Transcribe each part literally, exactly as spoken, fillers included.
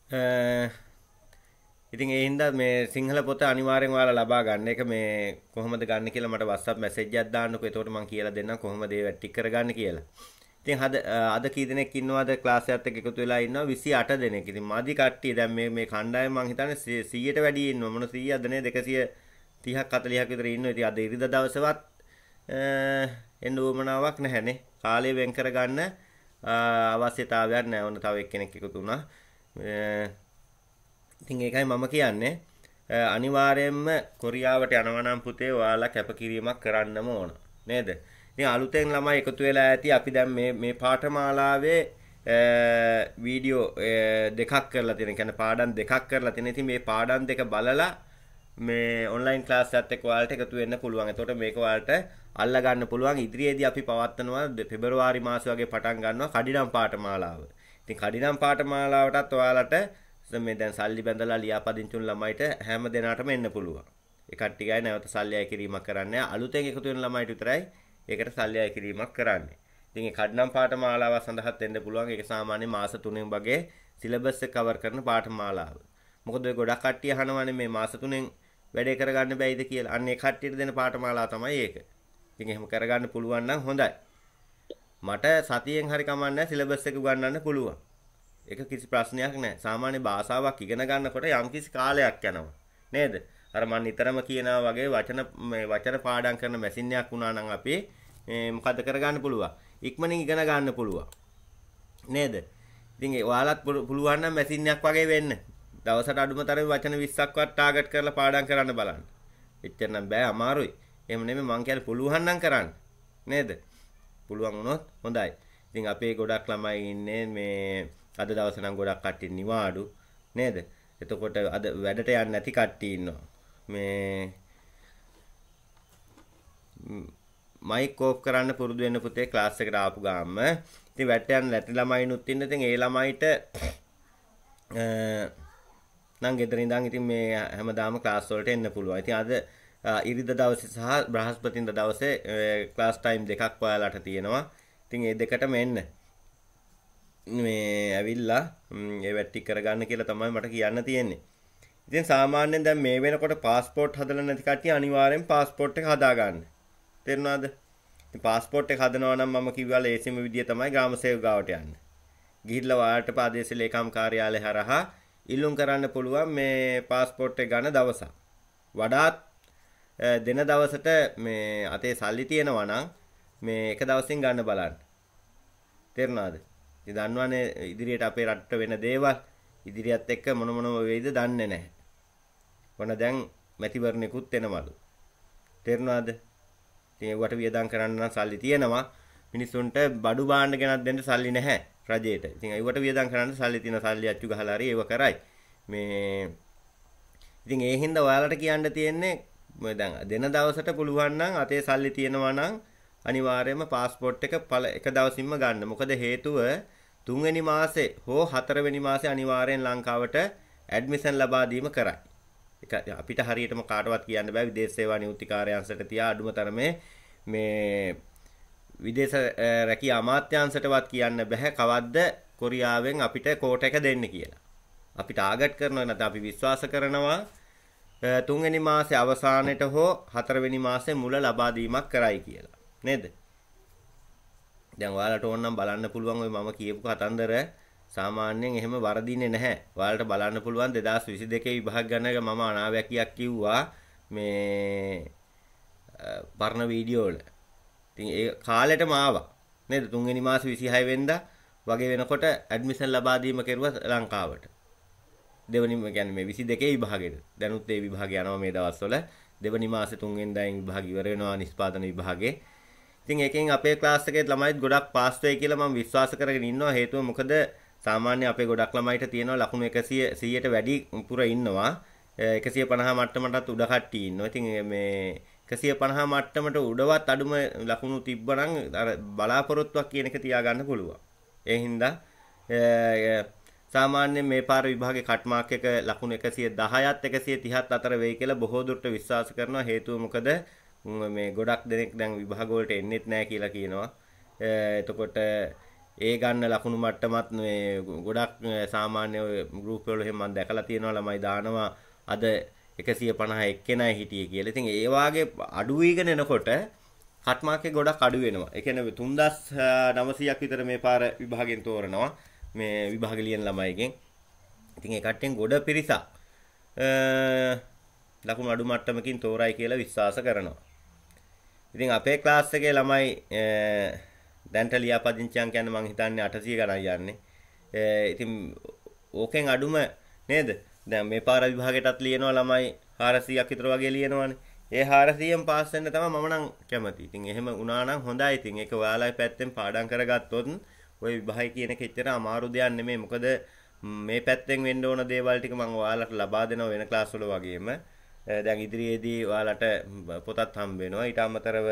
ඉතින් ඒ හින්දා මේ සිංහල පොත අනිවාර්යෙන් ඔයාලා ලබා ගන්න. ඒක මේ කොහොමද ගන්න කියලා මට WhatsApp message එකක් දාන්නකෝ. එතකොට මම කියලා දෙන්නම් කොහොමද ඒව ටික කරගන්න කියලා. ඉතින් අද අද කී දෙනෙක් ඉන්නවද ක්ලාස් එකත් එක්ක එකතු වෙලා ඉන්නවා විසි අට දෙනෙක්. ඉතින් මදි කට්ටිය දැන් මේ මේ කණ්ඩායම මං හිතන්නේ සීයට වැඩි ඉන්නවා. මොන සීයක්ද නේ දෙකසිය තිහක් හතලිහක් විතර ඉන්නවා. ඉතින් අද ඉරිදා දවසවත් එන්න උවමනාවක් නැහැනේ. කාලය වෙන් කරගන්න අවශ්‍යතාවයක් නැහැ. ඔන්න තව එක්කෙනෙක් එකතු වුණා. ඉතින් ඒකයි මම කියන්නේ අනිවාර්යයෙන්ම කොරියාවට යනවා නම් පුතේ ඔයාලා කැපකිරීමක් කරන්නම ඕන. නේද? ඉතින් අලුතෙන් ළමයි එකතු වෙලා ඇති අපි දැන් මේ මේ පාඨමාලාවේ වීඩියෝ දෙකක් කරලා තියෙන. කියන්නේ පාඩම් දෙකක් කරලා තියෙන. ඉතින් මේ පාඩම් දෙක බලලා මේ ඔන්ලයින් ක්ලාස් එකත් එක්ක ඔයාලට එකතු වෙන්න පුළුවන්. එතකොට මේක ඔයාලට අල්ලා ගන්න පුළුවන්. ඉදිරියේදී අපි පවත්වනවා පෙබරවාරි මාසෙ වගේ පටන් ගන්නවා කඩිනම් පාඨමාලාව. ඉතින් කඩිනම් පාඨමාලාවටත් ඔයාලට මේ දැන් සල්ලි බැඳලා ලියාපදිංචි වුණු ළමයිට හැම දිනකටම එන්න පුළුවන්. ඒ කට්ටියයි නැවත සල්ලි අය කිරීමක් කරන්නේ. අලුතෙන් එකතු වෙන ළමයිට විතරයි ඒකට සල්ලි අය කිරීමක් කරන්නේ. ඉතින් මේ කඩිනම් පාඨමාලාව සඳහාත් එන්න පුළුවන්. ඒක සාමාන්‍ය මාස තුනෙන් වගේ සිලබස් එක කවර් කරන පාඨමාලාව. මොකද ඔය ගොඩක් කට්ටිය අහනවානේ මේ මාස තුනෙන් වැඩේ කරගන්න බැයිද කියලා. අන්න ඒ කට්ටියට දෙන පාඨමාලාව තමයි ඒක. ඉතින් එහෙම කරගන්න පුළුවන් නම් හොඳයි. මට සතියෙන් හරි කමන්නේ සිලබස් එක උගන්වන්න පුළුවන්. ඒක කිසි ප්‍රශ්නයක් නැහැ. සාමාන්‍ය භාෂාවක් ඉගෙන ගන්නකොට යම්කිසි කාලයක් යනවා. නේද? අර මම නිතරම කියනවා වගේ වචන මේ වචන පාඩම් කරන මැෂින් එකක් වුණා නම් අපි මොකද කරගන්න පුළුවන්? ඉක්මනින් ඉගෙන ගන්න පුළුවන්. නේද? ඉතින් ඒ ඔයාලත් පුළුවන් නම් මැෂින් එකක් වගේ වෙන්න. දවසට අඩුම තරමේ වචන විස්සක්වත් ටාගට් කරලා පාඩම් කරන්න බලන්න. එච්චර නම් බෑ අමාරුයි. එහෙම නෙමෙයි මං කියන්නේ පුළුවන් නම් කරන්න. නේද? පුළුවන් වුණොත් හොඳයි. ඉතින් අපේ ගොඩක් ළමයි ඉන්නේ මේ අද දවසේ නම් ගොඩක් කට්ටිය නිවාඩු නේද? එතකොට අද වැඩට යන්නේ නැති කට්ටිය ඉන්නවා. මේ මයික් ඕෆ් කරන්න පුරුදු වෙන්න පුතේ ක්ලාස් එකට ආපු ගාම. ඉතින් වැඩට යන නැති ළමයිනුත් ඉන්න. ඉතින් ඒ ළමයිට නම් ගෙදර ඉඳන් ඉතින් මේ හැමදාම ක්ලාස් වලට එන්න පුළුවන්. ඉතින් අද ඉරිදා දවසේ සහ බ්‍රහස්පතින්දා දවසේ ක්ලාස් ටයිම් දෙකක් ඔයාලට තියෙනවා. ඉතින් ඒ දෙකටම එන්න. මේ ඇවිල්ලා ඒ වැටි කරගන්න කියලා තමයි මට කියන්න තියෙන්නේ. ඉතින් සාමාන්‍යයෙන් දැන් මේ වෙනකොට પાස්පෝර්ට් හදලා නැති කට්ටිය අනිවාර්යෙන් પાස්පෝර්ට් එක හදා ගන්න. තේරුණාද? ඉතින් પાස්පෝර්ට් එක හදනවා නම් මම කිව්වා ලේසිම විදිය තමයි ග්‍රාම සේවකාවට යන්න. ගිහිල්ලා වාට ප්‍රාදේශ ලේකම් කාර්යාලය හරහා ඉල්ලුම් කරන්න පුළුවන් මේ પાස්පෝර්ට් එක ගන්න දවසක්. වඩාත් දෙන දවසට මේ අතේ සල්ලි තියෙනවා නම් මේ එක දවසින් ගන්න බලන්න. තේරුණාද? ඉතින් දන්නවනේ ඉදිරියට අපේ රටට වෙන දේවල් ඉදිරියත් එක්ක මොන මොනම වෙයිද දන්නේ නැහැ. වොන දැන් මැතිවරණයකුත් එනවලු. තේරුණාද? ඉතින් ඒවට වියදම් කරන්න නම් සල්ලි තියෙනවා. මිනිස්සුන්ට බඩු බාන්න ගෙනත් දෙන්න සල්ලි නැහැ රජයට. ඉතින් ඒවට වියදම් කරන්න සල්ලි තියෙන සල්ලි අච්චු ගහලා හරි ඒව කරයි. මේ ඉතින් ඒ හින්දා ඔයාලට කියන්න තියෙන්නේ දැන් දෙන දවසට පුළුවන් නම් අතේ සල්ලි තියෙනවා නම් අනිවාර්යයෙන්ම પાස්පෝර්ට් එක එක දවසින්ම ගන්න. මොකද හේතුව තුන්වෙනි මාසේ හෝ හතරවෙනි මාසේ අනිවාර්යෙන් ලංකාවට ඇඩ්මිෂන් ලබා දීම කරයි. ඒක අපිට හරියටම කාටවත් කියන්න බෑ විදේශ සේවා නියුක්ති කාර්යාංශයට තියා අඩුම තරමේ මේ විදේශ රැකියා අමාත්‍යාංශයටවත් කියන්න බෑ කවද්ද කොරියාවෙන් අපිට කෝට එක දෙන්න කියලා. අපි ටාගට් කරනවා නැත්නම් අපි විශ්වාස කරනවා තුන්වෙනි මාසේ අවසානයේට හෝ හතරවෙනි මාසේ මුල ලබා දීමක් කරයි කියලා. නේද? දැන් ඔයාලට ඕන නම් බලන්න පුළුවන් ඔය මම කියපු කතන්දර සාමාන්‍යයෙන් එහෙම වරදින්නේ නැහැ. ඔයාලට බලන්න පුළුවන් දෙදාස් විසි දෙකේ විභාග ගණනක මම අනාවැකියක් කිව්වා මේ පරණ වීඩියෝ වල. ඉතින් ඒ කාලෙටම ආවා. නේද? තුන්වෙනි මාසේ විසිහය වෙනිදා වගේ වෙනකොට ඇඩ්මිෂන් ලබා දීම කෙරුවා ලංකාවට. දෙවනි කියන්නේ මේ විසි දෙකේ විභාගෙට. දැනුත් ඒ විභාගය යනවා මේ දවස්වල. දෙවනි මාසේ තුන්වෙනිදායින් විභාග ඉවර වෙනවා නිෂ්පාදන විභාගේ. ඉතින් ඒකෙන් අපේ ක්ලාස් එකේ ළමයිත් ගොඩක් පාස් වෙයි කියලා මම විශ්වාස කරගෙන ඉන්නවා. හේතුව මොකද සාමාන්‍ය අපේ ගොඩක් ළමයිට තියෙනවා ලකුණු එකසිය සීයට වැඩි පුර ඉන්නවා. එකසිය පනහ මට්ටමටත් උඩ කට්ටිය ඉන්නවා. ඉතින් මේ එකසිය පනහ මට්ටමට උඩවත් අඩුම ලකුණු තිබ්බනම් අර බලාපොරොත්තුවක් කියන එක තියාගන්න පුළුවන්. ඒ හින්දා සාමාන්‍යයෙන් මේ පාර විභාගේ කට් මාක් එක ලකුණු එකසිය දහයත් එකසිය තිහත් අතර වෙයි කියලා බොහෝ දුරට විශ්වාස කරනවා. හේතුව මොකද මේ ගොඩක් දෙනෙක් දැන් විභාග වලට එන්නෙත් නැහැ කියලා කියනවා. එතකොට ඒ ගන්න ලකුණු මට්ටමත් මේ ගොඩක් සාමාන්‍ය ගෲප් වල එහෙම මම දැකලා තියෙනවා ළමයි දානවා අද එකසිය පනහ එක්කෙනයි හිටියේ කියලා. ඉතින් ඒ වාගේ අඩු වීගෙන එනකොට කට් මාක් එක ගොඩක් අඩු වෙනවා. ඒ කියන්නේ තුන්දාස් නවසීයක් විතර මේ පාර විභාගෙන් තෝරනවා. මේ විභාග ලියන ළමයිගෙන්. ඉතින් ඒ කට්ටියෙන් ගොඩ පිරිසක් ලකුණු අඩු මට්ටමකින් තෝරයි කියලා විශ්වාස කරනවා. ඉතින් අපේ ක්ලාස් එකේ ළමයි දැන්ට ලියාපදිංචියන් කියන්නේ මං හිතන්නේ අටසිය ගණන් යන්නේ. ඉතින් ඕකෙන් අඩුම නේද? දැන් මේ පාර විභාගයටත් ලියනවා ළමයි හාරසීයක් විතර වගේ ලියනවානේ. ඒ හාරසීයෙන් පාස් වෙන්න තමයි මම නම් කැමති. ඉතින් එහෙම වුණා නම් හොඳයි. ඉතින් ඒක ඔයාලයි පැත්තෙන් පාඩම් කරගත්තොත් ওই විභාගය කියන එක එච්චර අමාරු දෙයක් නෙමෙයි. මොකද මේ පැත්තෙන් වෙන්න ඕන දේවල් ටික මම ඔයාලට ලබා දෙනවා වෙන ක්ලාස් වල වගේම. දැන් ඉදිරියේදී ඔයාලට පොතත් හම්බ වෙනවා. ඊට අමතරව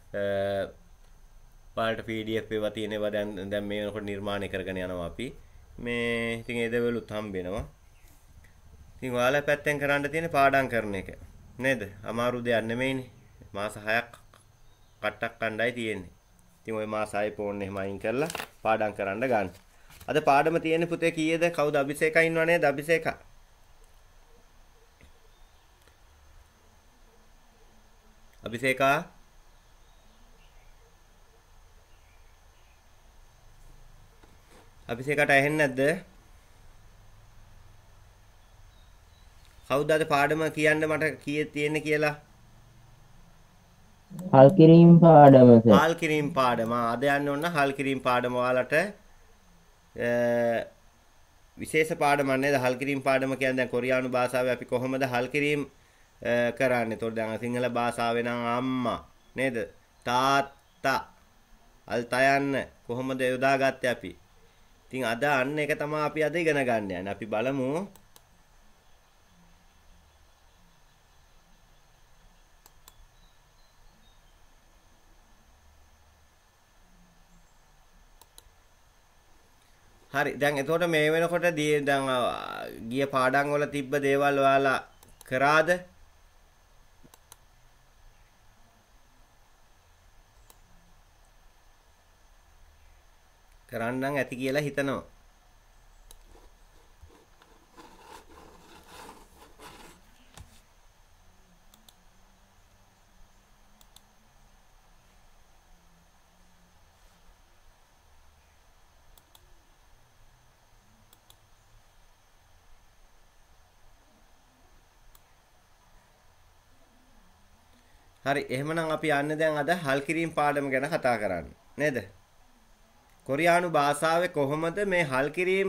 ඔයාලට පී ඩී එෆ් ඒවා තියෙනවා දැන් දැන් මේ වෙනකොට නිර්මාණය කරගෙන යනවා අපි. මේ ඉතින් ඒ දේවලුත් හම්බ වෙනවා. ඉතින් ඔයාලා පැත්තෙන් කරන්න තියෙන පාඩම් කරන එක. නේද? අමාරු දෙයක් නෙමෙයිනේ. මාස හයක් කට්ටක් කණ්ඩායි තියෙන්නේ. ඉතින් ওই මාස හය පොන්න එහෙම අයින් කරලා පාඩම් කරන්න ගන්න. අද පාඩම තියෙන්නේ පුතේ කීයද? කවුද අභිෂේකා ඉන්නව නේද? අභිෂේකා. අභිෂේකා අභිෂේකට ඇහෙන්නේ නැද්ද? කවුද අද පාඩම කියන්න මට කීයේ තියෙන්නේ කියලා? හල් කිරීම පාඩම සර්. හල් කිරීම පාඩම. අද යන්න ඕන හල් කිරීම පාඩම ඔයාලට විශේෂ පාඩමක් නේද? හල් කිරීම පාඩම කියන්නේ දැන් කොරියානු භාෂාවේ අපි කොහොමද හල් කිරීම කරන්නේ? ඒතකොට දැන් සිංහල භාෂාවේ නම් අම්මා නේද? තාත්තා අල් තයන්න කොහොමද යොදාගත්තේ අපි? ඉතින් අද අන්න එක තමයි අපි අද ඉගෙන ගන්න යන්නේ. අපි බලමු හරි දැන් එතකොට මේ වෙනකොට දැන් ගිය පාඩම් වල තිබ්බ දේවල් ඔයාලා කරාද? කරන්නම් ඇති කියලා හිතනවා. හරි එහෙමනම් අපි යන්නේ දැන් අද හල් කිරීම පාඩම ගැන කතා කරන්න නේද? කොරියානු භාෂාවේ කොහොමද මේ හල් කිරීම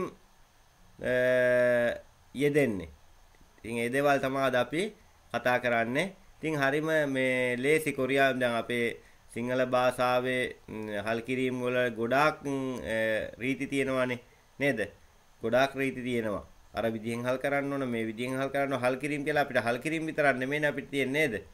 යෙදෙන්නේ? ඉතින් ඒ දේවල් තමයි අද අපි කතා කරන්නේ. ඉතින් හරිම මේ ලේසි කොරියානු දැන් අපේ සිංහල භාෂාවේ හල් කිරීම වල ගොඩාක් රීති තියෙනවානේ නේද? ගොඩාක් රීති තියෙනවා. අර විදිහෙන් හල් කරන්න ඕන මේ විදිහෙන් හල් කරන්න හල් කිරීම කියලා අපිට හල් කිරීම විතරක් නෙමෙයි අපිට තියෙන්නේ නේද?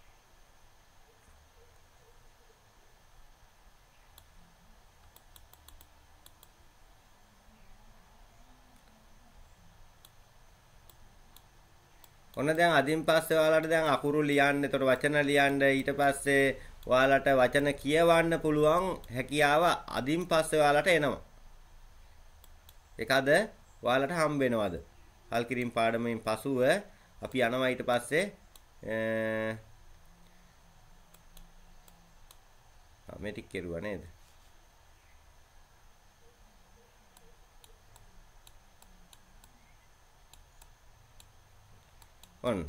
ඔන්න දැන් අදින් පස්සේ ඔයාලට දැන් අකුරු ලියන්න, එතකොට වචන ලියන්න, ඊට පස්සේ ඔයාලට වචන කියවන්න පුළුවන් හැකියාව අදින් පස්සේ ඔයාලට එනවා. ඒක අද ඔයාලට හම්බ වෙනවද? හල් කිරීම පාඩමෙන් පසුව අපි යනවා ඊට පස්සේ අ මේ ටික කෙරුවා නේද? ඔන්න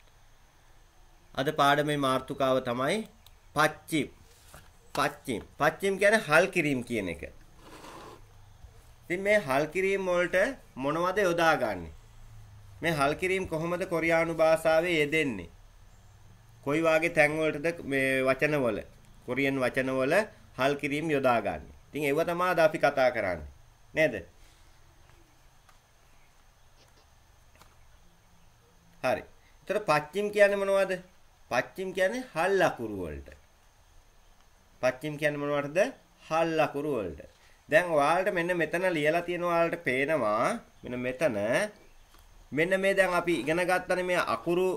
අද පාඩමේ මාතෘකාව තමයි පච්චිම්. පච්චිම්. පච්චිම් කියන්නේ හල් කිරීම කියන එක. ඉතින් මේ හල් කිරීම වලට මොනවද යොදාගන්නේ? මේ හල් කිරීම කොහොමද කොරියානු භාෂාවේ යෙදෙන්නේ? කොයි වාගේ තැන් වලටද මේ වචනවල කොරියන් වචනවල හල් කිරීම යොදාගන්නේ? ඉතින් ඒව තමයි අද අපි කතා කරන්නේ. නේද? හරි. ඒතර පච්චිම් කියන්නේ මොනවද? පච්චිම් කියන්නේ හල් ලකුරු වලට. පච්චිම් කියන්නේ මොනවටද? හල් ලකුරු වලට. දැන් ඔයාලට මෙන්න මෙතන ලියලා තියෙනවා ඔයාලට පේනවා මෙන්න මෙතන මෙන්න මේ දැන් අපි ඉගෙන ගත්තනේ මේ අකුරු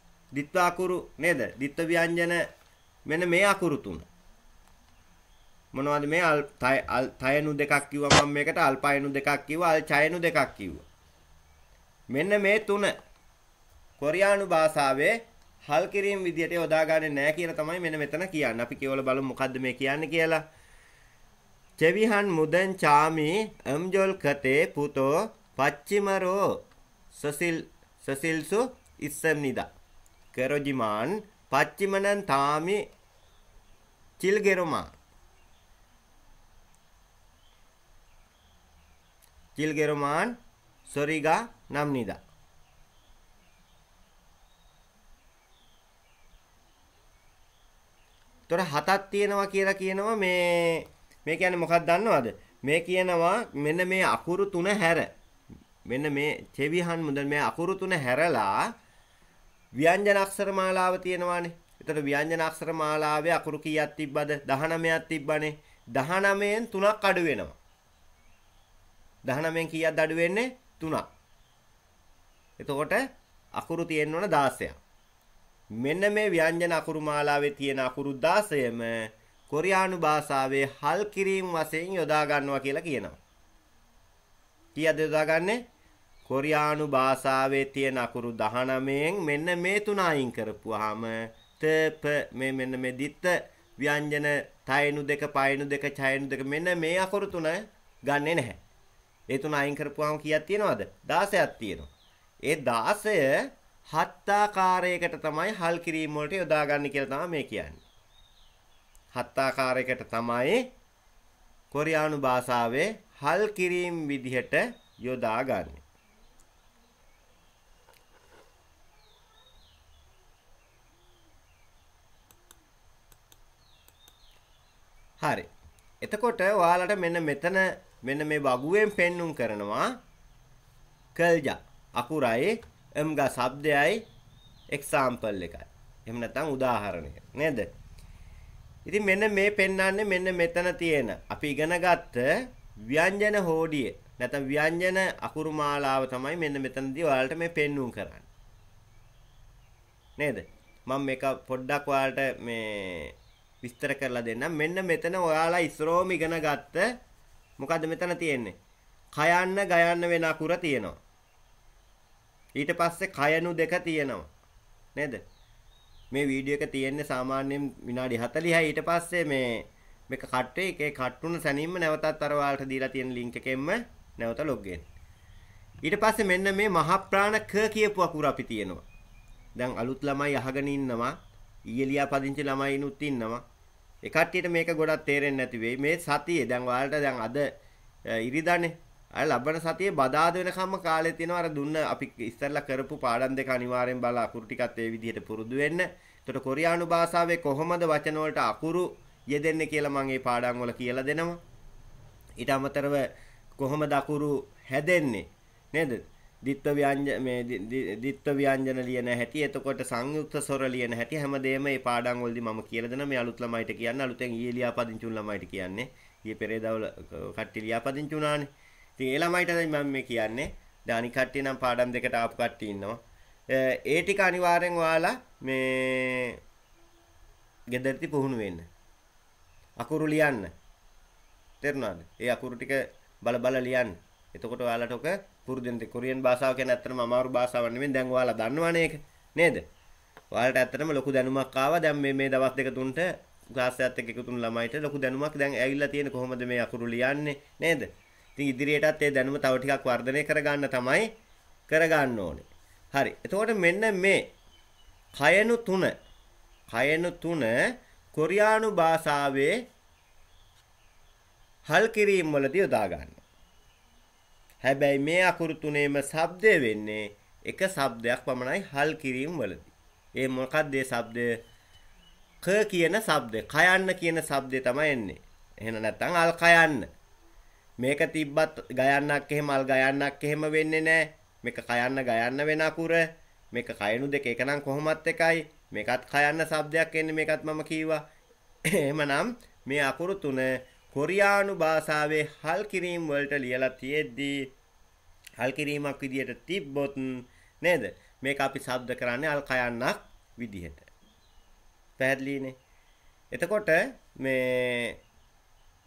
දිත්ව අකුරු නේද? දිත්ව ව්‍යංජන මෙන්න මේ අකුරු තුන. මොනවද මේ අල් අල් තයනු දෙකක් කිව්වා මම මේකට අල්පයනු දෙකක් කිව්වා අල් ඡයනු දෙකක් කිව්වා. මෙන්න මේ තුන කොරියානු භාෂාවේ හල් කිරීම විදියට යොදාගන්නේ නැහැ කියලා තමයි මෙන්න මෙතන කියන්නේ. අපි කියවල බලමු මොකද්ද මේ කියන්නේ කියලා. චෙවිහන් මුදන් චාමි අම්ජොල් කතේ පුතෝ පච්චිමරෝ සසිල් සසිල්සු ඉස්සම්නිදා කරොජිමාන් පච්චිමනන් තාමි චිල්ගෙරොමා චිල්ගෙරොමාන් සොරිගා නම්නිදා. තොර හතක් තියෙනවා කියලා කියනවා මේ මේ කියන්නේ මොකක්ද දන්නවද? මේ කියනවා මෙන්න මේ අකුරු තුන හැර මෙන්න මේ චෙවිහන් මුදල් මේ අකුරු තුන හැරලා ව්‍යංජන අක්ෂර මාලාව තියෙනවානේ. එතකොට ව්‍යංජන අක්ෂර මාලාවේ අකුරු කීයක් තිබ්බද? දහනවයක් තිබ්බනේ. දහනවයෙන් තුනක් අඩු වෙනවා. දහනවයෙන් කීයක්ද අඩු වෙන්නේ? තුනක්. එතකොට අකුරු තියෙන්න ඕන දාසයක්. මෙන්න මේ ව්‍යංජන අකුරු මාලාවේ තියෙන අකුරු දාසයම කොරියානු භාෂාවේ හල් කිරීම වශයෙන් යොදා ගන්නවා කියලා කියනවා. කීයද යොදාගන්නේ? කොරියානු භාෂාවේ තියෙන අකුරු දහනවයෙන් මෙන්න මේ තුන අයින් කරපුවාම ත ප මේ මෙන්න මේ දිත්ත ව්‍යංජන තයනු දෙක පයනු දෙක ඡයනු දෙක මෙන්න මේ අකුරු තුන ගන්නෙ නැහැ. ඒ තුන අයින් කරපුවාම කීයක් තියෙනවද? දාසයක් තියෙනවා. ඒ දාසය හත් ආකාරයකට තමයි හල් කිරීම වලට යොදාගන්නේ කියලා තමයි මේ කියන්නේ. හත් ආකාරයකට තමයි කොරියානු භාෂාවේ හල් කිරීම විදිහට යොදාගන්නේ. හරි. එතකොට ඔයාලට මෙන්න මෙතන මෙන්න මේ වගුවෙන් පෙන්눔 කරනවා කල්ජා අකුරයි එම්ගා શબ્දයයි එක්සැම්පල් එකයි. එහෙම නැත්නම් උදාහරණයක් නේද? ඉතින් මෙන්න මේ පෙන්වන්නේ මෙන්න මෙතන තියෙන අපි ඉගෙන ගත්ත ව්‍යංජන හෝඩිය නැත්නම් ව්‍යංජන අකුරු මාලාව තමයි මෙන්න මෙතනදී ඔයාලට මේ පෙන්눔 කරන්නේ. නේද? මම මේක පොඩ්ඩක් ඔයාලට මේ විස්තර කරලා දෙන්නම්. මෙන්න මෙතන ඔයාලා ඉස්සරෝම ඉගෙන ගත්ත මොකද්ද මෙතන තියෙන්නේ? කයන්න ගයන්න වෙන අකුර තියෙනවා. ඊට පස්සේ කයනු දෙක තියෙනවා. නේද? මේ වීඩියෝ එක තියෙන්නේ සාමාන්‍යයෙන් විනාඩි හතළිහයි. ඊට පස්සේ මේ මේක කට් වේ. ඒකේ කට් වුණ සැනින්ම නැවතත් අර ඔයාලට දීලා තියෙන ලින්ක් එකෙන්ම නැවත ලොග් වෙන්න. ඊට පස්සේ මෙන්න මේ මහ ප්‍රාණ ක කියපු අකුර අපි තියෙනවා. දැන් අලුත් ළමයි අහගෙන ඉන්නවා. ඊයලියා පදිංචි ළමයිනුත් ඉන්නවා. ඒ කට්ටියට මේක ගොඩක් තේරෙන්නේ නැති වෙයි. මේ සතියේ දැන් ඔයාලට දැන් අද ඉරිදානේ. අය ලබන සතියේ බදාද වෙනකම්ම කාලේ තියෙනවා. අර දුන්න අපි ඉස්සෙල්ලා කරපු පාඩම් දෙක අනිවාර්යෙන් බලලා අකුරු ටිකත් ඒ විදිහට පුරුදු වෙන්න. එතකොට කොරියානු භාෂාවේ කොහොමද වචන වලට අකුරු යෙදෙන්නේ කියලා මම මේ පාඩම් වල කියලා දෙනවා. ඊට අමතරව කොහොමද අකුරු හැදෙන්නේ නේද? දිත්ව ව්‍යංජන මේ දිත්ව ව්‍යංජන ලියන හැටි, එතකොට සංයුක්ත ස්වර ලියන හැටි හැමදේම මේ පාඩම් වලදී මම කියලා දෙනවා. මේ අලුත් ළමයිට කියන්න, අලුතෙන් ඊයේ ලියාපදිංචි වුණු ළමයිට කියන්නේ. ඊයේ පෙරේදවල කට්ටිය ලියාපදිංචි වුණානේ. ඉතින් ඒ ළමයිට මම මේ කියන්නේ. දැන් අනික කට්ටිය නම් පාඩම් දෙකට ආපු කට්ටිය ඉන්නවා. ඒ ටික අනිවාර්යෙන් ඔයාලා මේ ගෙදරටි පුහුණු වෙන්න. අකුරු ලියන්න. තේරුණාද? ඒ අකුරු ටික බල බල ලියන්න. එතකොට ඔයාලට ඔක පුරුදු වෙන කොරියන් භාෂාව කියන්නේ ඇත්තටම අමාරු භාෂාවක් නෙමෙයි. දැන් ඔයාලා දන්නවනේ ඒක. නේද? ඔයාලට ඇත්තටම ලොකු දැනුමක් ආවා. දැන් මේ මේ දවස් දෙක තුනට ක්ලාස් එකත් එක්ක එකතු වුණු ළමයිට ලොකු දැනුමක් දැන් ඇවිල්ලා තියෙන කොහොමද මේ අකුරු ලියන්නේ නේද? ඉතින් ඉදිරියටත් ඒ දැනුම තව ටිකක් වර්ධනය කරගන්න තමයි කරගන්න ඕනේ. හරි. එතකොට මෙන්න මේ කයනු තුන කයනු තුන කොරියානු භාෂාවේ හල් කිරීම වලදී යොදා ගන්න. හැබැයි මේ අකුරු තුනේම શબ્දය වෙන්නේ එක શબ્දයක් පමණයි හල් කිරීම වලදී. ඒ මොකක්ද ඒ શબ્දය? ක කියන શબ્දය, කයන්න කියන શબ્දය තමයි එන්නේ. එහෙම නැත්නම් අල් කයන්න. මේක තිබ්බත් ගයන්නක් එහෙම අල් ගයන්නක් එහෙම වෙන්නේ නැහැ. මේක කයන්න ගයන්න වෙන අකුර. මේක කයනු දෙක එක නම් කොහොමත් එකයි. මේකත් කයන්න શબ્දයක් එන්නේ. මේකත් මම කීවා. එහෙමනම් මේ අකුරු තුන කොරියානු භාෂාවේ හල් කිරීම වලට ලියලා තියෙද්දී හල් කිරීමක් විදියට තිබ්බොත් නේද? මේක අපි શબ્ද කරන්නේ අල් කයන්නක් විදිහට. පැහැදිලිනේ? එතකොට මේ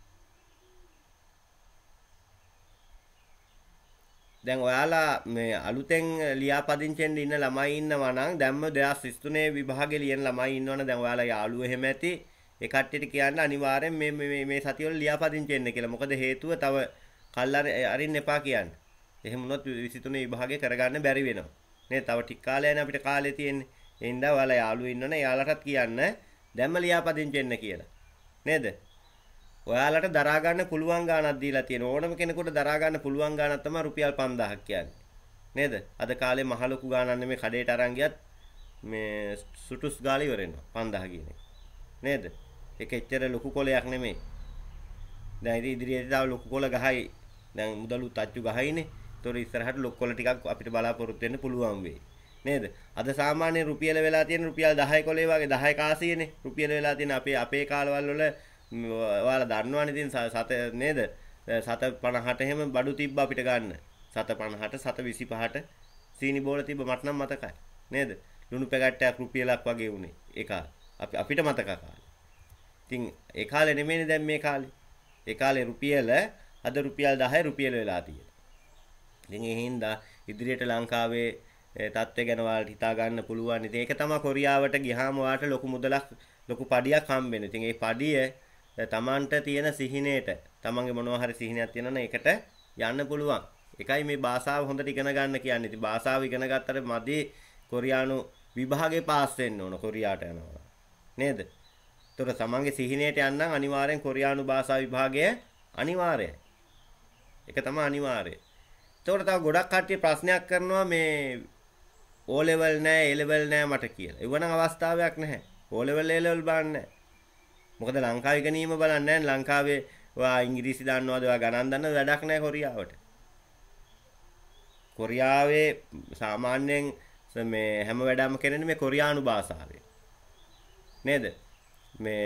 දැන් ඔයාලා මේ අලුතෙන් ලියාපදිංචෙන් ඉන්න ළමයි ඉන්නවා නම් දැම්ම දෙදාස් විසි තුනේ විභාගේ ලියන ළමයි ඉන්නවනේ. දැන් ඔයාලා යාළුවෝ එහෙම ඇති. ඒ කට්ටියට කියන්න අනිවාර්යෙන් මේ මේ මේ සතිවල ලියාපදිංචි වෙන්න කියලා. මොකද හේතුව තව කල් අරින්න එපා කියන්නේ. එහෙම වුණොත් විසි තුනේ විභාගේ කරගන්න බැරි වෙනවා. නේද? තව ටික කාලයනේ අපිට කාලේ තියෙන්නේ. ඒ හින්දා ඔයාලා යාළුවෝ ඉන්නවනේ. යාළුවටත් කියන්න දැම්ම ලියාපදිංචි වෙන්න කියලා. නේද? ඔයාලට දරා ගන්න පුළුවන් ගාණක් දීලා තියෙන ඕනම කෙනෙකුට දරා ගන්න පුළුවන් ගාණක් තමයි රුපියල් පන්දාහක් කියන්නේ. නේද? අද කාලේ මහ ලොකු ගාණක් නෙමෙයි කඩේට අරන් ගියත් මේ සුටුස් ගාලා ඉවර වෙනවා පන්දාහ කියන එක. නේද? ඒක එච්චර ලොකු කොලයක් නෙමෙයි. දැන් ඉතින් ඉදිරියට තව ලොකු කොල ගහයි. දැන් මුදලුත් අච්චු ගහයිනේ. ඒතොර ඉස්සරහට ලොකු කොල ටිකක් අපිට බලාපොරොත්තු වෙන්න පුළුවන් වෙයි. නේද? අද සාමාන්‍ය රුපියල වෙලා තියෙන රුපියල් දහය කොලේ වගේ දහය කාසියනේ. රුපියල වෙලා තියෙන අපේ අපේ කාලවල වල ඔයාලා දන්නවනේ ඉතින් සත නේද? සත පනහට එහෙම බඩු තිබ්බ අපිට ගන්න. සත පනහට සත විසිපහට සීනි බෝල තිබ්බ මට නම් මතකයි. නේද? ලුණු පැකට්ටයක් රුපියලක් වගේ උනේ. ඒ කාලේ. අපි අපිට මතක කාලේ. ඉතින් ඒ කාලේ නෙමෙයිනේ දැන් මේ කාලේ. ඒ කාලේ රුපියල අද රුපියල් දහය රුපියල වෙලා තියෙනවා. ඉතින් ඒ හින්දා ඉදිරියට ලංකාවේ තත්ත්වය ගැන ඔයාලට හිතා ගන්න පුළුවන්. ඉතින් ඒක තමයි කොරියාවට ගියාම ඔයාලට ලොකු මුදලක් ලොකු පඩියක් හම්බෙන්නේ. ඉතින් ඒ පඩිය තමන්ට තියෙන සිහිනේට තමන්ගේ මොනවා හරි සිහිනයක් තියෙනවනේ ඒකට යන්න පුළුවන්. ඒකයි මේ භාෂාව හොඳට ඉගෙන ගන්න කියන්නේ. ඉතින් භාෂාව ඉගෙන ගත්තට මදි කොරියානු විභාගේ පාස් වෙන්න ඕන කොරියාට යනවා. නේද? ඒතර තමන්ගේ සිහිනේට යන්න අනිවාර්යෙන් කොරියානු භාෂා විභාගය අනිවාර්යයි. ඒක තමයි අනිවාර්යය. ඒතකොට තව ගොඩක් කට්ටිය ප්‍රශ්නයක් කරනවා මේ O level නෑ A level නෑ මට කියලා. ඒව නම් අවස්ථාවක් නැහැ. O level A level බලන්නේ. මොකද ලංකාවේ ඉගෙනීම බලන්නේ නැහැ. ලංකාවේ ඔයා ඉංග්‍රීසි දන්නවද ඔයා ගණන් දන්නවද වැඩක් නැහැ කොරියාවට. කොරියාවේ සාමාන්‍යයෙන් මේ හැම වැඩම කරන්නේ මේ කොරියානු භාෂාවෙන්. නේද? මේ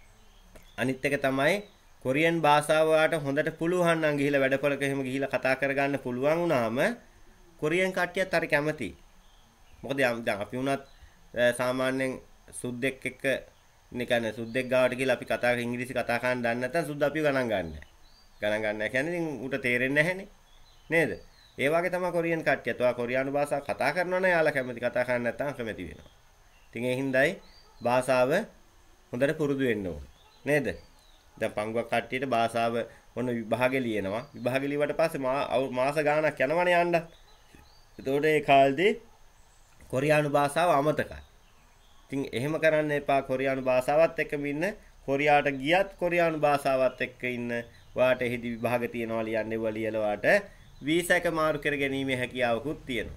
අනිත් එක තමයි කොරියන් භාෂාව වාට හොඳට පුළුවන් නම් ගිහිල්ලා වැඩපොලක එහෙම ගිහිල්ලා කතා කරගන්න පුළුවන් වුණාම කොරියන් කට්ටියත් හරි කැමතියි. මොකද දැන් අපි වුණත් සාමාන්‍යයෙන් සුද්දෙක් එක්ක නිකන් සුද්දෙක් ගාවට ගිහලා අපි කතා ඉංග්‍රීසි කතා කරන්න දන්නේ නැත්නම් සුද්ද අපිව ගණන් ගන්න නැහැ. ගණන් ගන්න නැහැ කියන්නේ ඉතින් උට තේරෙන්නේ නැහැනේ. නේද? ඒ වගේ තමයි කොරියන් කට්ටියත්. ඔයා කොරියානු භාෂාව කතා කරනවා නම් යාලා කැමති. කතා කරන්නේ නැත්නම් අකමැති වෙනවා. ඉතින් ඒ හින්දායි භාෂාව හොඳට පුරුදු වෙන්න ඕන. නේද? දැන් පංගුවක් කට්ටියට භාෂාව මොන විභාගෙ ලියනවා. විභාගෙ ලියුවට පස්සේ මාස ගාණක් යනවනේ යන්න. එතකොට ඒ කාලේදී කොරියානු භාෂාව අමතකයි. ඉතින් එහෙම කරන්න එපා. කොරියානු භාෂාවත් එක්කම ඉන්න. කොරියාට ගියත් කොරියානු භාෂාවත් එක්ක ඉන්න. ඔයාට එහිදි විභාග තියනවා ලියන්න ඒවා ලියලා ඔයාට වීසා එක මාරු කර ගැනීමේ හැකියාවකුත් තියෙනවා.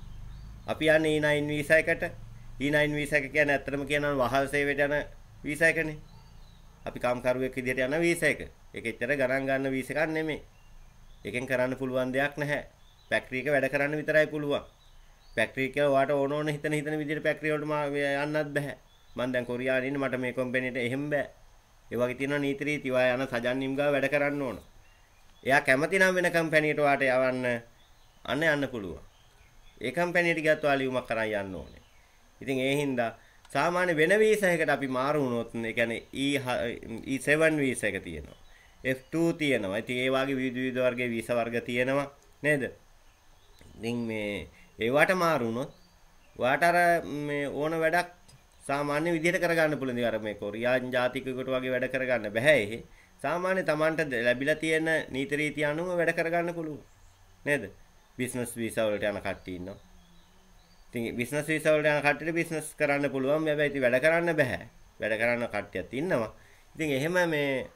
අපි යන්නේ E නine වීසා එකට. E nine වීසා එක කියන්නේ ඇත්තටම කියනවා වහල් සේවයට යන වීසා එකනේ. අපි කාම්කරුවෙක් විදිහට යන වීසා එක. ඒක එච්චර ගණන් ගන්න වීසා එකක් නෙමෙයි. එකෙන් කරන්න පුළුවන් දෙයක් නැහැ. ෆැක්ටරි එක වැඩ කරන්න විතරයි පුළුවන්. ෆැක්ටරි එක ඔයාට ඕන ඕන හිතන හිතන විදිහට ෆැක්ටරි වලට යන්නත් බෑ. මම දැන් කොරියාවේ ඉන්නේ මට මේ කම්පැනිට එහෙම බෑ. ඒ වගේ තියෙනවා නීති රීති. ඔයා යන සජන් නිම්ගාව වැඩ කරන්න ඕන. එයා කැමති නම් වෙන කම්පැනියට ඔයාට යවන්න අන්න යන්න පුළුවන්. ඒ කම්පැනියට ගියත් ඔයා ලියුමක් කරන් යන්න ඕනේ. ඉතින් ඒ හින්දා සාමාන්‍ය වෙන වීසා එකකට අපි මාරු වුණොත් ඒ කියන්නේ E seven වීසා එක තියෙනවා. F two තියෙනවා. ඉතින් ඒ වගේ විවිධ විවිධ වර්ගයේ වීසා වර්ග තියෙනවා නේද? ඉතින් මේ ඒවට මාරු වුණොත් ඔයාට අර මේ ඕන වැඩක් සාමාන්‍ය විදිහට කරගන්න පුළුවන්. ඉතින් අර මේ කොරියානු ජාතිකයෙකුට වගේ වැඩ කරගන්න බෑ එහෙ. සාමාන්‍ය Tamanට ලැබිලා තියෙන නීති රීති අනුව වැඩ කරගන්න පුළුවන්. නේද? බිස්නස් වීසා වලට යන කට්ටිය ඉන්නවා. ඉතින් බිස්නස් වීසා වලට යන කට්ටියට බිස්නස් කරන්න පුළුවන්. හැබැයි ඉතින් වැඩ කරන්න බෑ. වැඩ කරන්න කට්ටියත් ඉන්නවා. ඉතින් එහෙම මේ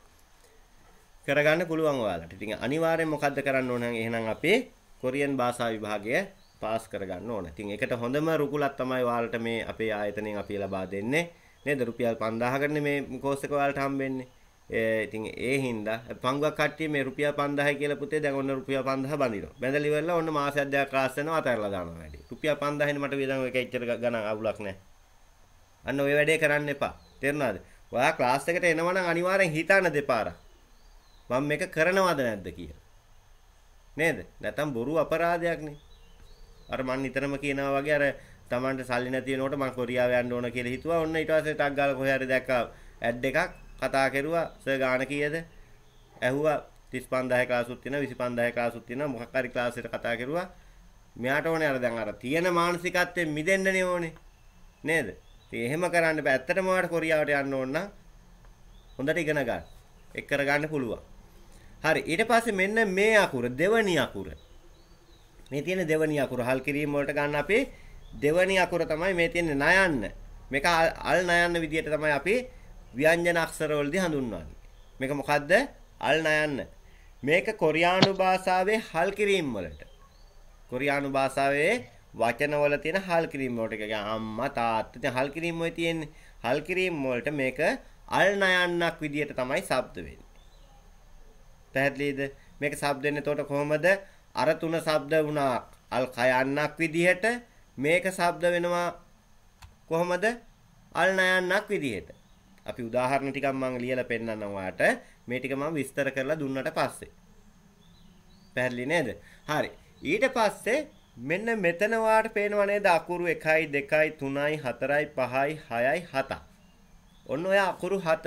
කරගන්න පුළුවන් ඔයාලට. ඉතින් අනිවාර්යෙන් මොකද්ද කරන්න ඕන නම් එහෙනම් අපේ කොරියන් භාෂා විභාගය පාස් කරගන්න ඕන. ඉතින් ඒකට හොඳම රුකුලක් තමයි ඔයාලට මේ අපේ ආයතනයෙන් අපි ලබා දෙන්නේ. නේද? රුපියල් පන්දාහකටනේ මේ කෝස් එක ඔයාලට හම්බෙන්නේ. ඒ ඉතින් ඒ හින්දා පංගුවක් කට්ටිය මේ රුපියල් පන්දාහයි කියලා පුතේ දැන් ඔන්න රුපියල් පන්දාහ බඳිනවා. බැඳලා ඉවරලා ඔන්න මාසයක් දෙකක් ක්ලාස් කරනවා අතහැරලා දානවා වැඩි. රුපියල් පන්දාහයිනේ මට වියදම් එක එච්චර ගණන් අවුලක් නැහැ. අන්න ඔය වැඩේ කරන්න එපා. තේරුණාද? ඔයා ක්ලාස් එකට එනවා නම් අනිවාර්යෙන් හිතන්න දෙපාරක්. මම මේක කරනවද නැද්ද කියලා. නේද? නැත්තම් බොරු අපරාධයක් නේ. අර මන් නිතරම කියනවා වගේ අර Tamanට සල්ලි නැති වෙනකොට මම කොරියාව යන්න ඕන කියලා හිතුවා. ඔන්න ඊට පස්සේ ටක් ගාලා කොහේ හරි දැක්කා ඇඩ් එකක් කතා කරුවා. සර් ගාන කීයද? ඇහුවා තිස් පන්දාහේ ක්ලාසුත් තියෙනවා විසි පන්දාහේ ක්ලාසුත් තියෙනවා මොකක් හරි ක්ලාස් එකට කතා කරුවා මෙයාට ඕනේ අර දැන් අර තියෙන මානසිකත්වයෙන් මිදෙන්නනේ ඕනේ නේද? ඉතින් එහෙම කරන්න බෑ. ඇත්තටම ඔයාලට කොරියාවට යන්න ඕන නම් හොඳට ඉගෙන ගන්න. එක් කරගන්න පුළුවන්. හරි ඊට පස්සේ මෙන්න මේ අකුර දෙවනි අකුර. මේ තියෙන දෙවනි අකුර හල් කිරීම වලට ගන්න අපි දෙවනි අකුර තමයි මේ තියෙන්නේ නයන්න. මේක අල් නයන්න විදියට තමයි අපි ව්‍යංජන අක්ෂර වලදී හඳුන්වන්නේ. මේක මොකද්ද? අල් නයන්න. මේක කොරියානු භාෂාවේ හල් කිරීම වලට. කොරියානු භාෂාවේ වචන වල තියෙන හල් කිරීම වලට කියන්නේ අම්මා තාත්තා ඉතින් හල් කිරීම වෙයි තියෙන්නේ. හල් කිරීම වලට මේක අල් නයන්නක් විදියට තමයි ශබ්ද වෙන්නේ. පැහැදිලිද? මේක ශබ්ද වෙන්නේ එතකොට කොහොමද? අර තුන ශබ්ද වුණා අල් කයන්නක් විදියට මේක ශබ්ද වෙනවා කොහොමද? අල් නයන්නක් විදියට. අපි උදාහරණ ටිකක් මම ලියලා පෙන්නන්නම් ඔයාලට. මේ ටික මම විස්තර කරලා දුන්නට පස්සේ. පැහැදිලි නේද? හරි. ඊට පස්සේ මෙන්න මෙතන ඔයාලට පේනව නේද අකුරු එකයි දෙකයි තුනයි හතරයි පහයි හයයි හතයි. ඔන්න ඔය අකුරු හත.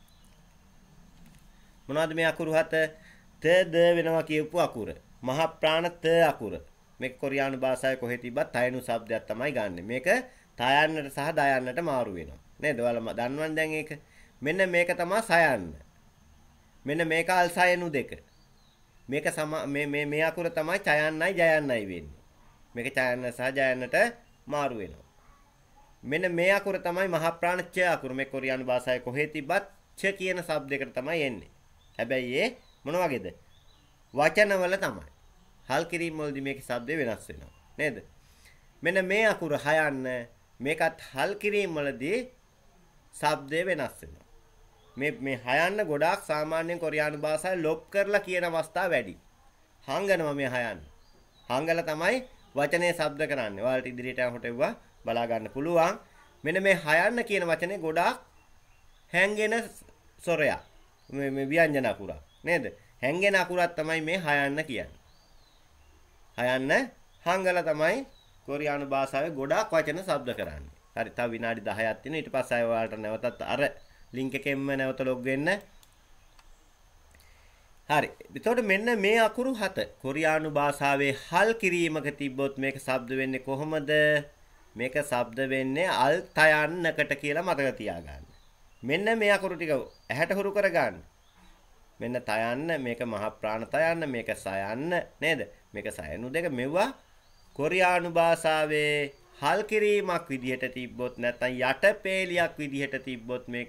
මොනවද මේ අකුරු හත? ත ද වෙනවා කියපු අකුර. මහ ප්‍රාණ ත අකුර. මේක කොරියානු භාෂාවේ කොහෙ තිබ්බත් තයනු શબ્දයක් තමයි ගන්නෙ. මේක තයන්නට සහ දයන්නට මාරු වෙනවා. නේද? ඔයාලා දන්නවද දැන් ඒක? මෙන්න මේක තමයි සයන්න. මෙන්න මේක අල් සයනු දෙක. මේක මේ මේ මේ අකුර තමයි චයන්නයි ජයන්නයි වෙන්නේ. මේක චයන්න සහ ජයන්නට මාරු වෙනවා. මෙන්න මේ අකුර තමයි මහ ප්‍රාණ ච අකුර. මේ කොරියානු භාෂාවේ කොහෙ තිබ්බත් ච කියන શબ્දයකට තමයි එන්නේ. හැබැයි ඒ මොන වගේද? වචනවල තමයි. හල් කිරීම වලදී මේකේ શબ્ද වෙනස් වෙනවා. නේද? මෙන්න මේ අකුර හයන්න මේකත් හල් කිරීම වලදී શબ્ද වෙනස් වෙනවා. මේ මේ හයන්න ගොඩාක් සාමාන්‍යයෙන් කොරියානු භාෂාවේ ලොප් කරලා කියන අවස්ථා වැඩි. හංගනවා මේ හයන්න. හංගලා තමයි වචනේ શબ્ද කරන්නේ. ඔයාලට ඉදිරියට යනකොට ඒවා බලා ගන්න පුළුවන්. මෙන්න මේ හයන්න කියන වචනේ ගොඩාක් හැංගෙන සොරයක්. මේ මේ ව්‍යංජන අකුරක් නේද? හැංගෙන අකුරක් තමයි මේ හයන්න කියන්නේ. හයන්න හංගලා තමයි කොරියානු භාෂාවේ ගොඩාක් වචන શબ્ද කරන්නේ. හරි තව විනාඩි දහයක් තියෙනවා. ඊට පස්සේ ආයෙ ඔයාලට නැවතත් අර ලින්ක් එකෙන්ම නැවත ලොග් වෙන්න. හරි. එතකොට මෙන්න මේ අකුරු හත කොරියානු භාෂාවේ හල් කිරීමක තිබ්බොත් මේක શબ્ද වෙන්නේ කොහොමද? මේක શબ્ද වෙන්නේ අල් තයන්නකට කියලා මතක තියාගන්න. මෙන්න මේ අකුරු ටික ඇහැට හුරු කරගන්න. මෙන්න තයන්න මේක මහ ප්‍රාණ තයන්න මේක සයන්න නේද? මේක සයනු දෙක මෙවුවා කොරියානු භාෂාවේ හල් කිරීමක් විදිහට තිබ්බොත් නැත්නම් යටපේලියක් විදිහට තිබ්බොත් මේක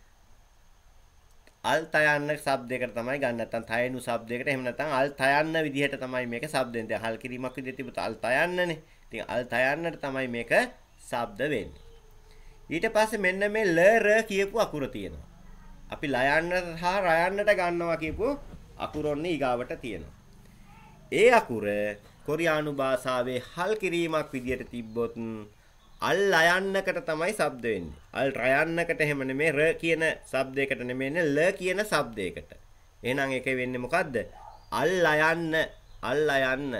අල් තයන්න શબ્දයකට තමයි ගන්න. නැත්නම් තයනු શબ્දයකට එහෙම නැත්නම් අල් තයන්න විදිහට තමයි මේක શબ્දෙන්. දැන් හල් කිරීමක් විදිහට තිබ්බොත් අල් තයන්නනේ. ඉතින් අල් තයන්නට තමයි මේක શબ્ද වෙන්නේ. ඊට පස්සේ මෙන්න මේ ල ර කියපු අකුර තියෙනවා. අපි ලයන්නට හා රයන්නට ගන්නවා කියපු අකුර ඔන්නේ ඊගාවට තියෙනවා. ඒ අකුර කොරියානු භාෂාවේ හල් කිරීමක් විදියට තිබ්බොත් අල් ලයන්නකට තමයි શબ્ද වෙන්නේ. අල් රයන්නකට එහෙම නෙමෙයි ර කියන શબ્දයකට නෙමෙයි ල කියන શબ્දයකට. එහෙනම් ඒකේ වෙන්නේ මොකද්ද? අල් ලයන්න අල් ලයන්න.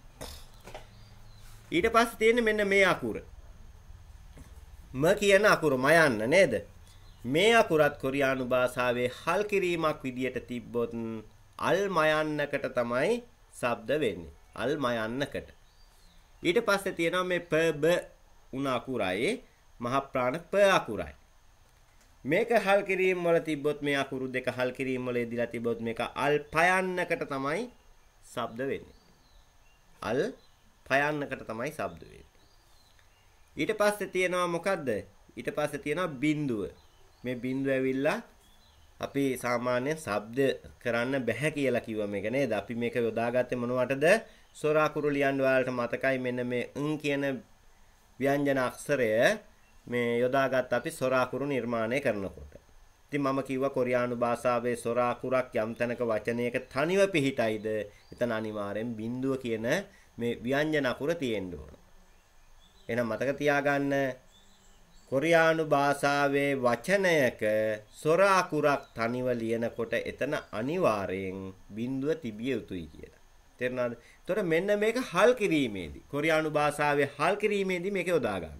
ඊට පස්සේ තියෙන්නේ මෙන්න මේ අකුර. ම කියන අකුර මයන්න නේද? මේ අකුරත් කොරියානු භාෂාවේ හල් කිරීමක් විදියට තිබ්බොත් අල් මයන්නකට තමයි શબ્ද වෙන්නේ. අල් මයන්නකට. ඊට පස්සේ තියෙනවා මේ ප බ උන අකුරයි මහ ප්‍රාණ ප අකුරයි. මේක හල් කිරීම වල තිබ්බොත් මේ අකුරු දෙක හල් කිරීම වල යෙදিলা තිබ්බොත් මේක අල් පයන්නකට තමයි શબ્ද වෙන්නේ. අල් පයන්නකට තමයි શબ્ද වෙන්නේ. ඊට පස්සේ තියෙනවා මොකද්ද? ඊට පස්සේ තියෙනවා බිඳුව. මේ බිඳුව ඇවිල්ලා අපි සාමාන්‍යයෙන් શબ્ද කරන්න බෑ කියලා කිව්වා මේක නේද? අපි මේක යොදාගත්තේ මොනවටද? ස්වර අකුරු ලියන්න ඔයාලට මතකයි මෙන්න මේ ං කියන ව්‍යංජන අක්ෂරය මේ යොදාගත්ත අපි ස්වර අකුරු නිර්මාණය කරනකොට. ඉතින් මම කිව්වා කොරියානු භාෂාවේ ස්වර අකුරක් යම් තැනක වචනයක තනිව පිහිටයිද එතන අනිවාර්යෙන් බිඳුව කියන මේ ව්‍යංජන අකුර තියෙන්න ඕන. එහෙනම් මතක තියාගන්න කොරියානු භාෂාවේ වචනයක ස්වර අකුරක් තනිව ලියනකොට එතන අනිවාර්යෙන් බිඳුව තිබිය යුතුයි කියලා. තේරුණාද? එතකොට මෙන්න මේක හල් කිරීමේදී කොරියානු භාෂාවේ හල් කිරීමේදී මේක යොදා ගන්න.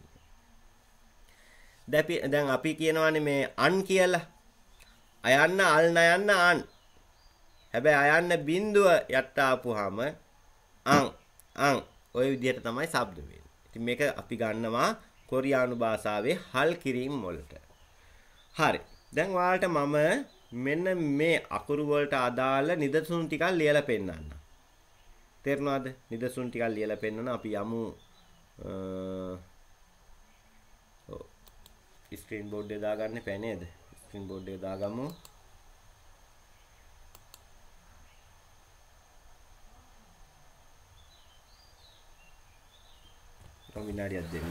දැන් අපි කියනවානේ මේ අන් කියලා. අයන්න අල් නයන්න අන්. හැබැයි අයන්න බිඳුව යට ආපුවාම අං අං ඔය විදිහට තමයි ශබ්ද වෙන්නේ. ඉතින් මේක අපි ගන්නවා කොරියානු භාෂාවේ හල් කිරීම වලට. හරි. දැන් ඔයාලට මම මෙන්න මේ අකුරු වලට අදාළ නිදසුන් ටිකක් ලියලා පෙන්නන්න. තේරුණාද? නිදසුන් ටිකක් ලියලා පෙන්නන අපි යමු ඔව් ස්ක්‍රීන් බෝඩ් එක දාගන්න එපා නේද? ස්ක්‍රීන් බෝඩ් එක දාගමු. විනාඩියක් දෙන්න.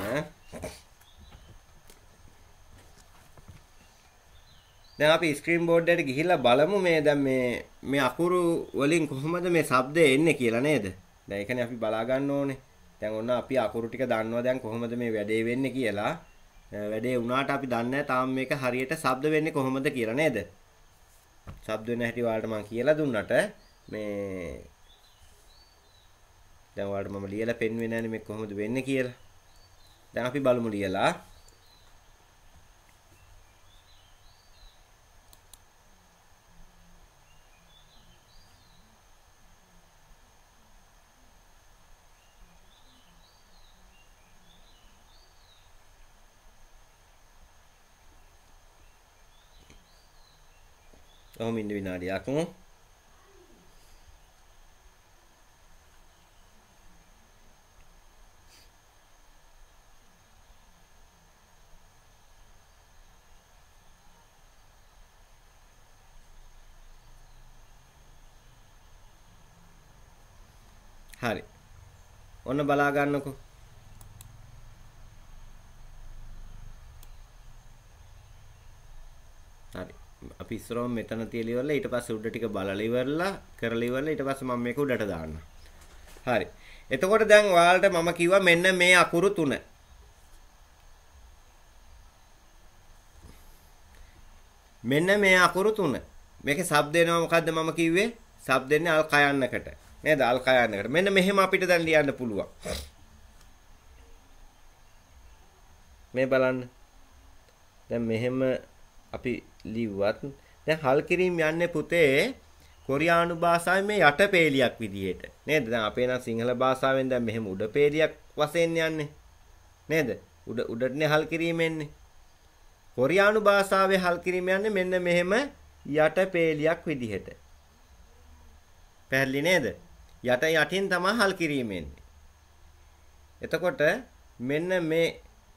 දැන් අපි ස්ක්‍රීන් බෝඩ් එකට ගිහිල්ලා බලමු මේ දැන් මේ මේ අකුරු වලින් කොහොමද මේ ශබ්දය එන්නේ කියලා නේද? දැන් ඒකනේ අපි බලා ගන්න ඕනේ. දැන් ඔන්න අපි අකුරු ටික දන්නවා දැන් කොහොමද මේ වැඩේ වෙන්නේ කියලා. වැඩේ වුණාට අපි දන්නේ නැහැ තාම මේක හරියට ශබ්ද වෙන්නේ කොහොමද කියලා නේද? ශබ්ද වෙන හැටි ඔයාලට මම කියලා දුන්නට මේ දැන් ඔයාලට මම ලියලා පෙන්වෙන්නේ නැනේ මේක කොහොමද වෙන්නේ කියලා. දැන් අපි බලමු ලියලා. ඔහොම ඉන්න විනාඩියක්. හරි. ඔන්න බලා ගන්නකෝ. හරි. අපි ඉස්සරහම මෙතන තියලා ඉවරලා ඊට පස්සේ උඩ ටික බලලා ඉවරලා කරලා ඉවරලා ඊට පස්සේ මම මේක උඩට දාන්නම්. හරි. එතකොට දැන් ඔයාලට මම කිව්වා මෙන්න මේ අකුරු තුන. මෙන්න මේ අකුරු තුන. මේකේ ශබ්ද එනවා මොකද්ද මම කිව්වේ? ශබ්ද එන්නේ අල් කයන්නකට. නේද? අල් කයන්නකට. මෙන්න මෙහෙම අපිට දැන් ලියන්න පුළුවන්. මේ බලන්න. දැන් මෙහෙම අපි ලිව්වත් දැන් හල් කිරීම යන්නේ පුතේ කොරියානු භාෂාවේ මේ යට පේලියක් විදිහට. නේද? දැන් අපේ නම් සිංහල භාෂාවෙන් දැන් මෙහෙම උඩ පේලියක් වශයෙන් යන්නේ. නේද? උඩ උඩටනේ හල් කිරීම එන්නේ. කොරියානු භාෂාවේ හල් කිරීම යන්නේ මෙන්න මෙහෙම යට පේලියක් විදිහට. පැහැදිලි නේද? යට යටින් තමයි හල් කිරීම එන්නේ. එතකොට මෙන්න මේ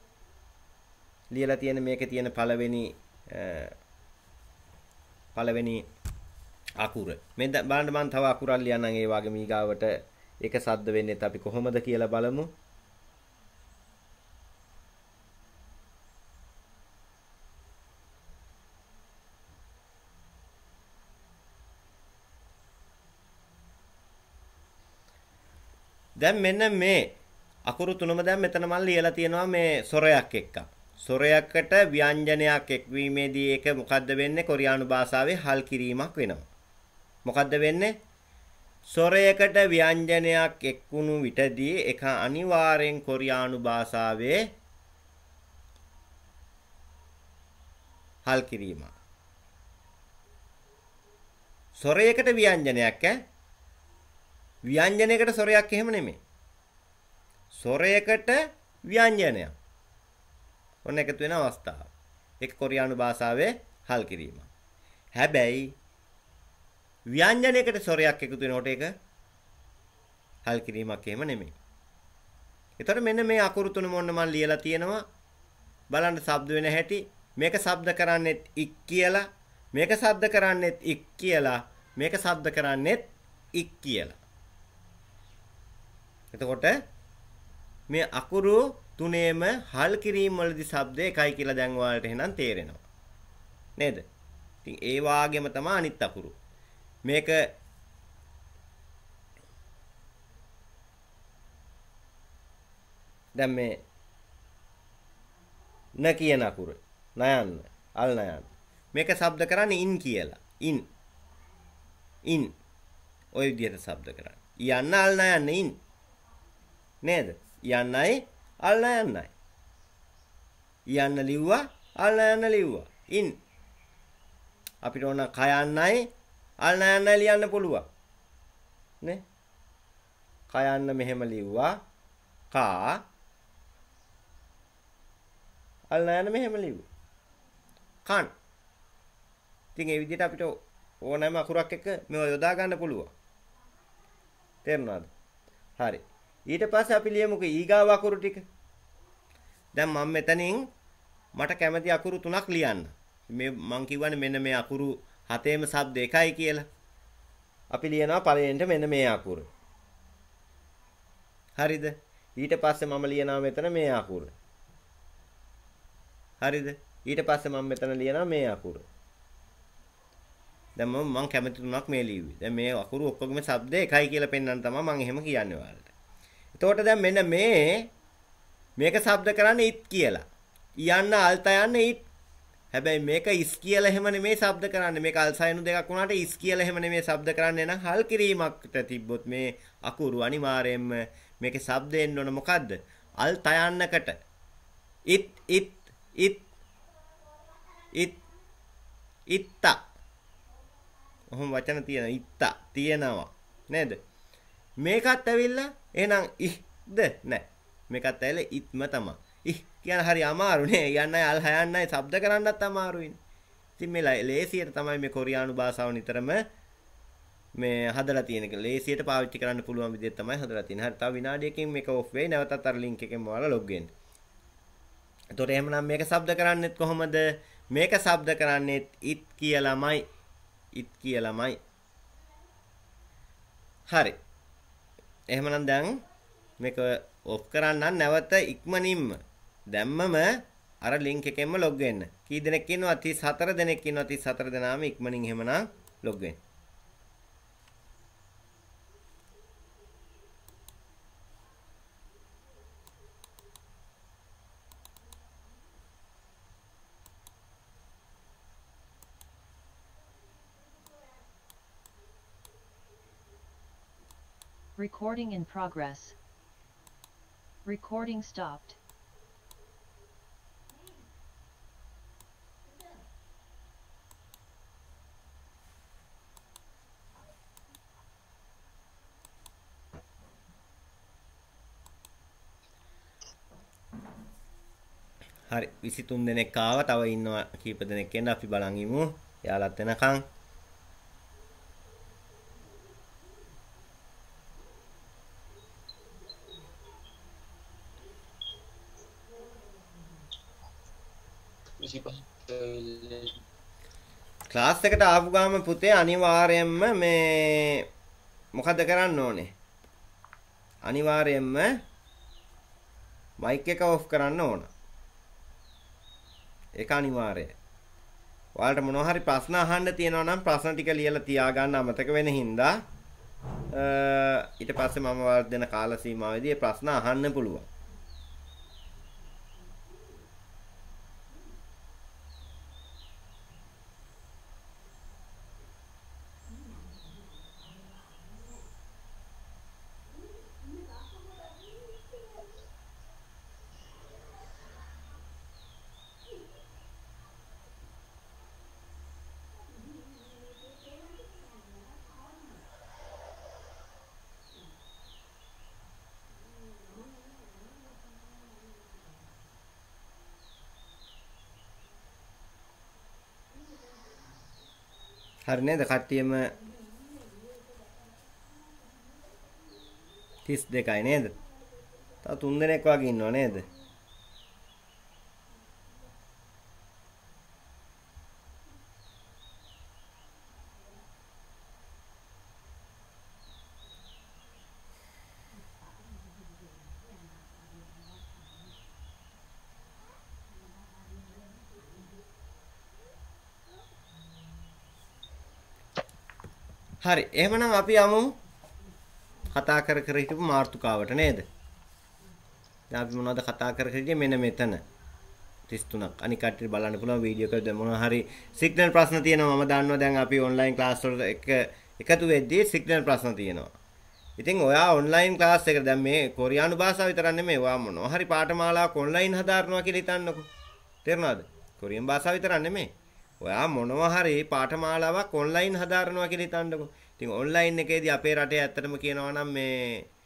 ලියලා තියෙන මේකේ තියෙන පළවෙනි පළවෙනි අකුර. මේ බලන්න මම තව අකුරක් ලියන්නම් ඒ වගේ මීගාවට ඒක සද්ද වෙන්නේත් අපි කොහොමද කියලා බලමු. දැන් මෙන්න මේ අකුරු තුනම දැන් මෙතන මම ලියලා තියෙනවා මේ සොරයක් එක්ක. සොරයකට ව්‍යංජනයක් එක්වීමේදී ඒක මොකද්ද වෙන්නේ? කොරියානු භාෂාවේ හල් කිරීමක් වෙනවා. මොකද්ද වෙන්නේ? සොරයකට ව්‍යංජනයක් එක්වුණු විටදී ඒක අනිවාර්යෙන් කොරියානු භාෂාවේ හල් කිරීමක්. සොරයකට ව්‍යංජනයක් ඈ ව්‍යංජනයකට සොරයක් එහෙම නෙමෙයි. සොරයකට ව්‍යංජනයක්. ඔන්න එකතු වෙන අවස්ථාව. ඒක කොරියානු භාෂාවේ හල් කිරීම. හැබැයි ව්‍යංජනයකට සොරයක් එකතු වෙනකොට ඒක හල් කිරීමක් එහෙම නෙමෙයි. ඒතර මෙන්න මේ අකුරු තුන මොන්න මම ලියලා තියෙනවා. බලන්න ශබ්ද වෙන හැටි. මේක ශබ්ද කරන්නේත් ඉක් කියලා. මේක ශබ්ද කරන්නේත් ඉක් කියලා. මේක ශබ්ද කරන්නේත් ඉක් කියලා. එතකොට මේ අකුරු තුනේම හල් කිරීම වලදී ශබ්ද එකයි කියලා දැන් ඔයාලට එහෙනම් තේරෙනවා. නේද? ඉතින් ඒ වාගේම තමයි අනිත් අකුරු. මේක දැන් මේ න කියන අකුර නයන්න අල් නයන්න. මේක ශබ්ද කරන්නේ ඉන් කියලා. ඉන් ඉන් ඔය විදිහට ශබ්ද කරන්නේ. යන්න අල් නයන්න ඉන්. නේද? යන්නයි අල් නයන්නයි. යන්න ලිව්වා අල් නයන්න ලිව්වා. ඉන් අපිට ඕන කයන්නයි අල් නයන්න ලියන්න පුළුවන්. නේ? කයන්න මෙහෙම ලිව්වා. කා අල් නයන්න මෙහෙම ලිව්වා. කන්. ඉතින් ඒ විදිහට අපිට ඕනෑම අකුරක් එක්ක මේවා යොදා ගන්න පුළුවන්. තේරුණාද? හරි. ඊට පස්සේ අපි ලියමුකෝ ඊගාව අකුරු ටික. දැන් මම මෙතනින් මට කැමති අකුරු තුනක් ලියන්න. මේ මං කියවනේ මෙන්න මේ අකුරු හතේම શબ્ද එකයි කියලා. අපි ලියනවා පළවෙනිට මෙන්න මේ අකුර. හරිද? ඊට පස්සේ මම ලියනවා මෙතන මේ අකුර. හරිද? ඊට පස්සේ මම මෙතන ලියනවා මේ අකුර. දැන් මම මං කැමති තුනක් මේ ලියුවේ. දැන් මේ අකුරු ඔක්කොගේම શબ્ද එකයි කියලා පෙන්වන්න තමයි මං එහෙම කියන්නේ ඔයාලට. එතකොට දැන් මෙන්න මේ මේක શબ્ද කරන්නේ ඉත් කියලා. යන්න අල්ත යන්න ඉත්. හැබැයි මේක ඉස් කියලා එහෙම නෙමෙයි શબ્ද කරන්නේ. මේක අල්සයනු දෙකක් වුණාට ඉස් කියලා එහෙම නෙමෙයි શબ્ද කරන්නේ. නම් හල් කිරීමකට තිබ්බොත් මේ අකුරු අනිවාර්යයෙන්ම මේකේ શબ્ද එන්න ඕන මොකද්ද? අල්ත යන්නකට. ඉත් ඉත් ඉත් ඉත් ඉත්තා. ඔහොම වචන තියෙනවා. ඉත්තා තියෙනවා. නේද? මේකත් ඇවිල්ලා එහෙනම් ඉහ්ද නෑ. මේකත් ඇවිල්ලා ඉත්ම තමයි. ඉහ් කියන හරි අමාරු නේ. යන්නයි අල් හයන්නයි શબ્ද කරන්නත් අමාරුයිනේ. ඉතින් මේ ලේසියට තමයි මේ කොරියානු භාෂාව නිතරම මේ හදලා තියෙන එක. ලේසියට පාවිච්චි කරන්න පුළුවන් විදිහට තමයි හදලා තියෙන්නේ. හරි තව විනාඩියකින් මේක ඔෆ් වෙයි. නැවතත් අර ලින්ක් එකෙන් ඔයාලා ලොග් වෙන්න. එතකොට එහෙමනම් මේක શબ્ද කරන්නේත් කොහොමද? මේක શબ્ද කරන්නේත් ඉත් කියලාමයි. ඉත් කියලාමයි. හරි. එහෙමනම් දැන් මේක ඔෆ් කරන්න නැවත ඉක්මනින්ම දැම්මම අර ලින්ක් එකෙන්ම ලොග් වෙන්න. කී දෙනෙක් ඉන්නවා? තිස් හතර දෙනෙක් ඉන්නවා. තිස් හතර දෙනාම ඉක්මනින් එහෙමනම් ලොග් වෙන්න. Recording in progress. Recording stopped. හරි විසිතුන් දෙනෙක් ආවා. තව ඉන්නවා කීප දෙනෙක් එන්න අපි බලන් ඉමු. යාලත් එනකන්. ක්ලාස් එකට ආපු ගාම පුතේ අනිවාර්යයෙන්ම මේ මොකද කරන්න ඕනේ? අනිවාර්යයෙන්ම මයික් එක ඔෆ් කරන්න ඕන. ඒක අනිවාර්යයි. ඔයාලට මොනවා හරි ප්‍රශ්න අහන්න තියෙනවා නම් ප්‍රශ්න ටික ලියලා තියාගන්න අමතක වෙන හින්දා ඊට පස්සේ මම ඔයාලට දෙන කාල සීමාවෙදී මේ ප්‍රශ්න අහන්න පුළුවන්. හරි නේද? කට්ටියම තිස් දෙකයි නේද? තව තුන් දෙනෙක් වගේ ඉන්නව නේද? හරි එහෙමනම් අපි යමු කතා කර කර හිටපු මාර්තුකාවට නේද? දැන් අපි මොනවද කතා කර කර ඉන්නේ? මෙන්න මෙතන තිස් තුනක්. අනික කට්ටිය බලන්න පුළුවන් වීඩියෝ එකක මොනවා හරි සිග්නල් ප්‍රශ්න තියෙනවා. මම දන්නවා දැන් අපි ඔන්ලයින් ක්ලාස් වල එක එකතු වෙද්දී සිග්නල් ප්‍රශ්න තියෙනවා. ඉතින් ඔයා ඔන්ලයින් ක්ලාස් එකට දැන් මේ කොරියානු භාෂාව විතරක් නෙමෙයි ඔයා මොනවා හරි පාඨමාලාවක් ඔන්ලයින් හදාරනවා කියලා හිතන්නකෝ. තේරුණාද? කොරියන් භාෂාව විතරක් නෙමෙයි. ඔයා මොනවා හරි පාඨමාලාවක් ඔන්ලයින් හදාරනවා කියලා හිතන්නකෝ. ඉතින් ඔන්ලයින් එකේදී අපේ රටේ ඇත්තටම කියනවා නම් මේ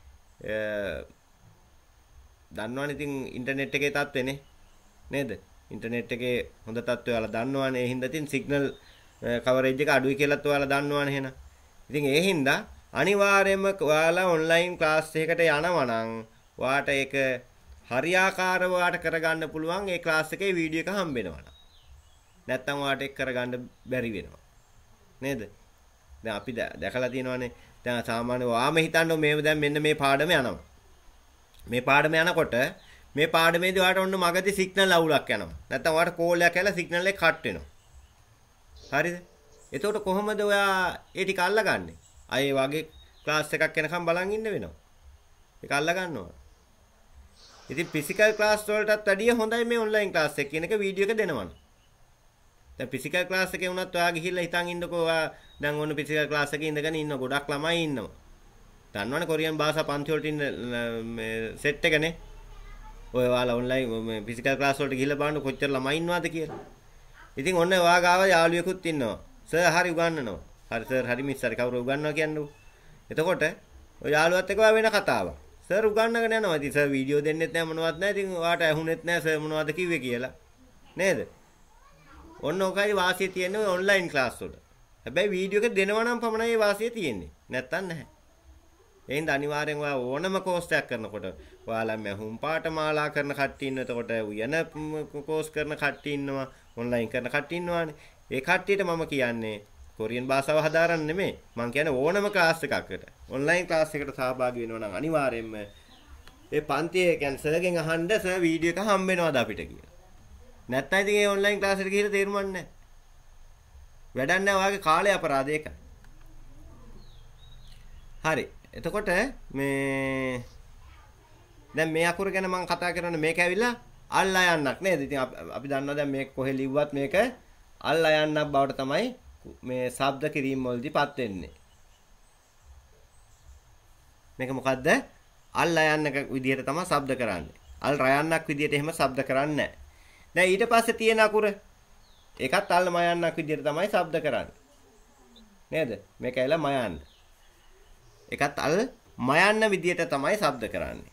දන්නවනේ ඉතින් ඉන්ටර්නෙට් එකේ තත්ත්වනේ නේද? ඉන්ටර්නෙට් එකේ හොඳ තත්ත්වය ඔයාලා දන්නවනේ. ඒ හින්දා ඉතින් සිග්නල් කවරේජ් එක අඩුයි කියලාත් ඔයාලා දන්නවනේ එහෙනම්. ඉතින් ඒ හින්දා අනිවාර්යයෙන්ම ඔයාලා ඔන්ලයින් ක්ලාස් එකකට යනවා නම් ඔයාට ඒක හරියාකාරව ඔයාට කරගන්න පුළුවන් ඒ ක්ලාස් එකේ වීඩියෝ එක හම්බ වෙනවා. නැත්තම් ඔයාට ඒක කරගන්න බැරි වෙනවා. නේද? දැන් අපි දැකලා තියෙනවානේ. දැන් සාමාන්‍ය ඔයාම හිතන්න මේ දැන් මෙන්න මේ පාඩම යනවා. මේ පාඩම යනකොට මේ පාඩමේදී ඔයාට ඔන්න මගදී සිග්නල් අවුලක් යනවා. නැත්තම් ඔයාට කෝල් එකක් ඇවිල්ලා සිග්නල් එක කට් වෙනවා. හරිද? එතකොට කොහොමද ඔයා ඒ ටික අල්ලගන්නේ? අය වගේ ක්ලාස් එකක් යනකම් බලන් ඉන්න වෙනවා. ඒක අල්ල ගන්නවා. ඉතින් ෆිසිකල් ක්ලාස් වලටත් වැඩිය හොඳයි මේ ඔන්ලයින් ක්ලාස් එක කියන එක වීඩියෝ එක දෙනවනේ. දැන් ෆිසිකල් ක්ලාස් එකේ වුණත් ඔයා ගිහිල්ලා හිතන් ඉන්නකෝ ඔයා දැන් ඔන්න ෆිසිකල් ක්ලාස් එකේ ඉඳගෙන ඉන්න ගොඩක් ළමයි ඉන්නවා. දන්නවනේ කොරියන් භාෂා පන්ති වලට ඉන්න මේ සෙට් එකනේ. ඔය ඔයාලා ඔන්ලයින් මේ ෆිසිකල් ක්ලාස් වලට ගිහිල්ලා බලන්න කොච්චර ළමයි ඉන්නවද කියලා. ඉතින් ඔන්න ඔයා ගාව යාළුවෙකුත් ඉන්නවා. සර් හරි උගන්වනවා. හරි සර් හරි මිස් හරි කවුරු උගන්වනවා කියන්නේ. එතකොට ඔය යාළුවත් එක්ක ඔයා වෙන කතාවක්. සර් උගන්වගෙන යනවා. ඉතින් සර් වීඩියෝ දෙන්නෙත් නැහැ මොනවත් නැහැ. ඉතින් ඔයාට ඇහුනෙත් නැහැ සර් මොනවද කිව්වේ කියලා. නේද? ඔන්න ඔකයි වාසිය තියෙන්නේ ඔන්ලයින් ක්ලාස් වල. හැබැයි වීඩියෝ එක දෙනවා නම් පමණයි වාසිය තියෙන්නේ. නැත්තම් නැහැ. එහෙනම් අනිවාර්යෙන් ඔයා ඕනම කෝස් එකක් කරනකොට ඔයාලා මහුම් පාඨමාලා කරන කට්ටිය ඉන්නවා. එතකොට උයන කෝස් කරන කට්ටිය ඉන්නවා. ඔන්ලයින් කරන කට්ටිය ඉන්නවානේ. ඒ කට්ටියට මම කියන්නේ කොරියන් භාෂාව හදාරන්න නෙමෙයි. මම කියන්නේ ඕනම ක්ලාස් එකකට ඔන්ලයින් ක්ලාස් එකකට සහභාගී වෙනවා නම් අනිවාර්යෙන්ම ඒ පන්තියේ කියන්නේ සර්ගෙන් අහන්න සර් වීඩියෝ එක හම්බ වෙනවද අපිට කියලා. නැත්නම් ඉතින් ඒ ඔන්ලයින් ක්ලාස් එකට ගිහලා තේරුම් නැහැ. වැඩක් නැහැ ඔයාගේ කාලය අපරාධ ඒක. හරි. එතකොට මේ දැන් මේ අකුර ගැන මම කතා කරන්නේ මේක ඇවිල්ලා අල්ලා යන්නක් නේද? ඉතින් අපි දන්නවා දැන් මේක කොහෙ ලිව්වත් මේක අල්ලා යන්නක් බවට තමයි මේ ශබ්ද කිරීම වලදීපත් වෙන්නේ. මේක මොකද්ද? අල්ලා යන්නක විදිහට තමයි ශබ්ද කරන්නේ. අල් රයන්නක් විදිහට එහෙම ශබ්ද කරන්නේ නැහැ. දැන් ඊට පස්සේ තියෙන අකුර ඒකත් අල් මයන්නක් විදිහට තමයි ශබ්ද කරන්නේ. නේද? මේක ඇවිල්ලා මයන්න. ඒකත් අල් මයන්න විදිහට තමයි ශබ්ද කරන්නේ.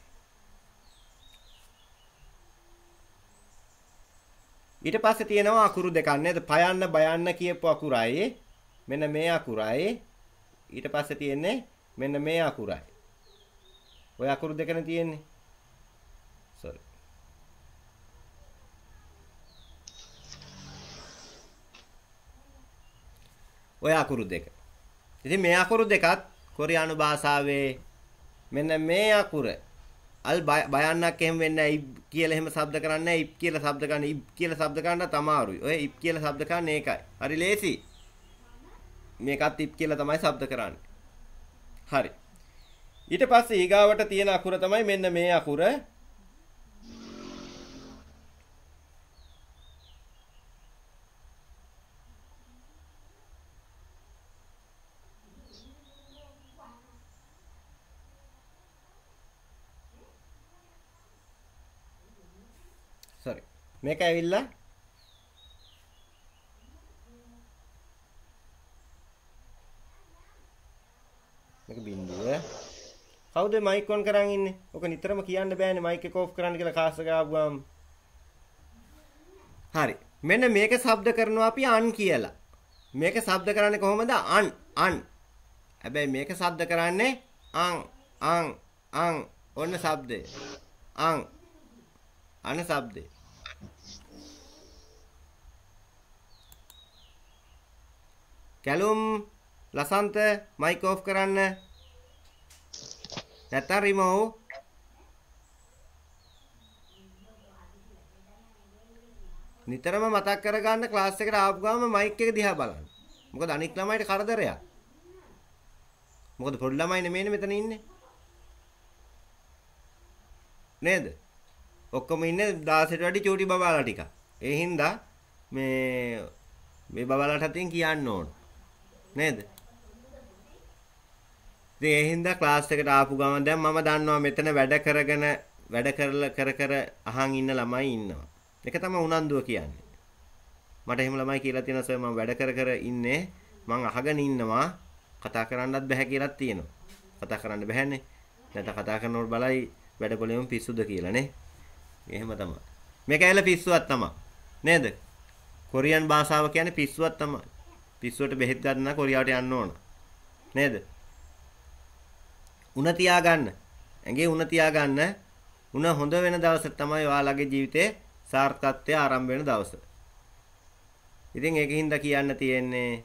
ඊට පස්සේ තියෙනවා අකුරු දෙකක් නේද? පයන්න බයන්න කියපු අකුරයි මෙන්න මේ අකුරයි. ඊට පස්සේ තියෙන්නේ මෙන්න මේ අකුරයි. ඔය අකුරු දෙකනේ තියෙන්නේ. sorry. ඔය අකුරු දෙක. ඉතින් මේ අකුරු දෙකත් කොරියානු භාෂාවේ මෙන්න මේ අකුර අල් බයන්නක් එහෙම වෙන්නේ නැහැ. ඉබ් කියලා එහෙම શબ્ද කරන්නේ නැහැ. ඉබ් කියලා શબ્ද ගන්න ඉබ් කියලා શબ્ද ගන්න තමාරුයි. ඔය ඉබ් කියලා શબ્ද කරන්නේ ඒකයි. හරි ලේසි. මේකත් ඉබ් කියලා තමයි શબ્ද කරන්නේ. හරි. ඊට පස්සේ ඊගාවට තියෙන අකුර තමයි මෙන්න මේ අකුර. sorry. මේක ඇවිල්ලා මේක බින්දුව. කවුද මයික් ඔන් කරන් ඉන්නේ? ඔක නිතරම කියන්න බෑනේ මයික් එක ඔෆ් කරන්න කියලා කාස් එක ආවම. හරි. මෙන්න මේක ශබ්ද කරනවා අපි අන් කියලා. මේක ශබ්ද කරන්නේ කොහොමද? අන් අන්. හැබැයි මේක ශබ්ද කරන්නේ අං අං අං. ඔන්න ශබ්දේ. අං අන ශබ්දේ. කැලුම් ලසන්ත මයික් ඔෆ් කරන්න. නැත්නම් රිමෝව්. නිතරම මතක් කරගන්න ක්ලාස් එකට ආපු ගාම මයික් එක දිහා බලන්න. මොකද අනික් ළමයිට කරදරයක්. මොකද පොඩි ළමයි නෙමෙයිනේ මෙතන ඉන්නේ. නේද? ඔක්කොම ඉන්නේ දාසයට වැඩි චූටි බබාලා ටික. ඒ හින්දා මේ මේ බබාලාට අතින් කියන්න ඕන. නේද? ඉතින් ඒ හින්දා ක්ලාස් එකට ආපු ගමන් දැන් මම දන්නවා මෙතන වැඩ කරගෙන වැඩ කරලා කර කර අහන් ඉන්න ළමයි ඉන්නවා. ඒක තමයි උනන්දුව කියන්නේ. මට එහෙම ළමයි කියලා තියෙනවා සර් මම වැඩ කර කර ඉන්නේ මං අහගෙන ඉන්නවා කතා කරන්නත් බෑ කියලා තියෙනවා. කතා කරන්න බෑනේ. නැත්නම් කතා කරනකොට බලයි වැඩ පොලෙම පිස්සුද කියලා නේ. එහෙම තමයි. මේක ඇල පිස්සුවක් තමයි. නේද? කොරියන් භාෂාව කියන්නේ පිස්සුවක් තමයි. පිස්සුවට බෙහෙත් ගන්න කොරියාවට යන්න ඕන. නේද? උණ තියා ගන්න. ඇඟේ උණ තියා ගන්න. උණ හොඳ වෙන දවස තමයි ඔයාලගේ ජීවිතේ සාර්ථකත්වය ආරම්භ වෙන දවස. ඉතින් ඒකින්ද කියන්න තියෙන්නේ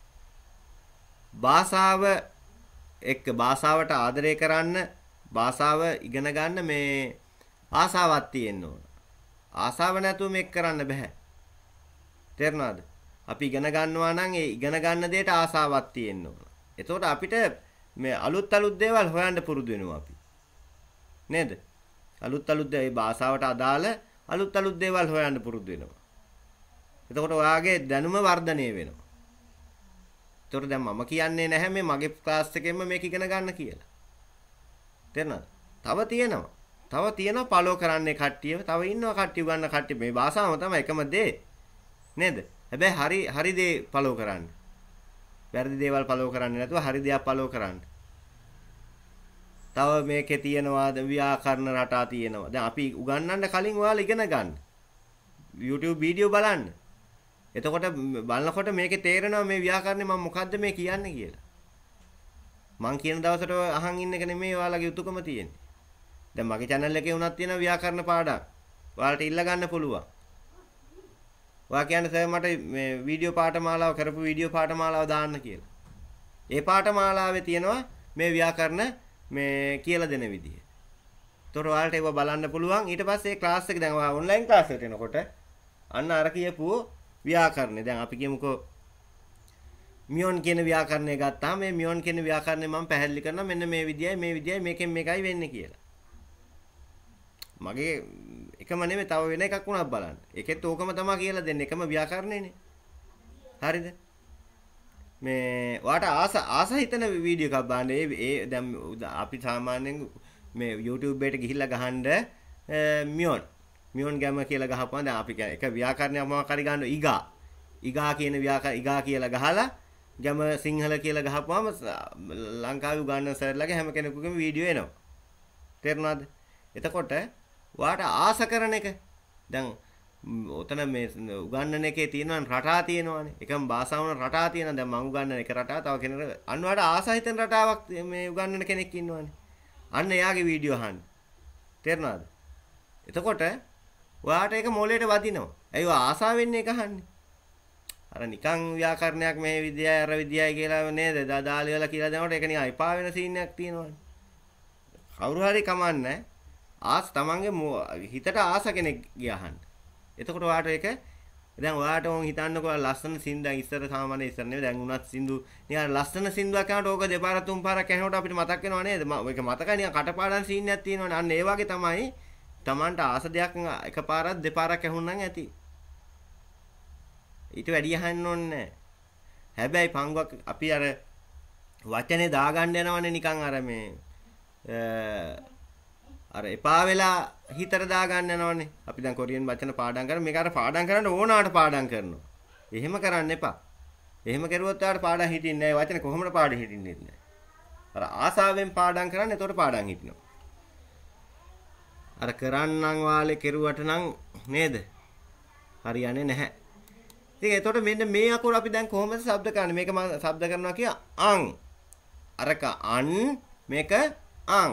භාෂාව එක්ක භාෂාවට ආදරය කරන්න භාෂාව ඉගෙන ගන්න මේ ආසාවක් තියෙන්න ඕන. ආසාව නැතුව මේක කරන්න බෑ. තේරුණාද? අපි ඉගෙන ගන්නවා නම් ඒ ඉගෙන ගන්න දෙයට ආසාවක් තියෙන්න ඕන. එතකොට අපිට මේ අලුත් අලුත් දේවල් හොයන්න පුරුදු වෙනවා අපි. නේද? අලුත් අලුත් ඒ භාෂාවට අදාළ අලුත් අලුත් දේවල් හොයන්න පුරුදු වෙනවා. එතකොට ඔයාගේ දැනුම වර්ධනය වෙනවා. එතකොට දැන් මම කියන්නේ නැහැ මේ මගේ ක්ලාස් එකෙන්ම මේක ඉගෙන ගන්න කියලා. තේරුණාද? තව තියෙනවා. තව තියෙනවා ෆලෝ කරන්නේ කට්ටිය. තව ඉන්නවා කට්ටිය ගන්න කට්ටිය මේ භාෂාවම තමයි එකම දේ. නේද? හැබැයි හරි හරි දේ ෆලෝ කරන්න. වැරදි දේවල් ෆලෝ කරන්නේ නැතුව හරි දේවල් ෆලෝ කරන්න. තව මේකේ තියෙනවා ව්‍යාකරණ රටා තියෙනවා. දැන් අපි උගන්වන්න කලින් ඔයාලා ඉගෙන ගන්න. YouTube වීඩියෝ බලන්න. එතකොට බලනකොට මේකේ තේරෙනවා මේ ව්‍යාකරණේ මම මොකද්ද මේ කියන්නේ කියලා. මං කියන දවසට අහන් ඉන්න එක නෙමෙයි ඔයාලගේ යුතුයකම තියෙන්නේ. දැන් මගේ channel එකේ උනත් තියෙන ව්‍යාකරණ පාඩම්. ඔයාලට ඉල්ල ගන්න පුළුවන්. ඔයා කියන්නේ සර් මට මේ වීඩියෝ පාඨමාලාව කරපු වීඩියෝ පාඨමාලාව දාන්න කියලා. ඒ පාඨමාලාවේ තියෙනවා මේ ව්‍යාකරණ මේ කියලා දෙන විදිය. ඒතකොට ඔයාලට ඒක බලන්න පුළුවන්. ඊට පස්සේ ඒ ක්ලාස් එක දැන් ඔයා ඔන්ලයින් ක්ලාස් එකට එනකොට අන්න අර කියපු ව්‍යාකරණේ දැන් අපි කියමුකෝ මියොන් කියන ව්‍යාකරණය ගත්තාම මේ මියොන් කියන ව්‍යාකරණය මම පැහැදිලි කරනවා මෙන්න මේ විදියයි මේ විදියයි මේකෙන් මේකයි වෙන්නේ කියලා. මගේ එකම නෙමෙයි තව වෙන එකක් වුණා බලන්න. ඒකෙත් ඕකම තමයි කියලා දෙන්නේ. එකම ව්‍යාකරණයනේ. හරිද? මේ ඔයාට ආස ආස හිතන වීඩියෝ එකක් බලන්න. ඒ ඒ දැන් අපි සාමාන්‍යයෙන් මේ YouTube එකට ගිහිල්ලා ගහනද මියොන් මියොන් ගැම කියලා ගහපුවා දැන් අපි එක ව්‍යාකරණයක් මොකක් හරි ගන්න ඊගා ඊගා කියන ව්‍යාකරණ ඊගා කියලා ගහලා ගැම සිංහල කියලා ගහපුවාම ලංකාවේ උගන්නන සර්ලගේ හැම කෙනෙකුගේම වීඩියෝ එනවා. තේරුණාද? එතකොට ඔයාට ආස කරන එක දැන් ඔතන මේ උගන්නන එකේ තියෙනවා රටා තියෙනවානේ. එකම භාෂාවන රටා තියෙනවා. දැන් මම උගන්නන එක රටා තව කෙනෙකුට අන්න ඔයාට ආස හිතෙන රටාවක් මේ උගන්නන කෙනෙක් ඉන්නවානේ. අන්න එයාගේ වීඩියෝ අහන්න. තේරුණාද? එතකොට ඔයාට ඒක මොලේට වදිනවා. ඇයි ඔය ආසාවෙන් ඒක අහන්නේ? අර නිකන් ව්‍යාකරණයක් මේ විදියයි අර විදියයි කියලා නේද? දාදාලි වල කියලා දෙනකොට ඒක නිකන් එපා වෙන සීන් එකක් තියෙනවානේ. කවුරු හරි කමන්නේ ආස් තමන්ගේ හිතට ආස කෙනෙක් ගියහන්න. එතකොට ඔයාට ඒක දැන් ඔයාට ඕන් හිතන්නකෝ ලස්සන සින්දා ඉස්සර සාමාන්‍ය ඉස්සර නෙවෙයි දැන් උනත් සින්දු නිකන් ලස්සන සින්දුවක් කරනකොට ඕක දෙපාර තුන් පාරක් ඇහෙනකොට අපිට මතක් වෙනව නේද? මේක මතකයි නිකන් කටපාඩම් සීන් එකක් තියෙනවනේ. අන්න ඒ වගේ තමයි තමන්ට ආස දෙයක් එකපාරක් දෙපාරක් ඇහුණනම් ඇති. ඊට වැඩි අහන්න ඕනේ නැහැ. හැබැයි පංගුවක් අපි අර වචනේ දාගන්න යනවනේ නිකන් අර මේ අර එපා වෙලා හිතට දාගන්න යනවනේ. අපි දැන් කොරියන් වචන පාඩම් කරා මේක අර පාඩම් කරන්න ඕනාට පාඩම් කරනවා. එහෙම කරන්න එපා. එහෙම කරුවොත් ආට පාඩම් හිටින්නේ නැහැ. වචන කොහොමද පාඩම් හිටින්නේ නැහැ. අර ආසාවෙන් පාඩම් කරන්න එතකොට පාඩම් හිටිනවා. අර කරන්නම් වාලේ කෙරුවට නම් නේද? හරියන්නේ නැහැ. ඉතින් එතකොට මෙන්න මේ අකුර අපි දැන් කොහොමද ශබ්ද කරන්නේ? මේක මම ශබ්ද කරනවා කිය අං. අරක අන් මේක අං.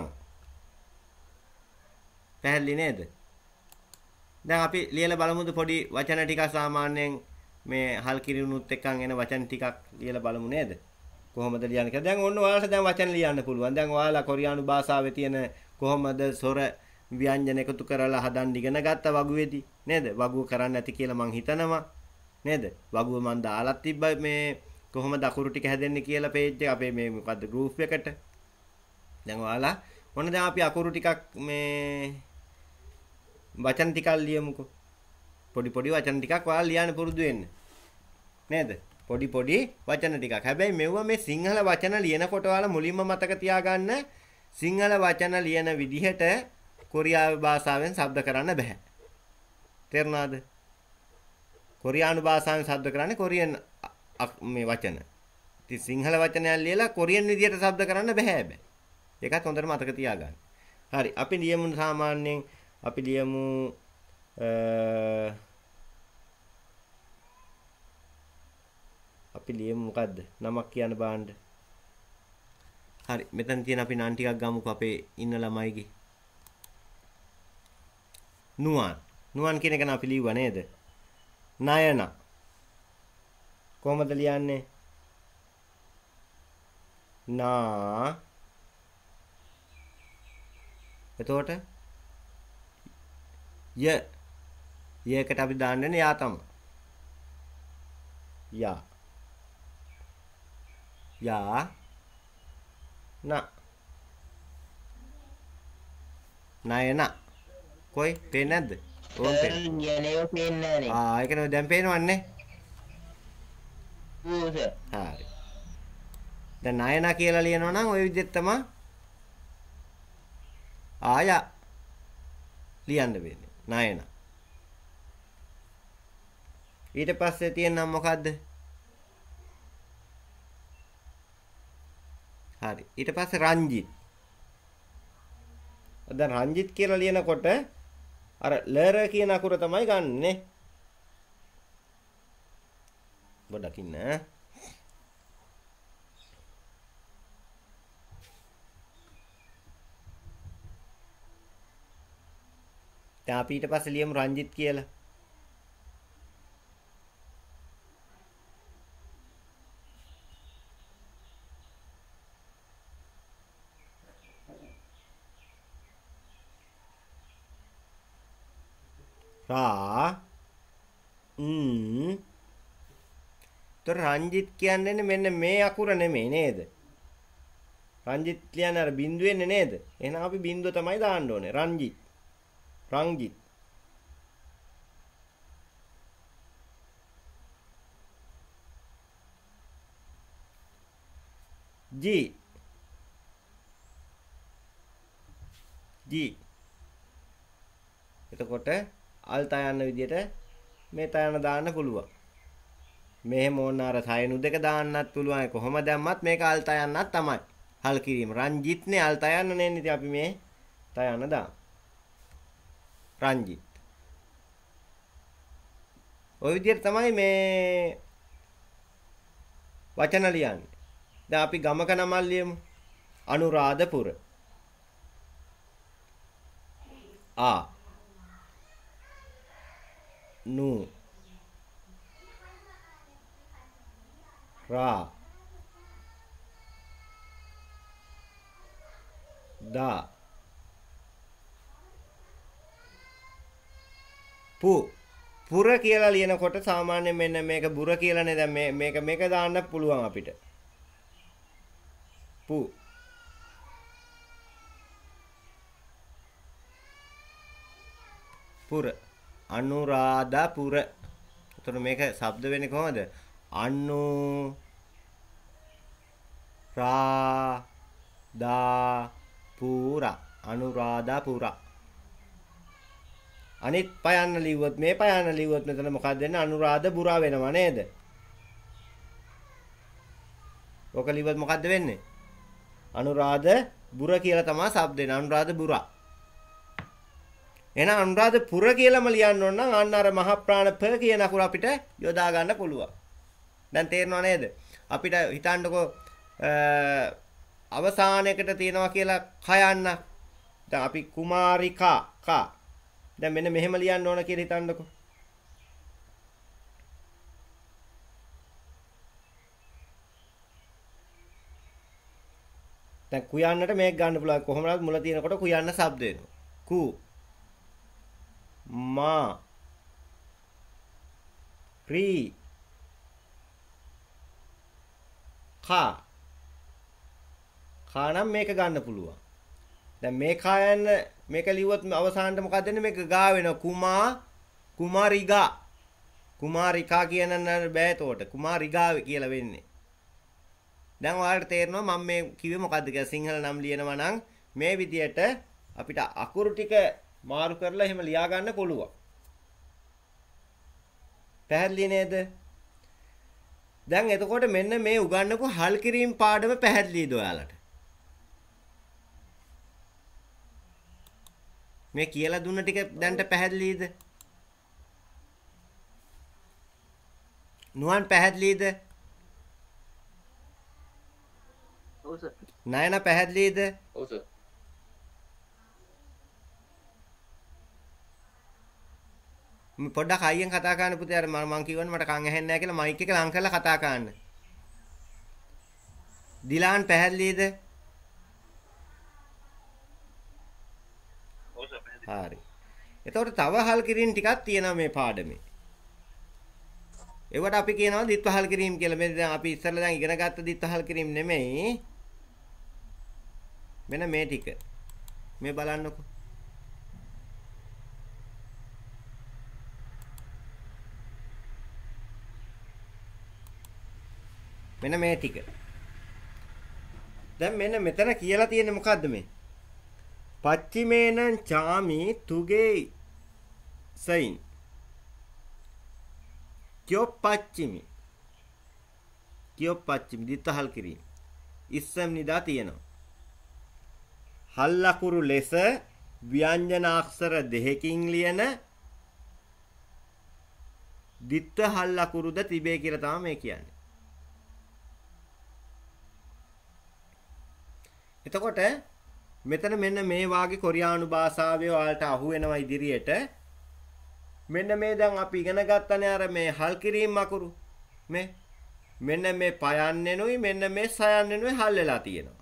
පැහැදිලි නේද? දැන් අපි ලියලා බලමුද පොඩි වචන ටිකක් සාමාන්‍යයෙන් මේ හල් කිරිනුත් එක්කන් එන වචන ටිකක් ලියලා බලමු නේද? කොහොමද ලියන්නේ කියලා. දැන් ඔන්න ඔයාලට දැන් වචන ලියන්න පුළුවන්. දැන් ඔයාලා කොරියානු භාෂාවේ තියෙන කොහොමද සොර ව්‍යංජන එකතු කරලා හදන්න ඉගෙන ගත්ත වගුවේදී නේද? වගුව කරන්න නැති කියලා මං හිතනවා. නේද? වගුව මන් දාලා තිබ්බා මේ කොහොමද අකුරු ටික හැදෙන්නේ කියලා page එක අපේ මේ මොකද්ද group එකට. දැන් ඔයාලා මොන දැන් අපි අකුරු ටිකක් මේ වචන ටිකක් ලියමුකෝ. පොඩි පොඩි වචන ටිකක් ඔයාලා ලියන්න පුරුදු වෙන්න. නේද? පොඩි පොඩි වචන ටිකක්. හැබැයි මෙවුව මේ සිංහල වචන ලියනකොට ඔයාලා මුලින්ම මතක තියාගන්න සිංහල වචන ලියන විදිහට කොරියානු භාෂාවෙන් ශබ්ද කරන්න බෑ. තේරුණාද? කොරියානු භාෂාවෙන් શબ્ද කරන්නේ කොරියන් මේ වචන. ඉතින් සිංහල වචනයක් ලියලා කොරියන් විදියට શબ્ද කරන්න බෑ හැබැයි. ඒකත් හොඳට මතක තියාගන්න. හරි අපි ලියමු සාමාන්‍යයෙන් අපි ලියමු අපි ලියමු මොකද්ද? නමක් කියන්න බාන්න. හරි මෙතන තියෙන අපි නම් ටිකක් ගමුකෝ අපේ ඉන්න ළමයිගේ. නුවන්. නුවන් කියන එක නම් අපි ලියුවා නේද? නයන. කොහමද ලියන්නේ? නා එතකොට ය යකට අපි දාන්නේ යා තමයි. යා යා නා නයන කොයි පේන්නේ නැද්ද? ඕම් පේන්නේ. යන්නේ පේන්නේ නැහැ. ආ ඒක නෝ දැන් පේනවන්නේ. ඌස. හරි. දැන් නයන කියලා ලියනවා නම් ওই විදිහට තමයි ආය ලියන්න වෙන්නේ. නයන. ඊට පස්සේ තියෙන නම් මොකද්ද? හරි. ඊට පස්සේ රංජිත්. දැන් රංජිත් කියලා ලියනකොට අර ලර කියන අකුර තමයි ගන්නෙ. පොඩ්ඩක් ඉන්න. දැන් අපි ඊට පස්සේ ලියමු රංජිත් කියලා. රා ම් තොර රංජිත් කියන්නේ මෙන්න මේ අකුර නෙමෙයි නේද? රංජිත් කියන්නේ අර බිඳුව එන්නේ නේද? එහෙනම් අපි බිඳුව තමයි දාන්න ඕනේ. රංජිත්. රංජිත්. ජී ජී එතකොට අල්ත යන විදිහට මේ තයන දාන්න පුළුවන්. මෙහෙම ඕන අර සයනු දෙක දාන්නත් පුළුවන්. කොහොම දැම්මත් මේක අල්ත යන්නත් තමයි. හල් කිරීම. රංජිත්නේ අල්ත යන්න නෙන්නේ. ඉතින් අපි මේ තයන දාමු. රංජිත්. ඔය විදිහට තමයි මේ වචන ලියන්නේ. දැන් අපි ගමක නමක් ලියමු. අනුරාධපුර. ආ නු රා දා පු පුර කියලා ලියනකොට සාමාන්‍යයෙන් මෙන්න මේක බුර කියලානේ දැන් මේ මේක මේක දාන්න පුළුවන් අපිට. පු පුර අනුරාධපුර. එතකොට මේක ශබ්ද වෙන්නේ කොහොමද? අනු රා දා පුර අනුරාධපුර. අනිත් පයන්න ලිව්වොත් මේ පයන්න ලිව්වොත් මෙතන මොකක්ද වෙන්නේ? අනුරාධපුර වෙනවා නේද? ඔක ලිව්වොත් මොකද්ද වෙන්නේ? අනුරාධපුර කියලා තමයි ශබ්ද වෙන්නේ. අනුරාධපුර. එහෙනම් අනුරාධපුර කියලාම ලියන්න ඕන නම් අන්න අර මහ ප්‍රාණ ප කියන අකුර අපිට යොදා ගන්න පුළුවන්. දැන් තේරෙනව නේද? අපිට හිතන්නකෝ අවසානයකට තියනවා කියලා කයන්න. දැන් අපි කුමාරිකා කා. දැන් මෙන්න මෙහෙම ලියන්න ඕන කියලා හිතන්නකෝ. දැන් කුයන්නට මේක ගන්න පුළුවන්. කොහොමද මුල තියෙනකොට කුයන්න ශබ්ද වෙනවා. කු මා ri කා කා නම් මේක ගන්න පුළුවන්. දැන් මේ කායන්න මේක ලිව්වොත් අවසානට මොකක්ද වෙන්නේ? මේක ගා වෙනවා. කුමා කුමාරිගා කුමාරිකා කියන නේද බෑ එතකොට. කුමාරිගා කියලා වෙන්නේ. දැන් ඔයාලට තේරෙනවා මම මේ කිව්වේ මොකද්ද කියලා. සිංහල නම් ලියනවා නම් මේ විදියට අපිට අකුරු ටික මාරු කරලා එහෙම ලියා ගන්න පුළුවන්. පැහැදිලි නේද? දැන් එතකොට මෙන්න මේ උගන්වපු හල් කිරීම පාඩම පැහැදිලිද ඔයාලට? මේ කියලා දුන්න ටික දැන්ට පැහැදිලිද? නුවන් පැහැදිලිද? ඔව් සර්. නයන පැහැදිලිද? ඔව් සර්. පොඩ්ඩක් අයියෙන් කතා කරන්න පුතේ. අර මම මං කිව්වනේ මට කන් ඇහෙන්නේ නැහැ කියලා මයික් එක ලං කරලා කතා කරන්න. දිලාන් පැහැදිලිද? ඔව් සර් පැහැදිලි. හරි. එතකොට තව හල් කිරීම ටිකක් තියෙනවා මේ පාඩමේ. ඒවට අපි කියනවා දිත්ව හල් කිරීම කියලා. මේ දැන් අපි ඉස්සෙල්ලා දැන් ඉගෙන ගත්ත දිත්ව හල් කිරීම නෙමෙයි. මෙන්න මේ ටික. මේ බලන්නකෝ. මෙන්න මේ ටික. දැන් මෙන්න මෙතන කියලා තියෙන්නේ මොකද්ද මේ? පච්චිමේනං චාමි තුගේ සයින්. කියෝ පච්චිමි. කියෝ පච්චිමි දිත්ත හල් කිරීම. ඉස්සම් නිදා තියෙනවා. හල් ලකුරු ලෙස ව්‍යංජන අක්ෂර දෙකකින් ලියන දිත්ත හල් ලකුරුද තිබේ කියලා තමයි මේ කියන්නේ. එතකොට මෙතන මෙන්න මේ වාගේ කොරියානු භාෂාවේ ඔයාලට අහු වෙනවා ඉදිරියට. මෙන්න මේ දැන් අපි ඉගෙන ගත්තනේ අර මේ හල් කිරීම අකුරු. මේ මෙන්න මේ පයන්නෙනුයි මෙන්න මේ සයන්නෙනුයි හල් වෙලා තියෙනවා.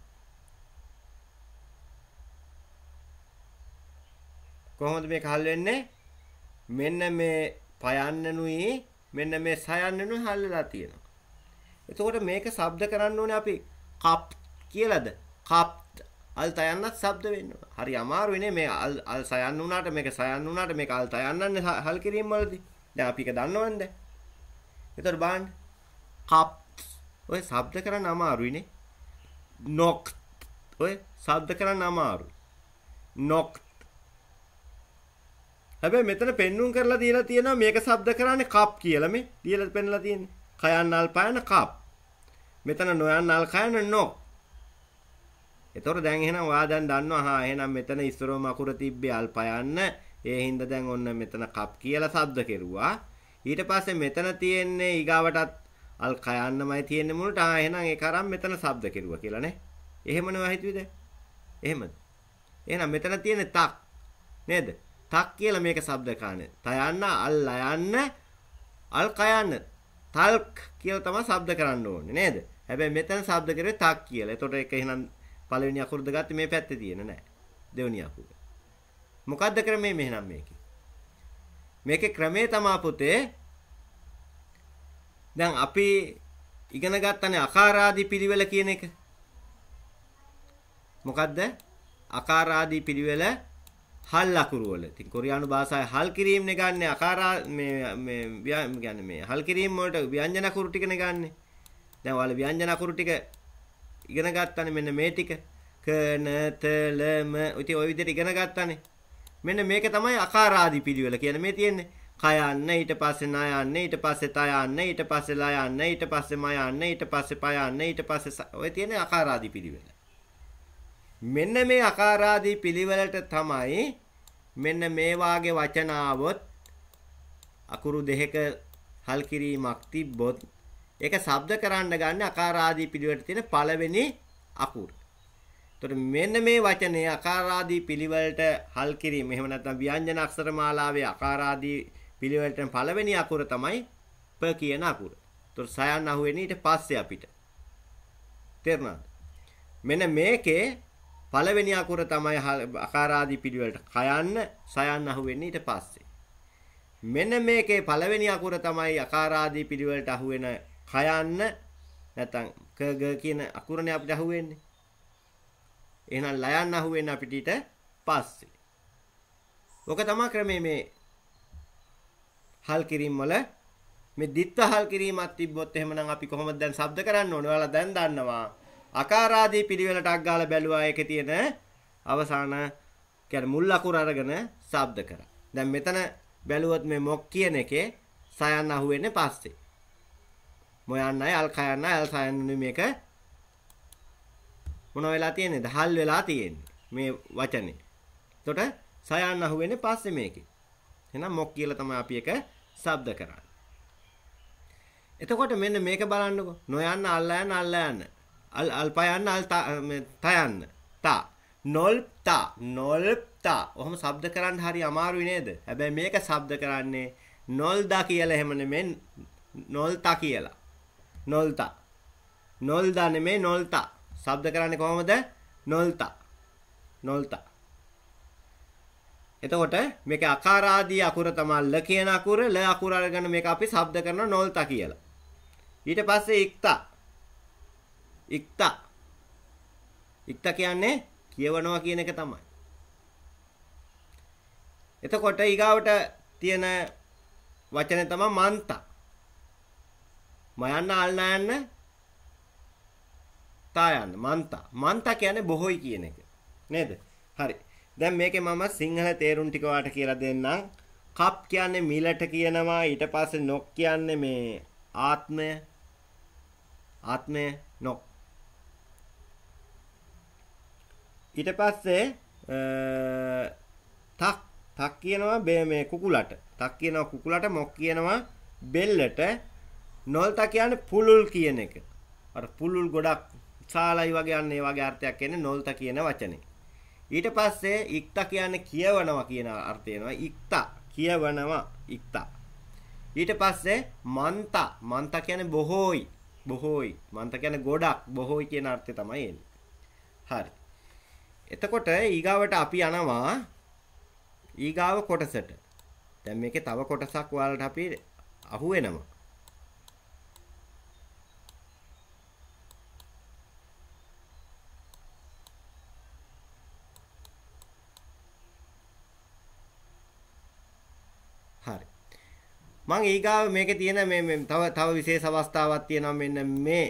කොහොමද මේක හල් වෙන්නේ? මෙන්න මේ පයන්නෙනුයි මෙන්න මේ සයන්නෙනුයි හල් වෙලා තියෙනවා. එතකොට මේක ශබ්ද කරන්න ඕනේ අපි කප් කියලාද? කප් අල් තයන්නත් ශබ්ද වෙනවා. හරි අමාරුයි නේ මේ අල් අල් සයන්න උනාට මේක සයන්න උනාට මේක අල් තයන්නන්නේ හල් කිරීම වලදී. දැන් අපි ඒක දන්නවද? එතකොට බලන්න. කප් ඔය ශබ්ද කරන්න අමාරුයි නේ. නොක් ඔය ශබ්ද කරන්න අමාරුයි. නොක් හැබැයි මෙතන පෙන්눔 කරලා දීලා තියෙනවා මේක ශබ්ද කරන්නේ කප් කියලා මේ. දීලා පෙන්නලා තියෙන්නේ. කයන්නල් පයන කප්. මෙතන නොයන්නල් කයන නොක්. එතකොට දැන් එහෙනම් ඔයා දැන් දන්නවා හා එහෙනම් මෙතන ඉස්සරෝම අකුර තිබ්බේ අල් පයන්න. ඒ හින්දා දැන් ඔන්න මෙතන කප් කියලා ශබ්ද කෙරුවා. ඊට පස්සේ මෙතන තියෙන්නේ ඊගාවටත් අල් කයන්නමයි තියෙන්නේ මුලට. ආ එහෙනම් ඒක අරන් මෙතන ශබ්ද කෙරුවා කියලා නේ. එහෙමනේ ඔයා හිතුවේද? එහෙමද? එහෙනම් මෙතන තියෙන්නේ තක් නේද? තක් කියලා මේක ශබ්ද කරන්නේ. තයන්න අල් යන්න අල් කයන්න. තල්ක් කියලා තමයි ශබ්ද කරන්න ඕනේ නේද? හැබැයි මෙතන ශබ්ද කරේ තක් කියලා. එතකොට ඒක එහෙනම් පළවෙනි අකුරද ගත්තේ මේ පැත්තේ තියෙන නෑ. දෙවෙනි අකුර. මොකද්ද ක්‍රමේ මෙහෙනම් මේකේ? මේකේ ක්‍රමේ තමයි පුතේ. දැන් අපි ඉගෙන ගත්තනේ අකාරාදී පිළිවෙල කියන එක. මොකද්ද? අකාරාදී පිළිවෙල හල් ලකුරු වල. ඉතින් කොරියානු භාෂාවේ හල් කිරීමනේ ගන්න අකාරා මේ මේ කියන්නේ මේ හල් කිරීම වලට ව්‍යංජන අකුරු ටිකනේ ගන්නෙ. දැන් ඔයාලා ව්‍යංජන අකුරු ටික ඉගෙන ගත්තානේ මෙන්න මේ ටික ක න ත ල ම ඉතින් ওই විදිහට ඉගෙන ගත්තානේ. මෙන්න මේක තමයි අකාරාදී පිළිවෙල කියන්නේ මේ තියෙන්නේ. කයන්න ඊට පස්සේ ණයන්න ඊට පස්සේ තයන්න ඊට පස්සේ ලයන්න ඊට පස්සේ මයන්න ඊට පස්සේ පයන්න ඊට පස්සේ ඔය තියෙන්නේ අකාරාදී පිළිවෙල. මෙන්න මේ අකාරාදී පිළිවෙලට තමයි මෙන්න මේ වාගේ වචන ආවොත් අකුරු දෙකක හල් කිරීමක් තිබ්බොත් ඒක ශබ්ද කරන්න ගන්න අකාරාදී පිළිවෙලට තියෙන පළවෙනි අකුර. එතකොට මෙන්න මේ වචනේ අකාරාදී පිළිවෙලට හල් කිරීම එහෙම නැත්නම් ව්‍යංජන අක්ෂර මාලාවේ අකාරාදී පිළිවෙලට පළවෙනි අකුර තමයි ප කියන අකුර. එතකොට සයන් අහුවෙන්නේ ඊට පස්සේ අපිට. තේරුණාද? මෙන්න මේකේ පළවෙනි අකුර තමයි අකාරාදී පිළිවෙලට කයන්න සයන් අහුවෙන්නේ ඊට පස්සේ. මෙන්න මේකේ පළවෙනි අකුර තමයි අකාරාදී පිළිවෙලට අහුවෙන කයන්න නැත්නම් ක ග කියන අකුරනේ අපිට අහුවෙන්නේ. එහෙනම් ලයන්න අහුවෙන්නේ අපිට ඊට පස්සේ. ඔක තමයි ක්‍රමේ මේ හල් කිරීම වල මේ දිත්ත හල් කිරීමක් තිබ්බොත් එහෙමනම් අපි කොහොමද දැන් ශබ්ද කරන්න ඕනේ? ඔයාලා දැන් දන්නවා. අකාරාදී පිළිවෙලට අග්ගාලා බැලුවා ඒකේ තියෙන අවසාන කියන්නේ මුල් අකුර අරගෙන ශබ්ද කරා. දැන් මෙතන බැලුවොත් මේ මොක් කියන එකේ සයන්න අහුවෙන්නේ පස්සේ. මොයන්නයි අල් කයන්නයි අල් සයන්නුනේ මේක මොන වෙලා තියෙන්නේ? දහල් වෙලා තියෙන්නේ මේ වචනේ. එතකොට සයන්න අහුවෙන්නේ පස්සේ මේකේ. එහෙනම් මොක් කියලා තමයි අපි එක ශබ්ද කරන්නේ. එතකොට මෙන්න මේක බලන්නකෝ. නොයන්න අල්ල යන්න අල්ල යන්න. අල් අල්පයන්න අල් තයන්න. තා නොල් තා නොල් තා. ඔහොම ශබ්ද කරන්න හරි අමාරුයි නේද? හැබැයි මේක ශබ්ද කරන්නේ නොල්දා කියලා එහෙම නෙමෙයි නොල්තා කියලා. නොල්තා. නොල්දා නෙමෙයි නොල්තා. ශබ්ද කරන්නේ කොහොමද? නොල්තා. නොල්තා. එතකොට මේක අකාරාදී අකුර තමයි ල කියන අකුර. ල අකුර අරගෙන මේක අපි ශබ්ද කරනවා නොල්තා කියලා. ඊට පස්සේ ඉක්තා. ඉක්තා. ඉක්තා කියන්නේ කියවනවා කියන එක තමයි. එතකොට ඊගාවට තියෙන වචනේ තමයි මන්තා. මයන්න අල්න යන්න තායන්න මන්තා. මන්තා කියන්නේ බොහෝයි කියන එක. නේද? හරි. දැන් මේකේ මම සිංහල තේරුම් ටික ඔයාලට කියලා දෙන්නම්. කප් කියන්නේ මිලට කියනවා. ඊට පස්සේ නොක් කියන්නේ මේ ආත්මය. ආත්මය නොක්. ඊට පස්සේ තක් තක් කියනවා මේ කුකුලට. තක් කියනවා කුකුලට. මොක් කියනවා බෙල්ලට. නොල්තා කියන්නේ පුලුල් කියන එක. අර පුලුල් ගොඩක් සාලයි වගේ යන ඒ වගේ අර්ථයක් එන්නේ නොල්තා කියන වචනේ. ඊට පස්සේ ඉක්තා කියන්නේ කියවනවා කියන අර්ථය එනවා. ඉක්තා කියවනවා ඉක්තා. ඊට පස්සේ මන්තා මන්තා කියන්නේ බොහෝයි. බොහෝයි. මන්තා කියන්නේ ගොඩක්. බොහෝයි කියන අර්ථය තමයි එන්නේ. හරි. එතකොට ඊගාවට අපි යනවා ඊගාව කොටසට. දැන් මේකේ තව කොටසක් ඔයාලට අපි අහු වෙනවා. හරි. මම ඊගාව මේකේ තියෙන මේ තව තව විශේෂ අවස්ථාවක් තියෙනවා මෙන්න මේ.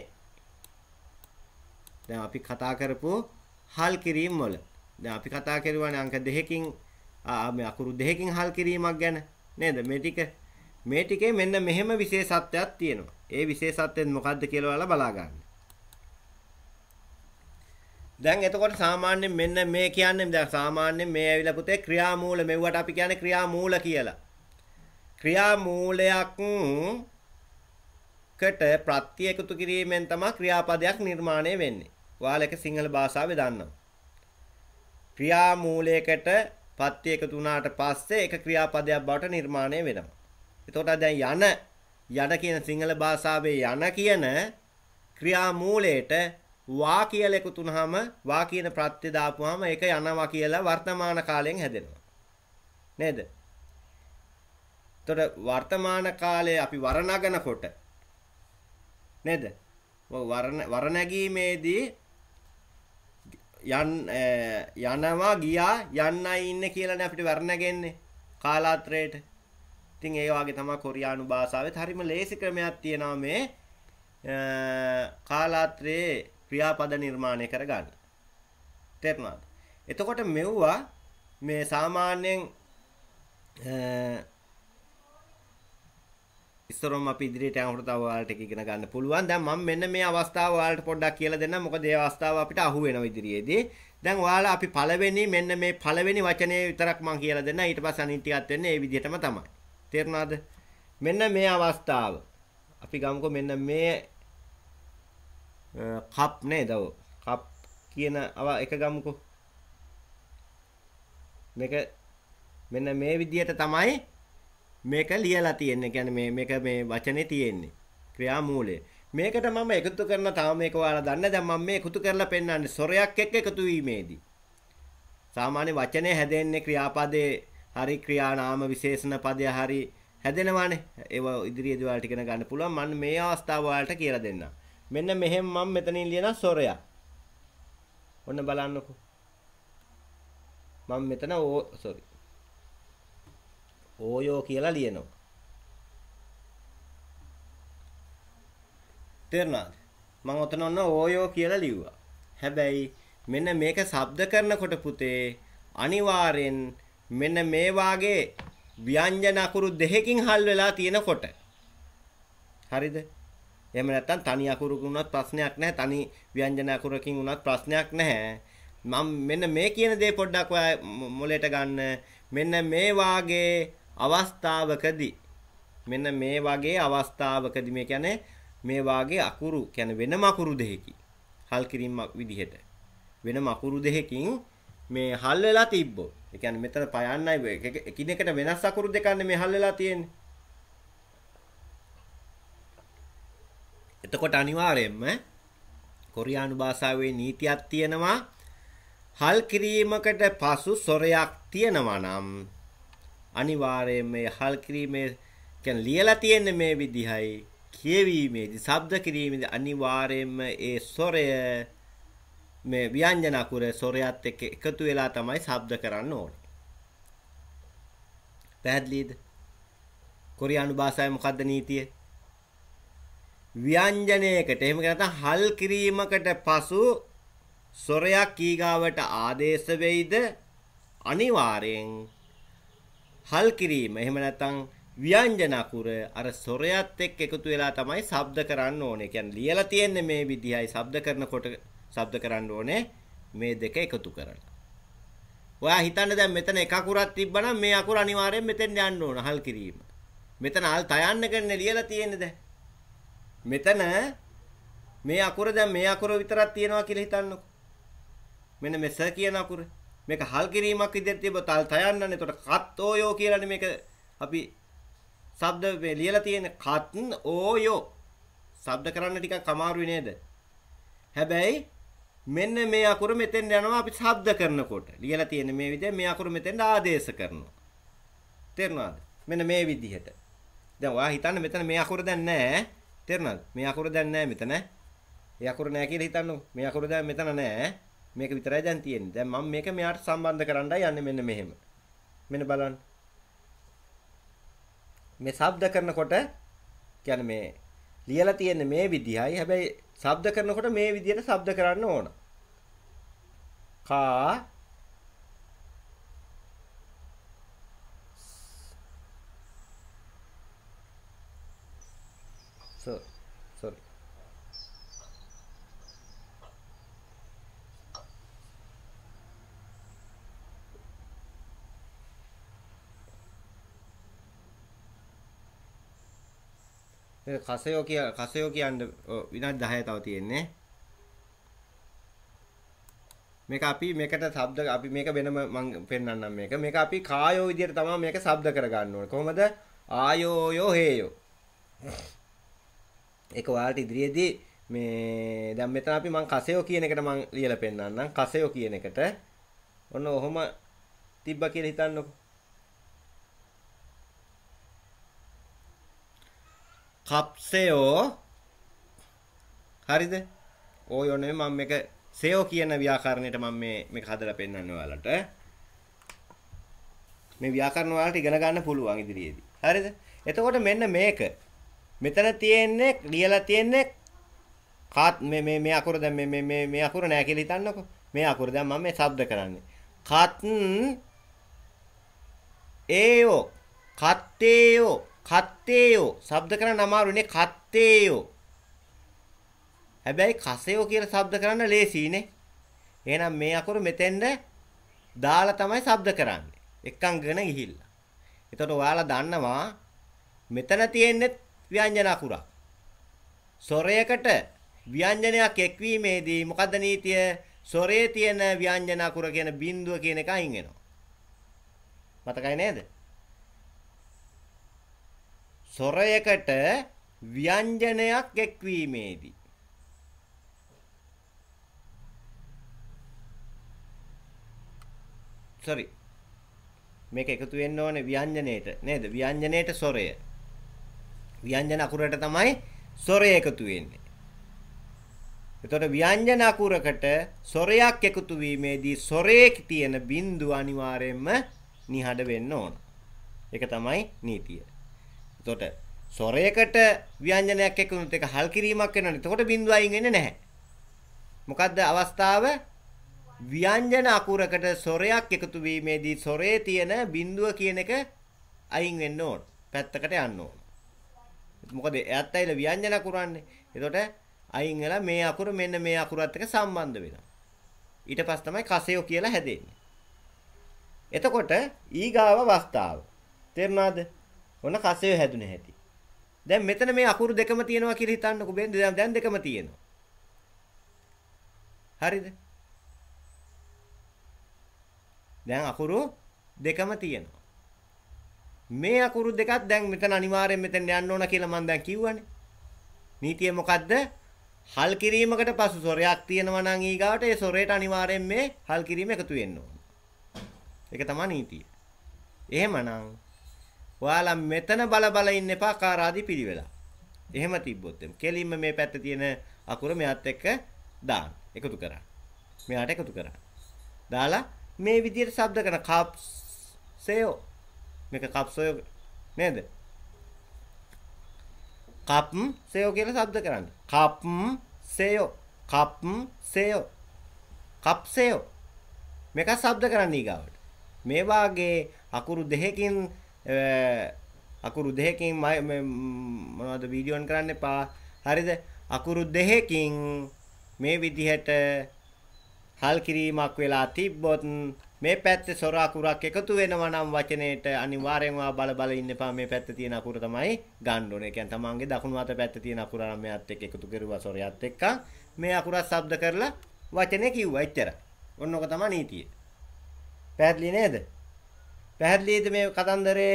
දැන් අපි කතා කරපු හල් කිරීම වල. දැන් අපි කතා කරුවානේ අංක දෙකකින් මේ අකුරු දෙකකින් හල් කිරීමක් ගැන නේද? මේ ටික මේ ටිකේ මෙන්න මෙහෙම විශේෂත්වයක් තියෙනවා. ඒ විශේෂත්වයෙන් මොකද්ද කියලා ඔයාලා බලා ගන්න. දැන් එතකොට සාමාන්‍යයෙන් මෙන්න මේ කියන්නේ දැන් සාමාන්‍යයෙන් මේ ඇවිල්ලා පුතේ ක්‍රියාමූල මෙව්වට අපි කියන්නේ ක්‍රියාමූල කියලා. ක්‍රියාමූලයක් කට ප්‍රත්‍ය එකතු කිරීමෙන් තමයි ක්‍රියාපදයක් නිර්මාණය වෙන්නේ. ඔයාලා එක සිංහල භාෂාවේ දන්නවා. ක්‍රියාමූලයකට ප්‍රත්‍ය එකතු වුණාට පස්සේ එක ක්‍රියාපදයක් බවට නිර්මාණය වෙනවා. එතකොට දැන් යන යන කියන සිංහල භාෂාවේ යන කියන ක්‍රියාමූලයට වා කියලා එකතු වුනහම වා කියන ප්‍රත්‍ය දාපුවාම ඒක යනවා කියලා වර්තමාන කාලයෙන් හැදෙනවා. නේද? එතකොට වර්තමාන කාලයේ අපි වර්ණගනකොට නේද? වර්ණ වර්ණගීමේදී යන් යනවා ගියා යන්නයි ඉන්නේ කියලානේ අපිට වර්ණගෙන්නේ කාලාත්‍රයට. ඉතින් ඒ වගේ තමයි කොරියානු භාෂාවෙත් හරිම ලේසි ක්‍රමයක් තියෙනවා මේ කාලාත්‍රයේ ක්‍රියාපද නිර්මාණය කරගන්න. තේරුණාද? එතකොට මෙව්වා මේ සාමාන්‍යයෙන් ඉස්සරොම අපි ඉදිරියට යනකොට තව ඔයාලට ඉගෙන ගන්න පුළුවන්. දැන් මම මෙන්න මේ අවස්ථාව ඔයාලට පොඩ්ඩක් කියලා දෙන්නම්. මොකද මේ අවස්ථාව අපිට අහු වෙනවා ඉදිරියේදී. දැන් ඔයාලා අපි පළවෙනි මෙන්න මේ පළවෙනි වචනේ විතරක් මම කියලා දෙන්නම්. ඊට පස්සේ අනිත් ටිකත් වෙන්නේ මේ විදිහටම තමයි. තේරුණාද? මෙන්න මේ අවස්ථාව. අපි ගමුකෝ මෙන්න මේ කප් නේද? කප් කියන එක ගමුකෝ. මේක මෙන්න මේ විදිහට තමයි මේක ලියලා තියෙන්නේ. කියන්නේ මේ මේක මේ වචනේ තියෙන්නේ. ක්‍රියාමූලය. මේකට මම එකතු කරන තාම මේක ඔයාලා දන්නේ. දැන් මම මේ එකතු කරලා පෙන්නන්නේ සොරයක් එක්ක එකතු වීමේදී. සාමාන්‍ය වචනේ හැදෙන්නේ ක්‍රියාපදේ හරි ක්‍රියානාම විශේෂණ පදය හරි හැදෙනවානේ. ඒව ඉදිරියේදී ඔයාලට ඉගෙන ගන්න පුළුවන්. මම මේ අවස්ථාව ඔයාලට කියලා දෙන්නම්. මෙන්න මෙහෙම මම මෙතනින් ලියන සොරයක්. ඔන්න බලන්නකෝ. මම මෙතන ඕ සෝරි. ඕයෝ කියලා ලියනවා. තේරුණාද? මම ඔතන ඔන්න ඕයෝ කියලා ලිව්වා. හැබැයි මෙන්න මේක ශබ්ද කරනකොට පුතේ අනිවාර්යෙන් මෙන්න මේ වාගේ ව්‍යංජන අකුරු දෙකකින් හල් වෙලා තියෙනකොට. හරිද? එහෙම නැත්නම් තනි අකුරකින් වුණත් ප්‍රශ්නයක් නැහැ. තනි ව්‍යංජන අකුරකින් වුණත් ප්‍රශ්නයක් නැහැ. මම මෙන්න මේ කියන දේ පොඩ්ඩක් ඔයා මොලේට ගන්න. මෙන්න මේ වාගේ අවස්ථාවකදී මෙන්න මේ වගේ අවස්ථාවකදී මේ කියන්නේ මේ වාගේ අකුරු කියන්නේ වෙනම අකුරු දෙකකින් හල් කිරීමක් විදිහට වෙනම අකුරු දෙකකින් මේ හල් වෙලා තිබ්බොත් ඒ කියන්නේ මෙතන පයන්නයි එකිනෙකට වෙනස් අකුරු දෙකන්නේ මේ හල් වෙලා තියෙන්නේ. එතකොට අනිවාර්යයෙන්ම කොරියානු භාෂාවේ නීතියක් තියෙනවා. හල් කිරීමකට පසු ස්වරයක් තියෙනවා නම් අනිවාර්යයෙන්ම මේ හල් කිරීමේ කියන්නේ ලියලා තියෙන්නේ මේ විදිහයි. කියවීමේදී ශබ්ද කිරීමේදී අනිවාර්යයෙන්ම ඒ ස්වරය මේ ව්‍යංජන අකුර ස්වරයත් එක්ක එකතු වෙලා තමයි ශබ්ද කරන්න ඕනේ. පැහැදිලිද? කොරියානු භාෂාවේ මොකද්ද නීතිය? ව්‍යංජනයකට එහෙම නැත්නම් හල් කිරීමකට පසු ස්වරයක් ඊගාවට ආදේශ වෙයිද අනිවාර්යෙන් හල් කිරීම එහෙම නැත්නම් ව්‍යංජන අකුර අර ස්වරයත් එක්ක එකතු වෙලා තමයි ශබ්ද කරන්න ඕනේ. කියන්නේ ලියලා තියෙන්නේ මේ විදිහයි ශබ්ද කරනකොට ශබ්ද කරන්න ඕනේ මේ දෙක එකතු කරලා. ඔයා හිතන්න දැන් මෙතන එක අකුරක් තිබ්බනම් මේ අකුර අනිවාර්යෙන් මෙතෙන් යන්න ඕන හල් කිරීම. මෙතන හල් තයන්න කරන්නේ ලියලා තියෙන්නේ දැන්. මෙතන මේ අකුර දැන් මේ අකුර විතරක් තියෙනවා කියලා හිතන්නකො. මෙන්න මෙස කියන අකුර. මේක හල් කිරීමක් විදිහට තිබ්බොත් හල් තයන්නනේ. එතකොට කත් ඕයෝ කියලානේ මේක අපි ශබ්ද මේ ලියලා තියෙන්නේ කත් ඕයෝ. ශබ්ද කරන්න ටිකක් අමාරුයි නේද? හැබැයි මෙන්න මේ අකුර මෙතෙන් යනවා අපි ශබ්ද කරනකොට. ලියලා තියෙන්නේ මේ විදිහට මේ අකුර මෙතෙන් ආදේශ කරනවා. තේරුණාද? මෙන්න මේ විදිහට. දැන් ඔයා හිතන්න මෙතන මේ අකුර දැන් නැහැ. තේරුණාද? මේ අකුර දැන් නැහැ මෙතන. ඒ අකුර නැහැ කියලා හිතන්නකො. මේ අකුර දැන් මෙතන නැහැ. මේක විතරයි දැන් තියෙන්නේ. දැන් මම මේක මෙයාට සම්බන්ධ කරන්නයි යන්නේ මෙන්න මෙහෙම. මෙන්න බලන්න. මේ ශබ්ද කරනකොට කියන්නේ මේ ලියලා තියෙන්නේ මේ විදිහයි. හැබැයි ශබ්ද කරනකොට මේ විදිහට ශබ්ද කරන්න ඕන. කා so sorry කසයෝ කිය කසයෝ කියන්නේ විනාඩි දහය තව තියෙන්නේ. මේක අපි මේකට ශබ්ද අපි මේක වෙනම මම පෙන්නන්නම් මේක. මේක අපි කායෝ විදියට තමයි මේක ශබ්ද කරගන්න ඕනේ. කොහොමද? ආයෝයෝ හේයෝ. ඒක ඔයාලට ඉදිරියේදී මේ දැන් මෙතන අපි මම කසයෝ කියන එකට මම ලියලා පෙන්නන්නම්. කසයෝ කියන එකට ඔන්න ඔහොම තිබ්බා කියලා හිතන්නකෝ. කප්සයෝ හරිද? ඕයෝ නෙමෙයි මම මේක සෙයෝ කියන ව්‍යාකරණයට මම මේ මේක හදලා පෙන්නන්න ඔයාලට. මේ ව්‍යාකරණ ඔයාලට ඉගෙන ගන්න පුළුවන් ඉදිරියේදී. හරිද? එතකොට මෙන්න මේක. මෙතන තියෙන්නේ ලියලා තියෙන්නේ කාත් මේ මේ මේ අකුර දැන් මේ මේ මේ මේ අකුර නෑ කියලා හිතන්නකෝ. මේ අකුර දැන් මම මේ ශබ්ද කරන්නේ. කත් ඒයෝ කත්තේයෝ කත්තේයෝ ශබ්ද කරන්න අමාරුනේ කත්තේයෝ. හැබැයි කසයෝ කියලා ශබ්ද කරන්න ලේසියිනේ. එහෙනම් මේ අකුර මෙතෙන්ද දාලා තමයි ශබ්ද කරන්නේ. එක්කංගන ගිහිල්ලා. එතකොට ඔයාලා දන්නවා මෙතන තියෙන්නේ ව්‍යංජන අකුරක්. ස්වරයකට ව්‍යංජනයක් එක්වීමේදී මොකද්ද නීතිය? ස්වරයේ තියෙන ව්‍යංජන අකුර කියන බිඳුව කියන එක අයින් වෙනවා. මතකයි නේද? ස්වරයකට ව්‍යංජනයක් එක්වීමේදී sorry මේක එකතු වෙන්න ඕනේ ව්‍යංජනයේට නේද? ව්‍යංජනයේට ස්වරය. ව්‍යංජන අකුරට තමයි ස්වරය එකතු වෙන්නේ. එතකොට ව්‍යංජන අකුරකට ස්වරයක් එකතු වීමේදී ස්වරයේ තියෙන බිඳුව අනිවාර්යයෙන්ම නිහඬ වෙන්න ඕන. ඒක තමයි නීතිය. එතකොට ස්වරයකට ව්‍යංජනයක් එක්කුනොත් ඒක හල් කිරීමක් වෙනවනේ. එතකොට බිඳුව අයින් වෙන්නේ නැහැ. මොකද්ද අවස්ථාව? ව්‍යංජන අකුරකට ස්වරයක් එකතු වීමේදී ස්වරයේ තියෙන බිඳුව කියන එක අයින් වෙන්න ඕන. පැත්තකට යන්න ඕන. මොකද එයත් ඇයිලා ව්‍යංජන අකුරන්නේ. එතකොට අයින් වෙලා මේ අකුර මෙන්න මේ අකුරත් එක්ක සම්බන්ධ වෙනවා. ඊට පස්සේ තමයි කසයෝ කියලා හැදෙන්නේ. එතකොට ඊගාව අවස්ථාව. තේරුණාද? ඔන්න කසයෝ හැදුනේ හැටි. දැන් මෙතන මේ අකුරු දෙකම තියෙනවා කියලා හිතන්නකෝ. දැන් දෙකම තියෙනවා. හරිද? දැන් අකුරු දෙකම තියෙනවා. මේ අකුරු දෙකත් දැන් මෙතන අනිවාර්යෙන් මෙතෙන් යන්න ඕන කියලා මම දැන් කිව්වනේ. නීතිය මොකද්ද? හල් කිරීමකට පසු සොරයක් තියෙනවා නම් ඊගාවට ඒ සොරේට අනිවාර්යෙන් මේ හල් කිරීම එකතු වෙන්න ඕන. ඒක තමයි නීතිය. එහෙමනම් ඔයාලා මෙතන බල බල ඉන්න එපා කාරාදී පිළිවෙලා. එහෙම තිබ්බොත් එම් කෙලින්ම මේ පැත්තේ තියෙන අකුර මෙයත් එක්ක දාන්න. එකතු කරන්න. මෙයාට එකතු කරන්න. දාලා මේ විදිහට ශබ්ද කරන කප්ස් සේයෝ මේක කප්සයෝ නේද? කප්ම් සේයෝ කියලා ශබ්ද කරන්න. කප්ම් සේයෝ කප්ම් සේයෝ කප්සේයෝ මේක ශබ්ද කරන්න ඊගාවට. මේ වාගේ අකුරු දෙකකින් අකුරු දෙකකින් මොනවද වීඩියෝ ඔන් කරන්න එපා. හරිද? අකුරු දෙකකින් මේ විදිහට හල් කිරීමක් වෙලා තිබ්බොත් මේ පැත්තේ සොර අකුරක් එකතු වෙනවා නම් වචනේට අනිවාර්යෙන්ම බල බල ඉන්න එපා. මේ පැත්තේ තියෙන අකුර තමයි ගන්න ඕනේ. ඒ කියන්නේ තමන්ගේ දකුණු අත පැත්තේ තියෙන අකුර නම් මෙයත් එක්ක එකතු කරුවා සොරයත් එක්ක මේ අකුරත් ශබ්ද කරලා වචනේ කිව්වා. එච්චරයි. ඔන්න ඔක තමයි නීතිය. පැහැදිලි නේද? පැහැදිලිද මේ කතන්දරේ?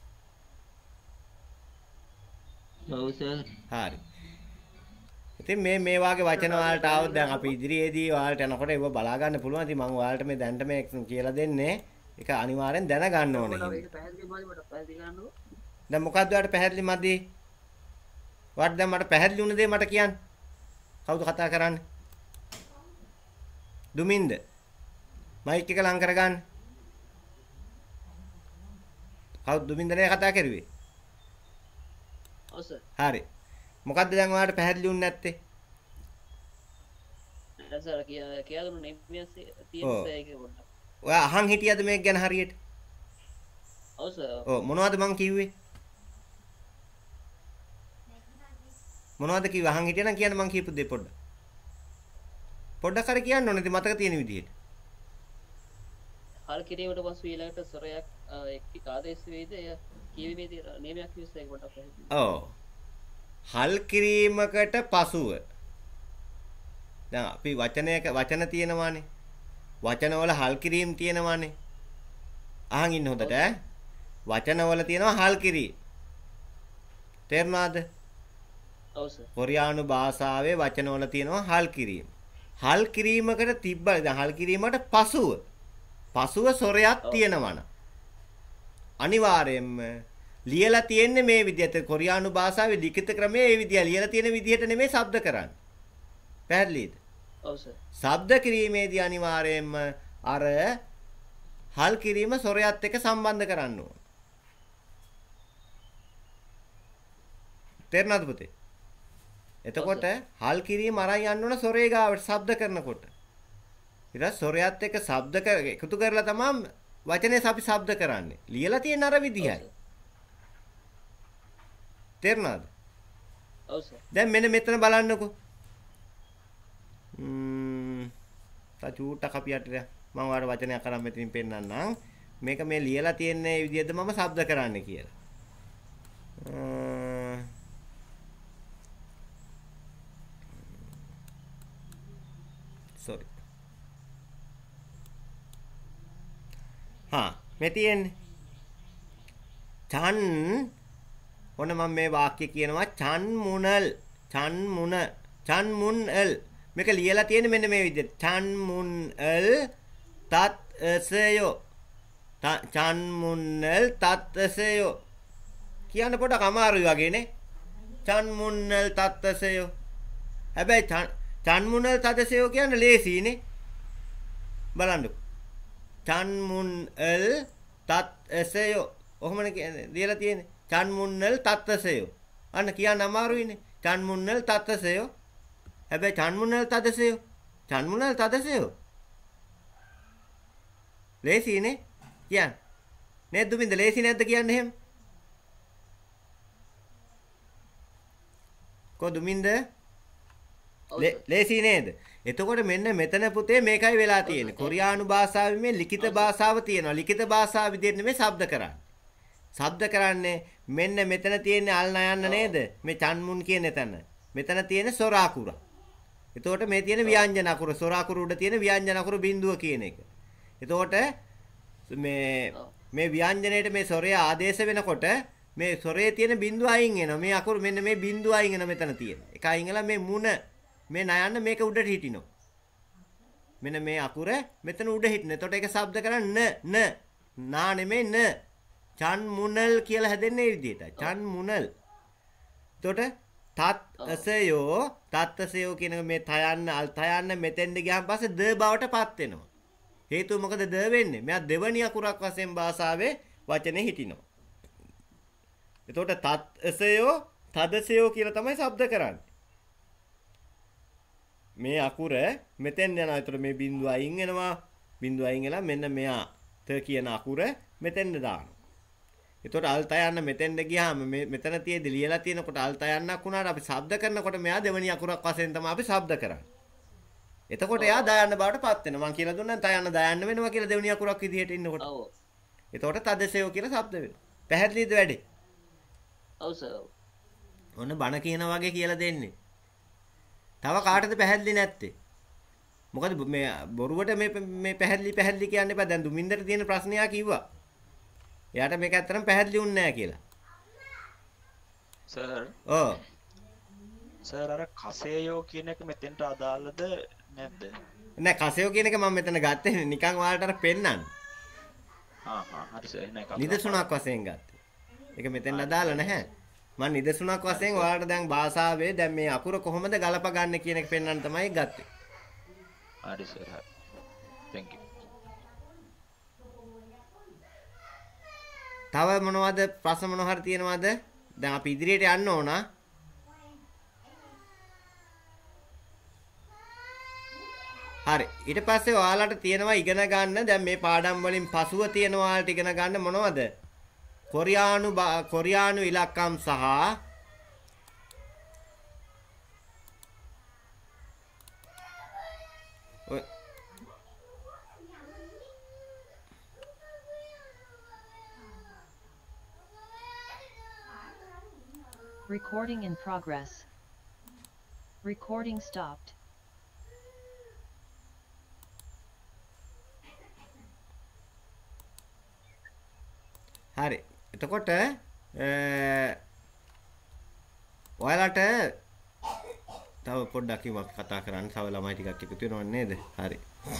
ඔව් සර්. හරි. ඉතින් මේ මේ වාගේ වචන වලට ආවොත් දැන් අපි ඉදිරියේදී ඔයාලට යනකොට ඒව බලා ගන්න පුළුවන්. ඉතින් මම ඔයාලට මේ දැනට මේ කියලා දෙන්නේ. ඒක අනිවාර්යෙන් දැනගන්න ඕනේ. ඒක පැහැදිලි මදි මට පැහැදිලි කරන්නකෝ. දැන් මොකද්ද ඔයාලට පැහැදිලි මදි? ඔයාලට දැන් මට පැහැදිලි වුණ දේ මට කියන්න. කවුද කතා කරන්නේ? දුමින්ද. මයික් එක ලං කරගන්න. කවුද දුමින්ද නේ කතා කරුවේ? ඔව් සර්. හරි. මොකද්ද දැන් ඔයාලට පැහැදිලි වුණ නැත්තේ? සර් කියා කියා දුන්න නෙමෙයි තියෙන ඒක පොඩ්ඩක්. ඔයා අහන් හිටියද මේක ගැන හරියට? ඔව් සර්. ඔව් මොනවද මං කිව්වේ? මොනවද කිව්වේ? අහන් හිටියනම් කියන්න මං කියපු දේ පොඩ්ඩක්. පොඩ්ඩක් හරි කියන්න ඕනේ. ඉතින් මතක තියෙන විදිහට. හල් කිරීමට පසු ඊළඟට සොරයක් එක් ආදේශ වේද එය කියවීමේ තියෙන නියමයක් විශ්සය ඒක පොඩ්ඩක් පැහැදිලි. ඔව්. හල් කිරීමකට පසුව දැන් අපි වචනයක වචන තියෙනවානේ. වචනවල හල් කිරීම තියෙනවානේ. අහන් ඉන්න හොඳට ඈ. වචනවල තියෙනවා හල් කිරීම. තේරුණාද? ඔව් සර්. කොරියානු භාෂාවේ වචනවල තියෙනවා හල් කිරීම. හල් කිරීමකට තිබ්බ දැන් හල් කිරීමට පසුව පසුව සොරයක් තියෙනවනම් අනිවාර්යයෙන්ම ලියලා තියෙන්නේ මේ විදිහට කොරියානු භාෂාවේ ලිඛිත ක්‍රමයේ මේ විදිහ ලියලා තියෙන විදිහට නෙමෙයි ශබ්ද කරන්නේ. පැහැදිලිද? ඔව් සර්. ශබ්ද කිරීමේදී අනිවාර්යයෙන්ම අර හල් කිරීම සොරයත් එක්ක සම්බන්ධ කරන්න ඕන. තේරුණාද පුතේ? එතකොට හල් කිරීම අරන් යන්න ඕන සොරේ ගාවට ශබ්ද කරනකොට. ඊට සොරයත් එක්ක ශබ්ද එකතු කරලා තමයි වචනේ අපි ශබ්ද කරන්නේ. ලියලා තියෙන අර විදිහයි. තේරුණාද? ඔව් සර්. දැන් මෙන්න මෙතන බලන්නකෝ. ම්ම් තාචූට්ටක් අපි යටට මම ඔයාලට වචනයක් කරන් මෙතනින් පෙන්නන්නම්. මේක මේ ලියලා තියෙන මේ විදිහද මම ශබ්ද කරන්න කියලා. sorry. හා මේ තියෙන්නේ චන් ඔන්න මම මේ වාක්‍ය කියනවා චන් මුනල් චන් මුන චන් මුන්ල් මේක ලියලා තියෙන්නේ මෙන්න මේ විදිහට චන් මුන්ල් තත් සයෝ චන් මුන්ල් තත් සයෝ කියන්න පොඩක් අමාරුයි වගේනේ චන් මුන්ල් තත් සයෝ හැබැයි චන් මුන්ල් තත් සයෝ කියන්නේ ලේසියිනේ බලන්නකෝ චන් මුන්ල් තත් සයෝ ඔහොමනේ කියන්නේ ලියලා තියෙන්නේ චන් මුන්නල් තත්ත්සයෝ අන්න කියන්න අමාරුයිනේ චන් මුන්නල් තත්ත්සයෝ හැබැයි චන් මුන්නල් තදසයෝ චන් මුන්නල් තදසයෝ ලේසිනේ කියන්න නේද දුමින්ද ලේසි නැද්ද කියන්නේ එහෙම කො දුමින්ද? ලේසි නේද? එතකොට මෙන්න මෙතන පුතේ මේකයි වෙලා තියෙන්නේ. කොරියානු භාෂාවේ මේ ලිඛිත භාෂාව තියෙනවා. ලිඛිත භාෂාව විදිහට නෙමෙයි ශබ්ද කරන්නේ. ශබ්ද කරන්නේ මෙන්න මෙතන තියෙන අල් නයන්න නේද? මේ චන්මුන් කියන තැන. මෙතන තියෙන සොර අකුර. එතකොට මේ තියෙන ව්‍යංජන අකුර සොර අකුර උඩ තියෙන ව්‍යංජන අකුර බිඳුව කියන එක. එතකොට මේ මේ ව්‍යංජනයේට මේ සොරය ආදේශ වෙනකොට මේ සොරේ තියෙන බිඳුව අයින් වෙනවා. මේ අකුර මෙන්න මේ බිඳුව අයින් වෙනවා මෙතන තියෙන. එක අයින් වෙලා මේ මුණ මේ නයන්න මේක උඩට හිටිනවා. මෙන්න මේ අකුර මෙතන උඩ හිටිනවා. එතකොට ඒක ශබ්ද කරන්නේ න න නා නෙමෙයි න. චන් මුනල් කියලා හැදෙන්නේ මේ විදිහට. චන් මුනල්. එතකොට තත් අසයෝ තත් අසයෝ කියන මේ තයන්න අල් තයන්න මෙතෙන්ද ගියාන් පස්සේ ද බවටපත් වෙනවා. හේතුව මොකද ද වෙන්නේ? මෙයා දෙවනි අකුරක් වශයෙන් භාෂාවේ වචනේ හිටිනවා. එතකොට තත් අසයෝ තදසයෝ කියලා තමයි ශබ්ද කරන්නේ. මේ අකුර මෙතෙන් යනවා. එතකොට මේ බිඳුව අයින් වෙනවා. බිඳුව අයින් වෙලා මෙන්න මෙයා ත කියන අකුර මෙතෙන්ද දානවා. එතකොට අල් තයන්න මෙතෙන්ද ගියාම මේ මෙතන තියෙදි ලියලා තියෙනකොට අල් තයන්නක් වුණාට අපි ශබ්ද කරනකොට මෙයා දෙවෙනි අකුරක් වශයෙන් තමයි අපි ශබ්ද කරන්නේ. එතකොට එයා දයන්න බවට පත් වෙනවා. මම කියලා දුන්නා තයන්න දයන්න වෙනවා කියලා දෙවෙනි අකුරක් විදිහට ඉන්නකොට. ඔව්. එතකොට තදසයෝ කියලා ශබ්ද වෙනවා. පැහැදිලිද වැඩි? ඔව් සර්. ඔන්න බණ කියන වගේ කියලා දෙන්නේ. තව කාටද පැහැදිලි නැත්තේ? මොකද මේ බොරුවට මේ මේ පැහැදිලි පැහැදිලි කියන්න එපා. දැන් දුමින්දට තියෙන ප්‍රශ්නයා කිව්වා. එයාට මේක ඇත්තටම පැහැදිලි වුන්නේ නැහැ කියලා. සර්. ඔව්. සර් අර කසේයෝ කියන එක මෙතෙන්ට අදාළද නැද්ද? නෑ කසේයෝ කියන එක මම මෙතන ගත්තේ නිකන් ඔයාලට අර පෙන්නන්න. ආ ආ හරි සර් නෑ කතා. නිදසුණක් වශයෙන් ගත්තේ. ඒක මෙතෙන් අදාළ නැහැ. මම නිදසුණක් වශයෙන් ඔයාලට දැන් භාෂාවේ දැන් මේ අකුර කොහොමද ගලප ගන්න කියන එක පෙන්වන්න තමයි ගත්තේ. හරි සර් හරි. thank you. තව මොනවද ප්‍රශ්න මොන හරි තියෙනවද? දැන් අපි ඉදිරියට යන්න ඕන. හරි. ඊට පස්සේ ඔයාලට තියෙනවා ඉගෙන ගන්න දැන් මේ පාඩම් වලින් පසුව තියෙන ඔයාලට ඉගෙන ගන්න මොනවද? කොරියානු කොරියානු ඉලක්කම් සහ Recording in progress. Recording stopped. හරි. එතකොට ඔයාලට තව පොඩ්ඩක් අපි කතා කරන්න. තව ළමයි ටිකක් එකතු වෙනව නේද? හරි.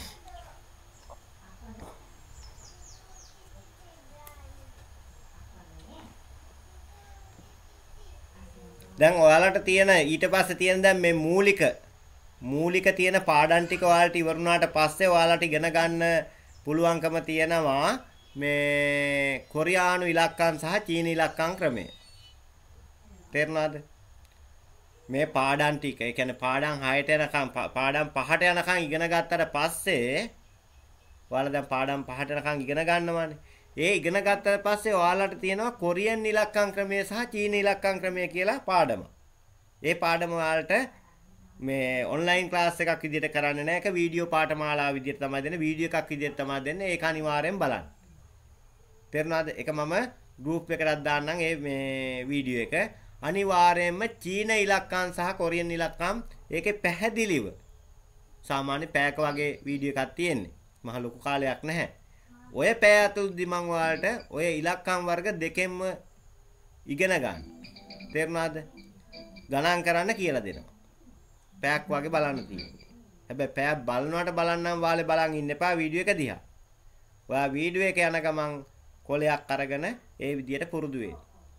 දැන් ඔයාලට තියෙන ඊට පස්සේ තියෙන දැන් මේ මූලික මූලික තියෙන පාඩම් ටික ඔයාලට ඉවරුණාට පස්සේ ඔයාලට ඉගෙන ගන්න පුළුවන්කම තියෙනවා මේ කොරියානු ඉලක්කම් සහ චීන ඉලක්කම් ක්‍රමය. තේරුණාද? මේ පාඩම් ටික, ඒ කියන්නේ පාඩම් හයට යනකම් පාඩම් පහට යනකම් ඉගෙන ගත්තට පස්සේ ඔයාලා දැන් පාඩම් පහට යනකම් ඉගෙන ගන්නවානේ. ඒ ඉගෙන ගත්තට පස්සේ ඔයාලට තියෙනවා කොරියන් ඉලක්කම් ක්‍රමය සහ චීන ඉලක්කම් ක්‍රමය කියලා පාඩම. ඒ පාඩම ඔයාලට මේ ඔන්ලයින් ක්ලාස් එකක් විදිහට කරන්නේ නැහැ. ඒක වීඩියෝ පාඨමාලාව විදිහට තමයි දෙන්නේ. වීඩියෝ එකක් විදිහට තමයි දෙන්නේ. ඒක අනිවාර්යෙන් බලන්න. තේරුණාද? ඒක මම ගෲප් එකකට දාන්නම් ඒ මේ වීඩියෝ එක. අනිවාර්යයෙන්ම චීන ඉලක්කම් සහ කොරියන් ඉලක්කම් ඒකේ පැහැදිලිව සාමාන්‍ය පැයක වගේ වීඩියෝ එකක් තියෙන්නේ. මහ ලොකු කාලයක් නැහැ. ඔය පැය ඇතුළතදී මම ඔයාලට ඔය ඉලක්කම් වර්ග දෙකෙන්ම ඉගෙන ගන්න. තේරුණාද? ගණන් කරන්න කියලා දෙනවා. පැයක් වගේ බලන්න තියෙනවා. හැබැයි පැයක් බලනවට බලන්නම් වාලේ බලන් ඉන්න එපා වීඩියෝ එක දිහා. ඔයා වීඩියෝ එක යන ගමන් කොලයක් අරගෙන ඒ විදියට පුරුදු වෙන්න.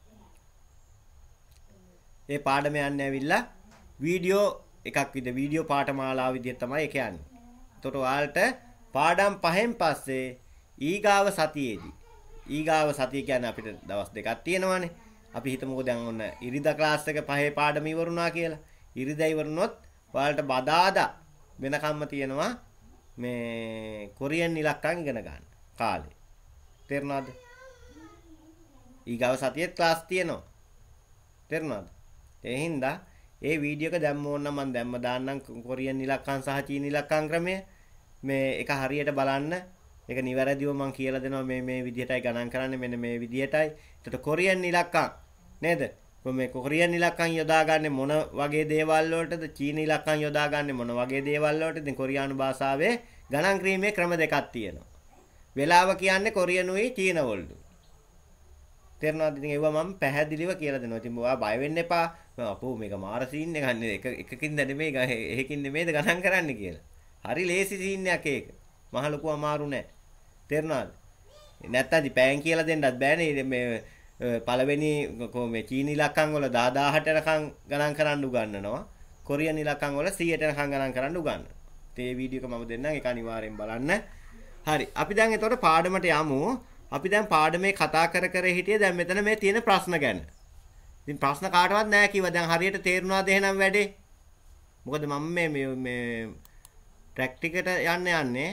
ඒ පාඩම යන්නේ ඇවිල්ලා වීඩියෝ එකක් විදිහ වීඩියෝ පාඨමාලාව විදිහට තමයි ඒක යන්නේ. එතකොට ඔයාලට පාඩම් පහෙන් පස්සේ ඊගාව සතියේදී ඊගාව සතිය කියන්නේ අපිට දවස් දෙකක් තියෙනවානේ. අපි හිතමුකෝ දැන් ඔන්න ඉරිදා ක්ලාස් එක පහේ පාඩම ඉවරුණා කියලා. ඉරිදා ඉවරුනොත් ඔයාලට බදාදා වෙනකම්ම තියෙනවා මේ කොරියන් ඉලක්කම් ඉගෙන ගන්න කාලේ. තේරුණාද? ඊගාව සතියේ ක්ලාස් තියෙනවා. තේරුණාද? ඒ හින්දා ඒ වීඩියෝ එක දැම්ම ඕන නම් මම දැම්ම දාන්නම් කොරියන් ඉලක්කම් සහ චීන ඉලක්කම් ක්‍රමය. මේ එක හරියට බලන්න. ඒක නිවැරදිව මම කියලා දෙනවා මේ මේ විදිහටයි ගණන් කරන්නේ මෙන්න මේ විදිහටයි. එතකොට කොරියන් ඉලක්කම් නේද? මේ කොරියන් ඉලක්කම් යොදාගන්නේ මොන වගේ දේවල් වලටද? චීන ඉලක්කම් යොදාගන්නේ මොන වගේ දේවල් වලටද? ඉතින් කොරියානු භාෂාවේ ගණන් කිරීමේ ක්‍රම දෙකක් තියෙනවා. වෙලාව කියන්නේ කොරියනුයි චීන වලුයි. තේරෙනවද? ඉතින් ඒවා මම පැහැදිලිව කියලා දෙනවා. ඉතින් ඔයා බය වෙන්න එපා. මම අපෝ මේක මාර සීන් එකක් නේ. එක එකකින් නෙමෙයි එහෙකින් නෙමෙයිද ගණන් කරන්න කියලා. හරි ලේසි සීන් එකක් ඒක. මහ ලොකු අමාරු නෑ. තේරුණාද? නැත්තම් ඉතින් පෑන් කියලා දෙන්නත් බෑනේ. මේ පළවෙනි මේ චීන ඉලක්කම් වල දහ දහසට යනකම් ගණන් කරන්න උගන්වනවා. කොරියන් ඉලක්කම් වල සීයට යනකම් ගණන් කරන්න උගන්වනවා. ඒ වීඩියෝ එක මම දෙන්නම්. ඒක අනිවාර්යෙන් බලන්න. හරි. අපි දැන් එතකොට පාඩමට යමු. අපි දැන් පාඩමේ කතා කර කර හිටියේ දැන් මෙතන මේ තියෙන ප්‍රශ්න ගැන. ඉතින් ප්‍රශ්න කාටවත් නැහැ කිව්වා. දැන් හරියට තේරුණාද එහෙනම් වැඩේ? මොකද මම මේ මේ මේ ට්‍රැක් එකට යන්න යන්නේ.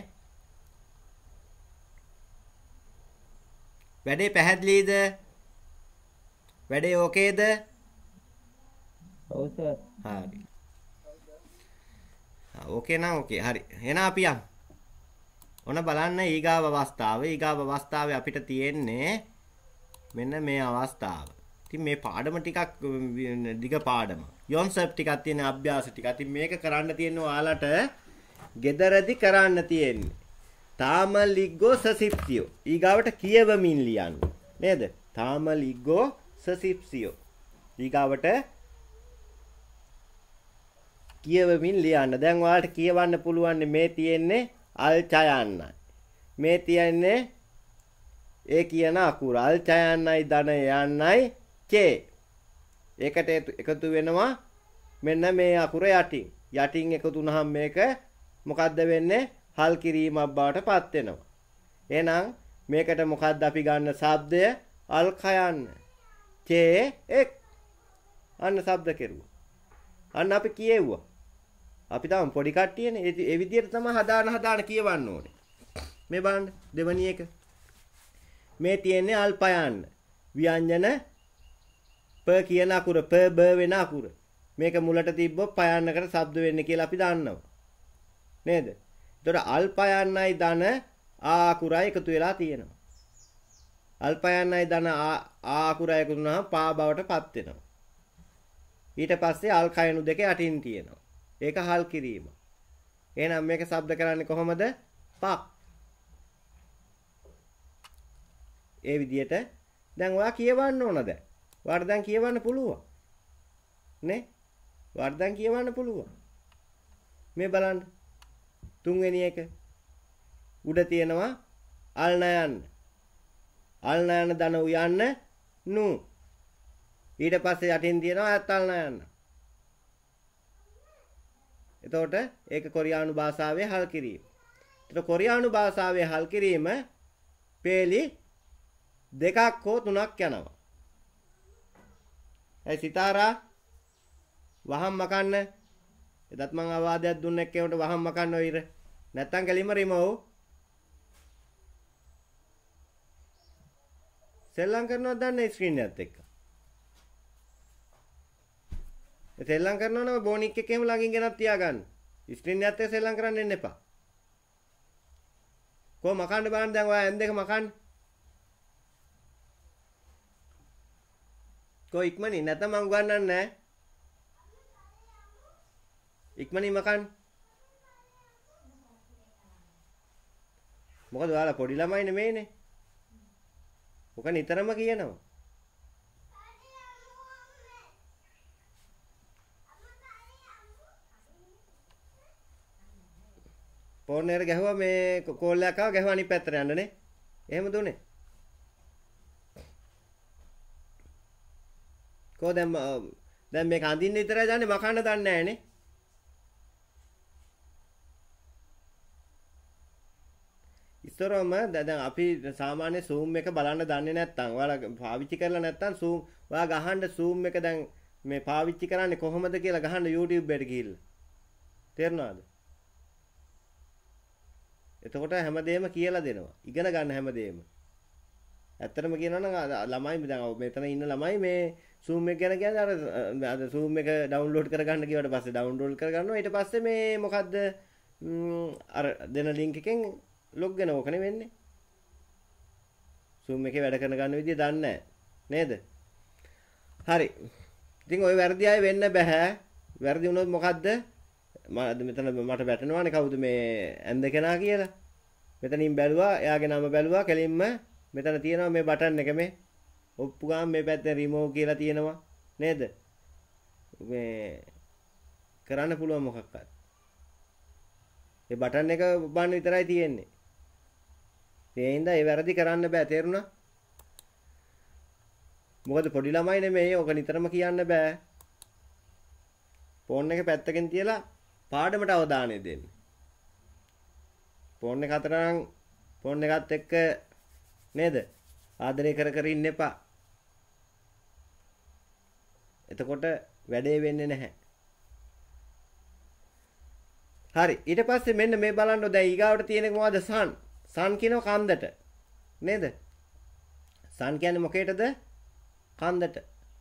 වැඩේ පැහැදිලිද? වැඩේ ඕකේද? ඔව් සර්. හරි. ආ ඕකේ නම් ඕකේ. හරි. එහෙනම් අපි යමු. ඔන්න බලන්න ඊගාව අවස්ථාව. ඊගාව අවස්ථාවේ අපිට තියෙන්නේ මෙන්න මේ අවස්ථාව. ඉතින් මේ පාඩම ටිකක් දිග පාඩම. යොන්සෙප් ටිකක් තියෙන අභ්‍යාස ටික. ඉතින් මේක කරන්න තියෙන්නේ ඔයාලට ගෙදරදි කරන්න තියෙන්නේ. තාම ලිග්ගෝ සසිප්සියෝ. ඊගාවට කියවමින් ලියන්න. නේද? තාම ලිග්ගෝ සසිප්සියෝ. ඊගාවට කියවමින් ලියන්න. දැන් ඔයාලට කියවන්න පුළුවන් මේ තියෙන්නේ අල් ඡයන්නයි. මේ තියන්නේ ඒ කියන අකුර අල් ඡයන්නයි ධන යන්නයි චේ. ඒකට එකතු වෙනවා මෙන්න මේ අකුර යටින්. යටින් එකතු වුනහම මේක මොකද්ද වෙන්නේ? හල් කිරීමක් බවට පත් වෙනවා. එහෙනම් මේකට මොකද්ද අපි ගන්න શબ્දය? අල් ඛයන්න. චේ එක්. අන්න શબ્ද කෙරුවා. අන්න අපි කියෙව්වා. අපි තාම පොඩි කට්ටියනේ. ඒ විදිහට තමයි හදාන හදාන කියවන්න ඕනේ. මේ බලන්න දෙවැනි එක. මේ තියෙන්නේ අල්පයන්න. ව්‍යංජන ප කියන අකුර ප බ වෙන අකුර. මේක මුලට තිබ්බොත් පයන්නකට ශබ්ද වෙන්නේ කියලා අපි දන්නවා. නේද? එතකොට අල්පයන්නයි ධන ආ අකුරයි එකතු වෙලා තියෙනවා. අල්පයන්නයි ධන ආ අකුරයි එකතු වුණාම පා බවට පත් වෙනවා. ඊට පස්සේ අල් කයනු දෙක යටින් තියෙනවා. ඒක හල් කිරීම. එහෙනම් මේක શબ્ද කරන්නේ කොහොමද? පක්. ඒ විදිහට දැන් ඔයා කියවන්න ඕන දැන්. ඔයාට දැන් කියවන්න පුළුවන්. නේ? ඔයාට දැන් කියවන්න පුළුවන්. මේ බලන්න. තුන්වෙනි එක. උඩ තියෙනවා අල් නයන්න. අල් නයන්න ධන උයන්න නු. ඊට පස්සේ යටින් තියෙනවා අත් අල් නයන්න. එතකොට ඒක කොරියානු භාෂාවේ හල් කිරීම. එතකොට කොරියානු භාෂාවේ හල් කිරීම පේලි දෙකක් හෝ තුනක් යනවා. ඒ සිතාරා වහම් මකන්න. එදත් මං අවවාදයක් දුන්න එක්කෙනෙකුට වහම් මකන්න ඔය ඉර. නැත්තම් කලින්ම රිමෝව්. සෙල්ලම් කරනවද දන්නේ ස්ක්‍රීන් එකත් එක්ක. ඒ සෙල්ලම් කරනවා නම් බෝනික් එකේම ළඟින් ගෙනත් තියාගන්න. ස්ක්‍රීන් එකත් එක්ක සෙල්ලම් කරන්න එන්න එපා. කොහොම මකන්න බලන්න දැන් ඔයා එන් දෙක මකන්න. කො ඉක්මනින් නැත්නම් මං උගන්වන්නේ නැහැ. ඉක්මනින් මකන්න. මොකද ඔයාලා පොඩි ළමයි නෙමෙයිනේ. ඔක නිතරම කියනවා. ෆෝන් එකට ගැහුවා මේ කෝල් එකක් ආවා ගැහුවා අනිත් පැත්තට යන්නනේ. එහෙම දුන්නේ. කො දැන් දැන් මේක අඳින්න විතරයි දන්නේ මකන්න දන්නේ නැහනේ. ඉස්සරම දැන් අපි සාමාන්‍ය zoom එක බලන්න දන්නේ නැත්නම් ඔයාලා පාවිච්චි කරලා නැත්නම් zoom ඔයා ගහන්න zoom එක දැන් මේ පාවිච්චි කරන්නේ කොහොමද කියලා ගහන්න YouTube එකට ගිහිල්ලා. තේරුණාද? එතකොට හැමදේම කියලා දෙනවා. ඉගෙන ගන්න හැමදේම. ඇත්තටම කියනවා නම් ළමයි දැන් මෙතන ඉන්න ළමයි මේ Zoom එක ගැන කියන්නේ අර අර Zoom එක ඩවුන්ලෝඩ් කරගන්න කිව්වට පස්සේ ඩවුන්ලෝඩ් කරගන්නවා ඊට පස්සේ මේ මොකද්ද අර දෙන ලින්ක් එකෙන් ලොග් වෙන ඕකනේ වෙන්නේ. Zoom එකේ වැඩ කරන ගන්න විදිය දන්නේ නේද? හරි. ඉතින් ওই වැරදි අය වෙන්න බෑ. වැරදි වුණොත් මොකද්ද? මම මෙතන මට වැටෙනවානේ කවුද මේ ඇන්ද කෙනා කියලා. මෙතනින් බැලුවා, එයාගේ නම බැලුවා, කෙලින්ම මෙතන තියෙනවා මේ බටන් එක මේ. ඔප්පු ගාම මේ පැත්තේ රිමූව් කියලා තියෙනවා නේද? මේ කරන්න පුළුවන් මොකක්ද? ඒ බටන් එක බාන්න විතරයි තියෙන්නේ. ඒ හින්දා ඒ වැරදි කරන්න බෑ තේරුණා? මොකද පොඩි ළමයි නෙමෙයි ඔක නිතරම කියන්න බෑ. ෆෝන් එක පැත්තකින් තියලා පාඩමට අවධානය දෙන්න. ෆෝන් එක අතරනම් ෆෝන් එකත් එක්ක නේද? ආදරය කර කර ඉන්න එපා. එතකොට වැඩේ වෙන්නේ නැහැ. හරි ඊට පස්සේ මෙන්න මේ බලන්න දැන් ඊගාවට තියෙන මොකද සන් සන් කියනවා කන්දට නේද? සන් කියන්නේ මොකේටද? කන්දට.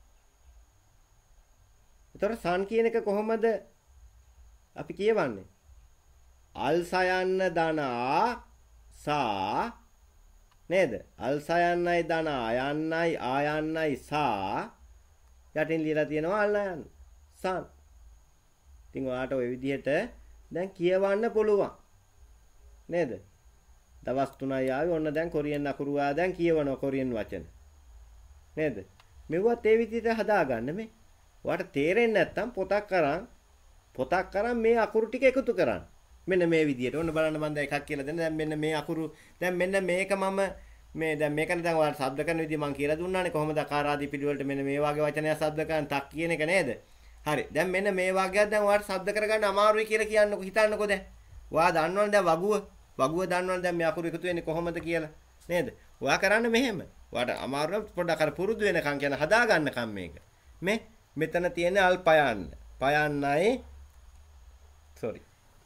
ඒතර සන් කියන එක කොහොමද අපි කියවන්නේ? අල් සයන්න දනා සා නේද? අල් සයන්නයි දනා යන්නයි ආයන්නයි සා යටින් ලියලා තියෙනවා අල් යන්න සන්. ඉතින් ඔයාලට ওই විදිහට දැන් කියවන්න පුළුවන් නේද? දවස් තුනයි ආවේ ඔන්න දැන් කොරියන් අකුරු ආ දැන් කියවනවා කොරියන් වචන නේද? මෙවුවත් ඒ විදිහට හදාගන්න මේ. ඔයාලට තේරෙන්නේ නැත්තම් පොතක් අරන් පොතක් අරන් මේ අකුරු ටික එකතු කරන්න. මෙන්න මේ විදිහට. ඔන්න බලන්න මම දැන් එකක් කියලා දෙන්න. දැන් මෙන්න මේ අකුරු දැන් මෙන්න මේක මම මේ දැන් මේකනේ දැන් ඔයාලට ශබ්ද කරන විදිහ මම කියලා දුන්නානේ කොහොමද අකාරාදී පිළිවෙලට මෙන්න මේ වගේ වචනයක් ශබ්ද කරන් තක් කියන එක නේද? හරි. දැන් මෙන්න මේ වගේක් දැන් ඔයාලට ශබ්ද කරගන්න අමාරුයි කියලා කියන්නකො හිතන්නකො දැන්. ඔයා දන්නවනේ දැන් වගුව. වගුව දන්නවනේ දැන් මේ අකුරු එකතු වෙන්නේ කොහොමද කියලා නේද? ඔයා කරන්න මෙහෙම. ඔයාට අමාරු නම් පොඩ්ඩක් අර පුරුදු වෙනකන් කියන හදා ගන්නකම් මේක. මේ මෙතන තියෙන අල් පයන්න. පයන්නයි sorry.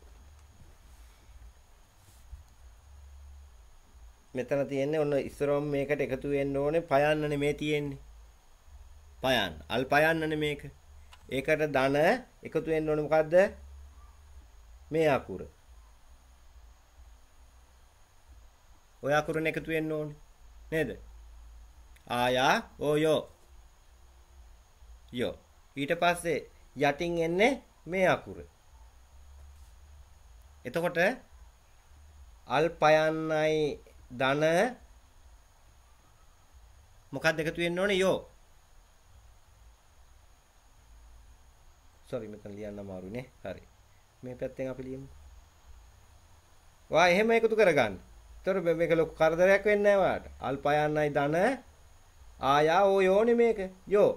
මෙතන තියෙන්නේ ඔන්න ඉස්සරොම් මේකට එකතු වෙන්න ඕනේ පයන්නනේ මේ තියෙන්නේ. පයන්න. අල් පයන්නනේ මේක. ඒකට ධන එකතු වෙන්න ඕනේ මොකද්ද? මේ අකුර. ඔය අකුරනේ එකතු වෙන්න ඕනේ. නේද? ආයා ඕයෝ. යෝ. ඊට පස්සේ යටින් එන්නේ මේ අකුර. එතකොට අල් පයන්නයි ධන මොකක්ද එකතු වෙන්න ඕනේ යෝ. sorry මෙතන ලියන්න අමාරුනේ. හරි. මේ පැත්තෙන් අපි ලියමු. වා එහෙම එකතු කරගන්න. ඒතර මේක ලොකු කරදරයක් වෙන්නේ නැහැ ඔයාලට. අල් පයන්නයි ධන ආයා ඕ යෝනේ මේක. යෝ.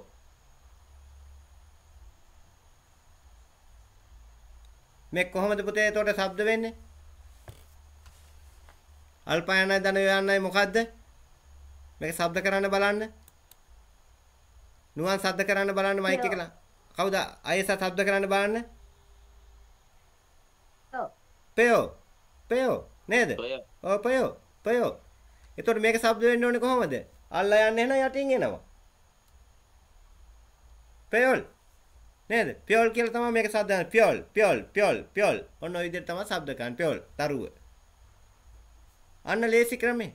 මේ කොහොමද පුතේ එතකොට ශබ්ද වෙන්නේ? අල් පයන්නයි ධන යන්නයි මොකද්ද? මේක ශබ්ද කරන්න බලන්න. නුවන් ශබ්ද කරන්න බලන්න මයික් එකලා. කවුද අයස ශබ්ද කරන්න බලන්න? ඔව්. පයෝ. පයෝ නේද? ඔව් පයෝ. පයෝ. එතකොට මේක ශබ්ද වෙන්න ඕනේ කොහොමද? අල්ලා යන්නේ නැන යටින් එනවා. පයෝල්. නේද? පියෝල් කියලා තමයි මේක ශබ්ද කරන්නේ. පියෝල්, පියෝල්, පියෝල්, පියෝල්. ඔන්න ඔය විදිහට තමයි ශබ්ද කරන්නේ. පියෝල්, තරුව. අන්න ලේසි ක්‍රමේ.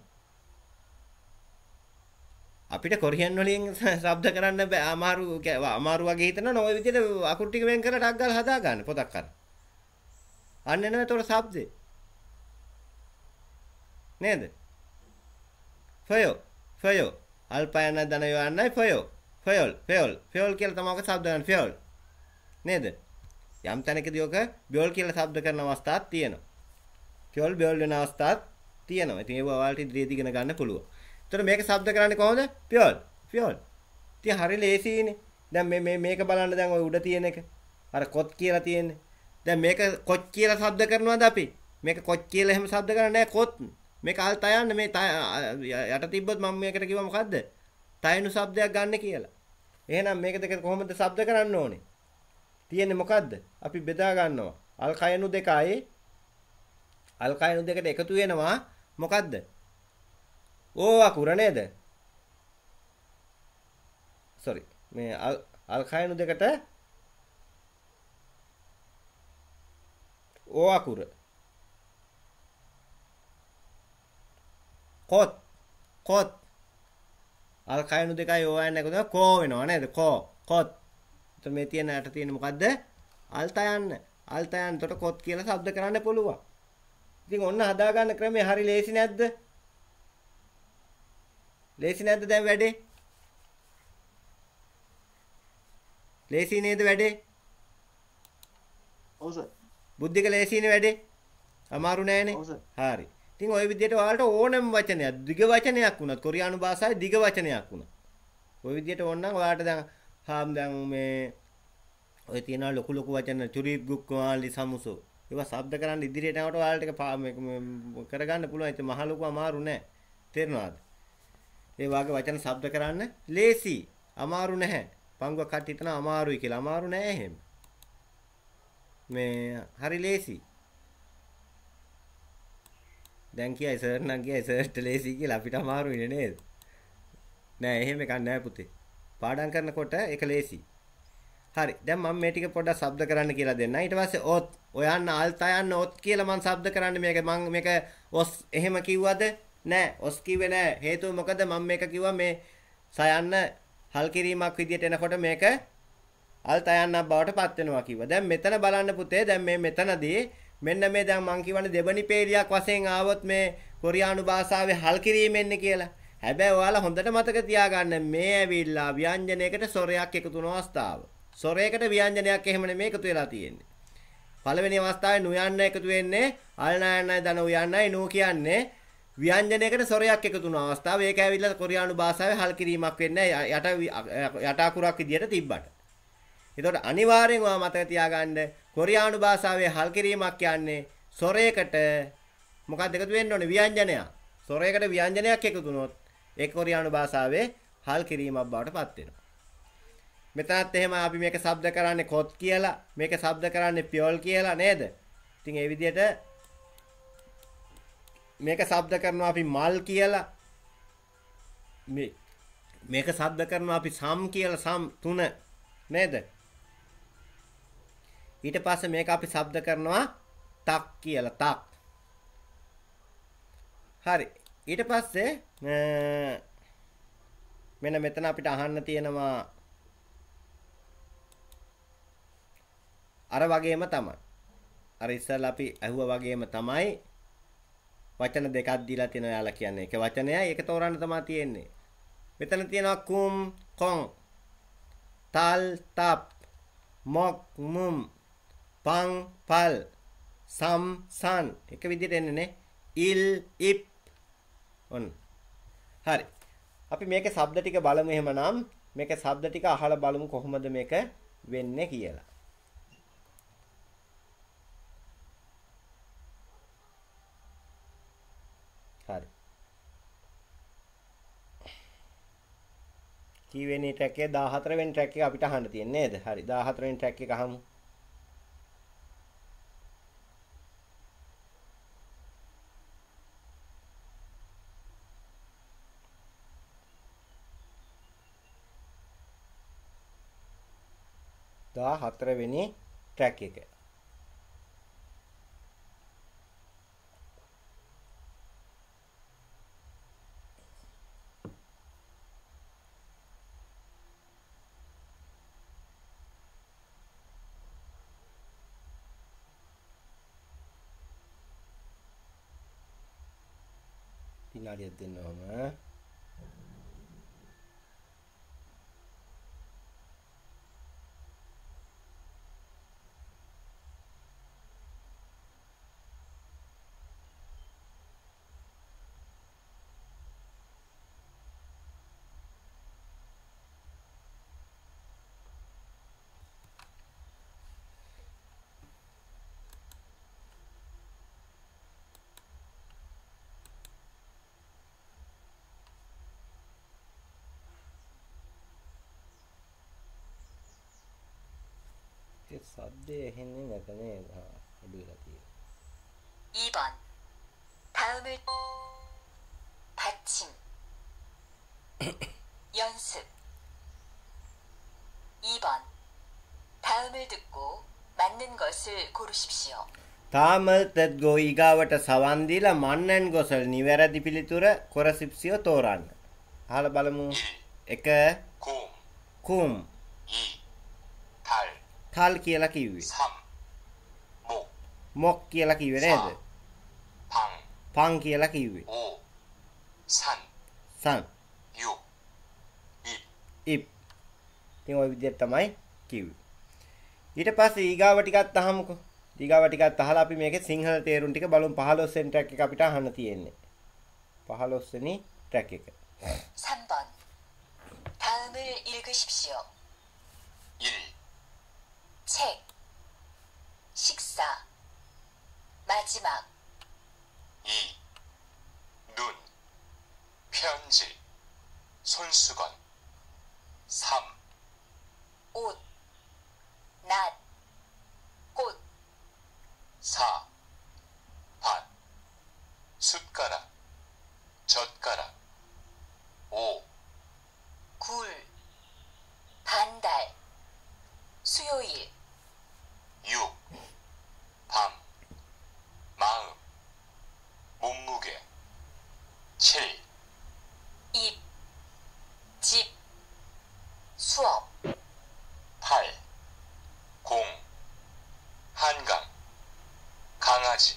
අපිට කොරියන් වලින් ශබ්ද කරන්න බෑ අමාරු අමාරු වගේ හිතනවා නෝ ඔය විදිහට අකුරු ටික වෙන් කරලා ටක් ගාලා හදා ගන්න පොතක් කරලා. අන්න එනවා ඒතකොට ශබ්දේ. නේද? ෆයෝ ෆයෝ අල්පයන දන යවන්නයි ෆයෝ ෆයෝල් ෆයෝල් ෆයෝල් කියලා තමයි ඔක ශබ්ද ගන්න ෆයෝල්. නේද? යම් තැනකදී ඔක බියෝල් කියලා ශබ්ද කරන අවස්ථාවක් තියෙනවා. ෆයෝල් බියෝල් වෙන අවස්ථාවක් තියෙනවා. ඉතින් ඒව ඔයාලට ඉදිරියේදී ඉගෙන ගන්න පුළුවන්. එතකොට මේක ශබ්ද කරන්නේ කොහොමද? පියෝල්. පියෝල්. ඉතින් හරි ලේසියිනේ. දැන් මේ මේ මේක බලන්න දැන් ඔය උඩ තියෙන එක. අර කොත් කියලා තියෙන්නේ. දැන් මේක කොච් කියලා ශබ්ද කරනවද අපි? මේක කොච් කියලා එහෙම ශබ්ද කරන්නේ නැහැ කොත්. මේක අල් තයන්න මේ යට තිබ්බොත් මම මේකට කිව්වා මොකද්ද? තයනු ශබ්දයක් ගන්න කියලා. එහෙනම් මේක දෙක කොහොමද ශබ්ද කරන්න ඕනේ? තියෙන්නේ මොකද්ද? අපි බෙදා ගන්නවා. අල් කයනු දෙකයි අල් කයනු දෙකට එකතු වෙනවා මොකද්ද? ඕ අකුර නේද? sorry මේ අල් කයනු දෙකට ඕ අකුර කොත් කොත් අල් කයනු දෙකයි ඕ යන එකද කෝ වෙනවා නේද කෝ කොත් එතකොට මේ තියෙන යට තියෙන මොකද්ද අල්තයන්න අල්තයන් එතකොට කොත් කියලා શબ્ද කරන්න පුළුවන් ඉතින් ඔන්න හදා ගන්න ක්‍රමය හරි ලේසි නැද්ද ලේසි නැද්ද දැන් වැඩේ ලේසි නේද වැඩේ ඔව් සර් බුද්ධික ලේසිනේ වැඩේ අමාරු නෑනේ ඔව් සර් හරි ඉතින් ওই විදිහට ඔයාලට ඕනම වචනයක් දිග වචනයක් වුණත් කොරියානු භාෂාවේ දිග වචනයක් වුණා ওই විදිහට ඕනනම් ඔයාලට දැන් හාම් දැන් මේ ඔය තියෙනවා ලොකු ලොකු වචන චුරිත් ගුක්මාලි සමුසෝ ඒවා શબ્ද කරන්න ඉදිරියට යනකොට ඔයාලට ඒක කරගන්න පුළුවන් ඒක මහ ලොකු අමාරු නෑ තේරෙනවද ඒ වාගේ වචන શબ્ද කරන්න ලේසි අමාරු නැහැ පංගුවක් කට්ටිය හිතන අමාරුයි කියලා අමාරු නෑ එහෙම මේ හරි ලේසි දැන් කියයි සර් නම් කියයි සර්ට ලේසි කියලා අපිට අමාරුයිනේ නේද නෑ එහෙම එකක් නෑ පුතේ පාඩම් කරනකොට ඒක ලේසි හරි දැන් මම මේ ටික පොඩ්ඩක් શબ્ද කරන්න කියලා දෙන්න ඊට පස්සේ ඔත් ඔයන්න අල්තා යන්න ඔත් කියලා මම શબ્ද කරන්න මේක මම මේක ඔස් එහෙම කිව්වද නෑ ඔස් කිව්වේ නෑ හේතුව මොකද මම මේක කිව්වා මේ සයන්න හල් කිරීමක් විදියට එනකොට මේක අල්තා යන්නක් බවට පත් වෙනවා කිව්වා දැන් මෙතන බලන්න පුතේ දැන් මේ මෙතනදී මෙන්න මේ දැන් මම කියවනේ දෙවනි පේලියක් වශයෙන් ආවොත් මේ කොරියානු භාෂාවේ හල් කිරීමෙන්නේ කියලා හැබැයි ඔයාලා හොඳට මතක තියාගන්න මේ ඇවිල්ලා ව්‍යංජනයකට සොරයක් එකතු වෙන අවස්ථාව සොරයකට ව්‍යංජනයක් එහෙම නෙමෙයි එකතු වෙලා තියෙන්නේ. පළවෙනි අවස්ථාවේ නු යන්න එකතු වෙන්නේ අල් නයන්නයි දන උයන්නයි නු කියන්නේ ව්‍යංජනයකට සොරයක් එකතු වෙන අවස්ථාව. ඒක ඇවිල්ලා කොරියානු භාෂාවේ හල් කිරීමක් වෙන්නේ යට යට අකුරක් විදියට තිබ්බට. ඒතකොට අනිවාර්යෙන් ඔයා මතක තියාගන්න කොරියානු භාෂාවේ හල් කිරීමක් කියන්නේ සොරයකට මොකක්ද එකතු වෙන්න ඕනේ ව්‍යංජනයක්. සොරයකට ව්‍යංජනයක් එකතු වුණොත් ඒක කොරියානු භාෂාවේ හල් කිරීමක් බවට පත් වෙනවා. මෙතනත් එහෙම අපි මේක શબ્ද කරන්නේ කොත් කියලා මේක શબ્ද කරන්නේ පියොල් කියලා නේද? ඉතින් ඒ විදිහට මේක શબ્ද කරනවා අපි මල් කියලා මේ මේක શબ્ද කරනවා අපි සම් කියලා සම් තුන නේද? ඊට පස්සේ මේක අපි શબ્ද කරනවා තක් කියලා තක්. හරි. ඊට පස්සේ මෙන්න මෙතන අපිට අහන්න තියෙනවා අර වගේම තමයි. අර ඉස්සෙල්ලා අපි අහුවා වගේම තමයි වචන දෙකක් දීලා තියෙනවා යාලා කියන්නේ. ඒක වචනයයි ඒක තෝරන්න තමයි තියෙන්නේ. මෙතන තියෙනවා කුම් කොන් තල් තප් මොක් මුම් පං පල් සම් සන් එක විදිහට එන්නේ නේ. ඉල් ඉප් ඔන්න. හරි. අපි මේකේ શબ્ද ටික බලමු එහෙමනම්. මේකේ શબ્ද ටික අහලා බලමු කොහොමද මේක වෙන්නේ කියලා. හරි. කීවෙනි ට්‍රැක් එකේ දාහතර වෙනි ට්‍රැක් එක අපිට අහන්න තියෙන්නේ නේද? හරි. දාහතර වෙනි ට්‍රැක් එක අහමු. දාහතර වෙනි ට්‍රැක් එක. විනාඩියක් දෙන්න ඕන. සද්දේ ඇහෙන්නේ නැත නේද? හා අඩු වෙලා තියෙනවා. 이 번 다음을 받침 연습 이 번. 다음을 듣고 맞는 것을 고르십시오. තාමල් තෙත් ගෝ ඊගාවට සවන් දීලා මන්නන් ගොසල් නිවැරදි පිළිතුර කොරසිප්සියෝ තෝරන්න. අහලා බලමු. එක 곰, කුම් 이, 달, තල් කියලා කිව්වේ. 삼, 목, මොක් කියලා කිව්වේ නේද? 방, පං කියලා කිව්වේ. 오, 산, සන් 육, 잎, ඉප්. ඉතින් ওই විදිහට තමයි කිව්වේ. ඊට පස්සේ ඊගාව ටිකක් අහමුකෝ. ඊගාව ටිකක් අහලා අපි මේකේ සිංහල තේරුම් ටික බලමු. පහළොස් වෙනි ට්‍රැක් එක අපිට අහන්න තියෙන්නේ. පහළොස් වෙනි ට්‍රැක් එක. 삼 번. 다음을 읽으십시오. 일, 책, 식사, 마지막, 이, 눈, 편지, 손수건, 삼, 옷, 낫, 꽃, 사, 밭, 숟가락, 젓가락, 오, 굴, 반달, 수요일, 육, 밤, 마음, 몸무게, 칠, 입, 집, 수업, 팔, 공, 한강, 강아지.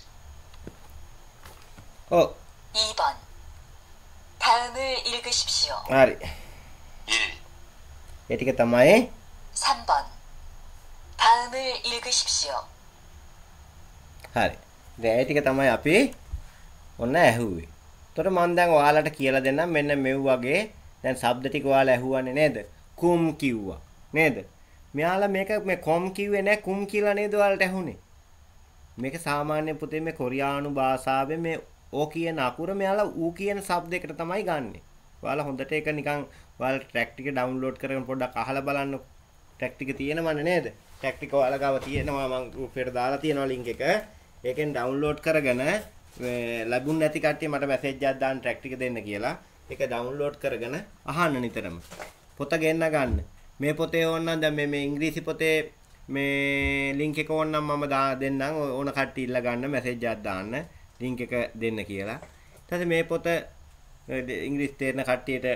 ඔව්. 이 번. 다음을 읽으십시오. හරි. 일, ඒ ටික තමයි 삼 번. 다음을 읽으십시오. හරි. දැන් ඒ ටික තමයි අපි ඔන්න ඇහුවේ. එතකොට මම දැන් ඔයාලට කියලා දෙන්නම් මෙන්න මෙව් වගේ දැන් શબ્ද ටික ඔයාලා ඇහුවානේ නේද? කුම් කිව්වා. නේද? මෙයාලා මේක මේ කොම් කිව්වේ නෑ කුම් කියලා නේද ඔයාලට ඇහුනේ? මේක සාමාන්‍ය පුතේ මේ කොරියානු භාෂාවේ මේ ඕ කියන අකුර මෙයාලා ඌ කියන શબ્දයකට තමයි ගන්නෙ. ඔයාලා හොඳට ඒක නිකන් ඔයාලා ට්‍රැක් ටික ඩවුන්ලෝඩ් කරගෙන පොඩ්ඩක් අහලා බලන්නකො. ට්‍රැක් ටික තියෙනවනේ නේද? ට්‍රැක් ටික ඔයාලා ගාව තියෙනවා මම ගෲප් එකට දාලා තියෙනවා ලින්ක් එක. ඒකෙන් ඩවුන්ලෝඩ් කරගෙන ලැබුණ නැති කට්ටිය මට මැසේජ් එකක් දාන්න ට්‍රැක් ටික දෙන්න කියලා. ඒක ඩවුන්ලෝඩ් කරගෙන අහන්න නිතරම. පොත ගෙන්න ගන්න. මේ පොතේ ඕනනම් දැන් මේ මේ ඉංග්‍රීසි පොතේ මේ ලින්ක් එක ඕනනම් මම දෙන්නම් ඕන කට්ටිය ඉල්ල ගන්න මැසේජ් එකක් දාන්න ලින්ක් එක දෙන්න කියලා. ඊට පස්සේ මේ පොත ඉංග්‍රීසි තේරෙන කට්ටියට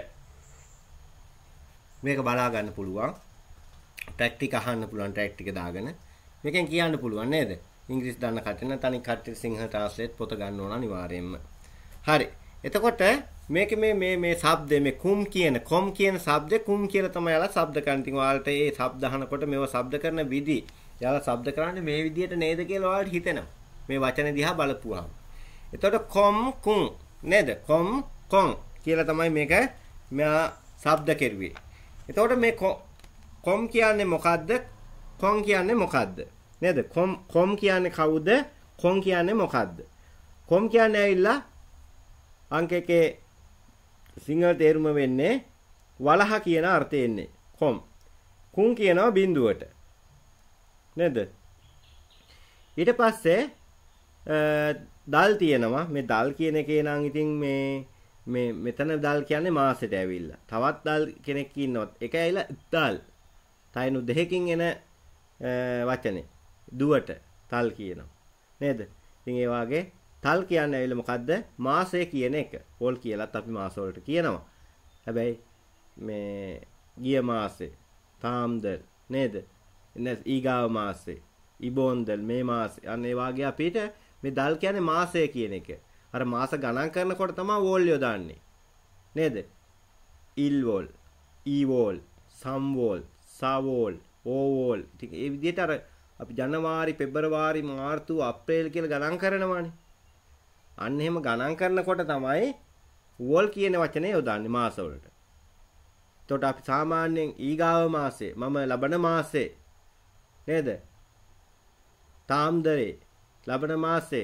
මේක බලා ගන්න පුළුවන්. ට්‍රැක් ටික අහන්න පුළුවන් ට්‍රැක් ටික දාගෙන. මේකෙන් කියන්න පුළුවන් නේද? ඉංග්‍රීසි දන්න කට්ටිය නම් තනි කට්ටිය සිංහල ට්‍රාන්ස්ලේට් පොත ගන්න ඕන අනිවාර්යයෙන්ම. හරි. එතකොට මේක මේ මේ මේ શબ્ද මේ කුම් කියන කොම් කියන શબ્ද කුම් කියලා තමයි යාලා શબ્ද කරන්නේ. ඉතින් ඔයාලට මේ શબ્ද අහනකොට මේව શબ્ද කරන විදි යාලා શબ્ද කරන්නේ මේ විදියට නේද කියලා ඔයාලට හිතෙනවා. මේ වචන දිහා බලපුවාම. එතකොට කොම් කුම් නේද? කොම් කොම් කියලා තමයි මේක මෙයා શબ્ද කෙරුවේ. එතකොට මේ කොම් කියන්නේ මොකද්ද? කොම් කියන්නේ මොකද්ද? නේද? කොම් කොම් කියන්නේ කවුද? කොම් කියන්නේ මොකද්ද? කොම් කියන්නේ ඇවිල්ලා අංක එකේ සිංහල තේරුම වෙන්නේ වලහ කියන අර්ථය එන්නේ. කොම්. කුන් කියනවා බිඳුවට. නේද? ඊට පස්සේ දල් තියෙනවා. මේ දල් කියන එකේ නම් ඉතින් මේ මේ මෙතන දල් කියන්නේ මාසෙට ඇවිල්ලා. තවත් දල් කෙනෙක් ඉන්නවා. ඒක ඇවිල්ලා දල්. තයිනු දෙකකින් එන වචනේ. දුවට තල් කියනවා. නේද? ඉතින් ඒ වාගේ තල් කියන්නේ ඇවිල්ලා මොකද්ද? මාසය කියන එක. පොල් කියලාත් අපි මාස වලට කියනවා. හැබැයි මේ ගිය මාසේ තාම්දල් නේද? එන්න ඊගාව මාසේ ඉබෝන්දල් මේ මාසේ අන්න ඒ වාගේ අපිට මේ දල් කියන්නේ මාසය කියන එක. අර මාස ගණන් කරනකොට තමයි වෝල් යොදන්නේ. නේද? ඉල්වෝල්, ඊවෝල්, සම්වෝල්, සවෝල්, ඕවෝල්. ඉතින් ඒ විදිහට අර අපි ජනවාරි, පෙබරවාරි, මාර්තු, අප්‍රේල් කියලා ගණන් කරනවානේ. අන්න එහෙම ගණන් කරනකොට තමයි වෝල් කියන වචනේ යොදන්නේ මාස වලට. එතකොට අපි සාමාන්‍යයෙන් ඊගාව මාසේ මම ලබන මාසේ නේද? තාම්දරේ ලබන මාසේ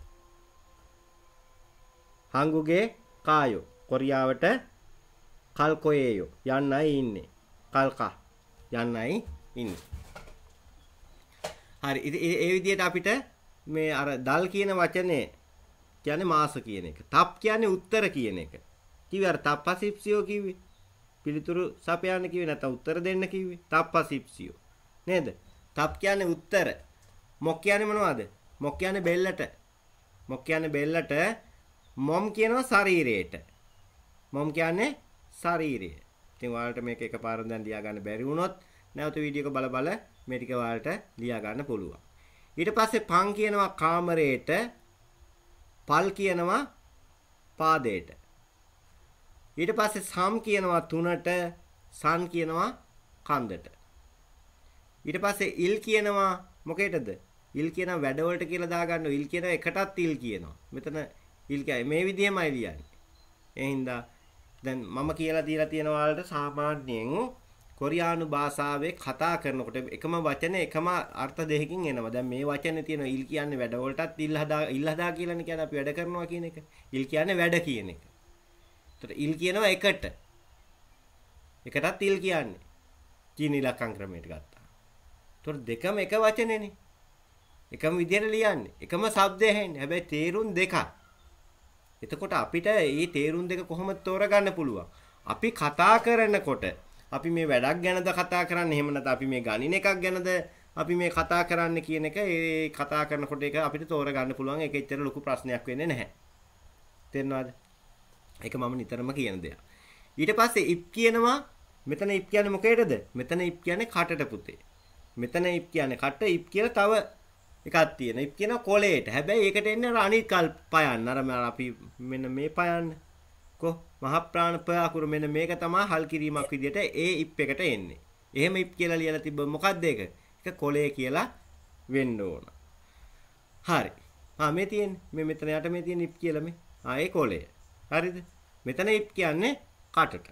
හංගුගේ කායෝ කොරියාවට කල්කොයේයෝ යන්නයි ඉන්නේ. කල්කා යන්නයි ඉන්නේ. හරි ඒ විදිහට අපිට මේ අර දල් කියන වචනේ කියන්නේ මාස කියන එක. තප් කියන්නේ උත්තර කියන එක. කිව්වේ අර තප්පසිප්සියෝ කිව්වේ. පිළිතුරු සපයන්න කිව්වේ නැත්නම් උත්තර දෙන්න කිව්වේ. තප්පසිප්සියෝ. නේද? තප් කියන්නේ උත්තර. මොක් කියන්නේ මොනවද? මොක් කියන්නේ බෙල්ලට. මොක් කියන්නේ බෙල්ලට. මොම් කියනවා ශරීරයට. මොම් කියන්නේ ශරීරය. ඉතින් ඔයාලට මේක එකපාරෙන් දැන් ලියා ගන්න බැරි වුණොත් නැවත වීඩියෝ එක බල බල මේ ටික ඔයාලට ලියා ගන්න පුළුවන්. ඊට පස්සේ පං කියනවා කාමරයට, පල් කියනවා පාදයට. ඊට පස්සේ සම් කියනවා තුනට, සන් කියනවා කන්දට. ඊට පස්සේ ඉල් කියනවා මොකේටද? ඉල් කියනවා වැඩවලට කියලා දාගන්න. ඉල් කියනවා එකටත් ඉල් කියනවා. මෙතන ඉල් කියයි මේ විදිහමයි ලියන්නේ. ඒ හින්දා දැන් මම කියලා දීලා තියෙන ඔයාලට සාමාන්‍යයෙන් කොරියානු භාෂාවේ කතා කරනකොට එකම වචනේ එකම අර්ථ දෙකකින් එනවා. දැන් මේ වචනේ තියෙන ඉල් කියන්නේ වැඩවලටත් ඉල් හදා ඉල් හදා කියලානේ කියන්නේ අපි වැඩ කරනවා කියන එක. ඉල් කියන්නේ වැඩ කියන එක. ඒතර ඉල් කියනවා එකට. එකටත් ඉල් කියන්නේ. චීන ඉලක්කම් ක්‍රමයට ගත්තා. ඒතර දෙකම එක වචනේනේ. එකම විදිහට ලියන්නේ. එකම શબ્දය හැන්නේ. හැබැයි තේරුම් දෙකක්. එතකොට අපිට මේ තේරුම් දෙක කොහොමද තෝරගන්න පුළුවන්? අපි කතා කරනකොට අපි මේ වැඩක් ගැනද කතා කරන්නේ, එහෙම නැත්නම් අපි මේ ගණින එකක් ගැනද අපි මේ කතා කරන්න කියන එක ඒ කතා කරනකොට ඒක අපිට තෝරගන්න පුළුවන්. ඒක එච්චර ලොකු ප්‍රශ්නයක් වෙන්නේ නැහැ. තේරෙනවද? ඒක මම නිතරම කියන දෙයක්. ඊට පස්සේ ඉප් කියනවා. මෙතන ඉප් කියන්නේ මොකේද? මෙතන ඉප් කියන්නේ කටට පුතේ. මෙතන ඉප් කියන්නේ කට. ඉප් කියලා තව එකක් තියෙනවා. ඉප් කියනවා කොලේට. හැබැයි ඒකට එන්නේ අර අනිත් කල් පයන්න. අර අපි මෙන්න මේ පයන්න. කො මහ ප්‍රාණ ප අකුර මෙන්න මේක තමයි හල් කිරීමක් විදියට ඒ ඉප් එකට එන්නේ. එහෙම ඉප් කියලා ලියලා තිබ්බ මොකක්ද ඒක? ඒක කොලේ කියලා වෙන්න ඕන. හරි. ආ මේ තියෙන්නේ. මේ මෙතන යට මේ තියෙන ඉප් කියලා මේ. ආ ඒ කොලේ. හරිද? මෙතන ඉප් කියන්නේ කටට.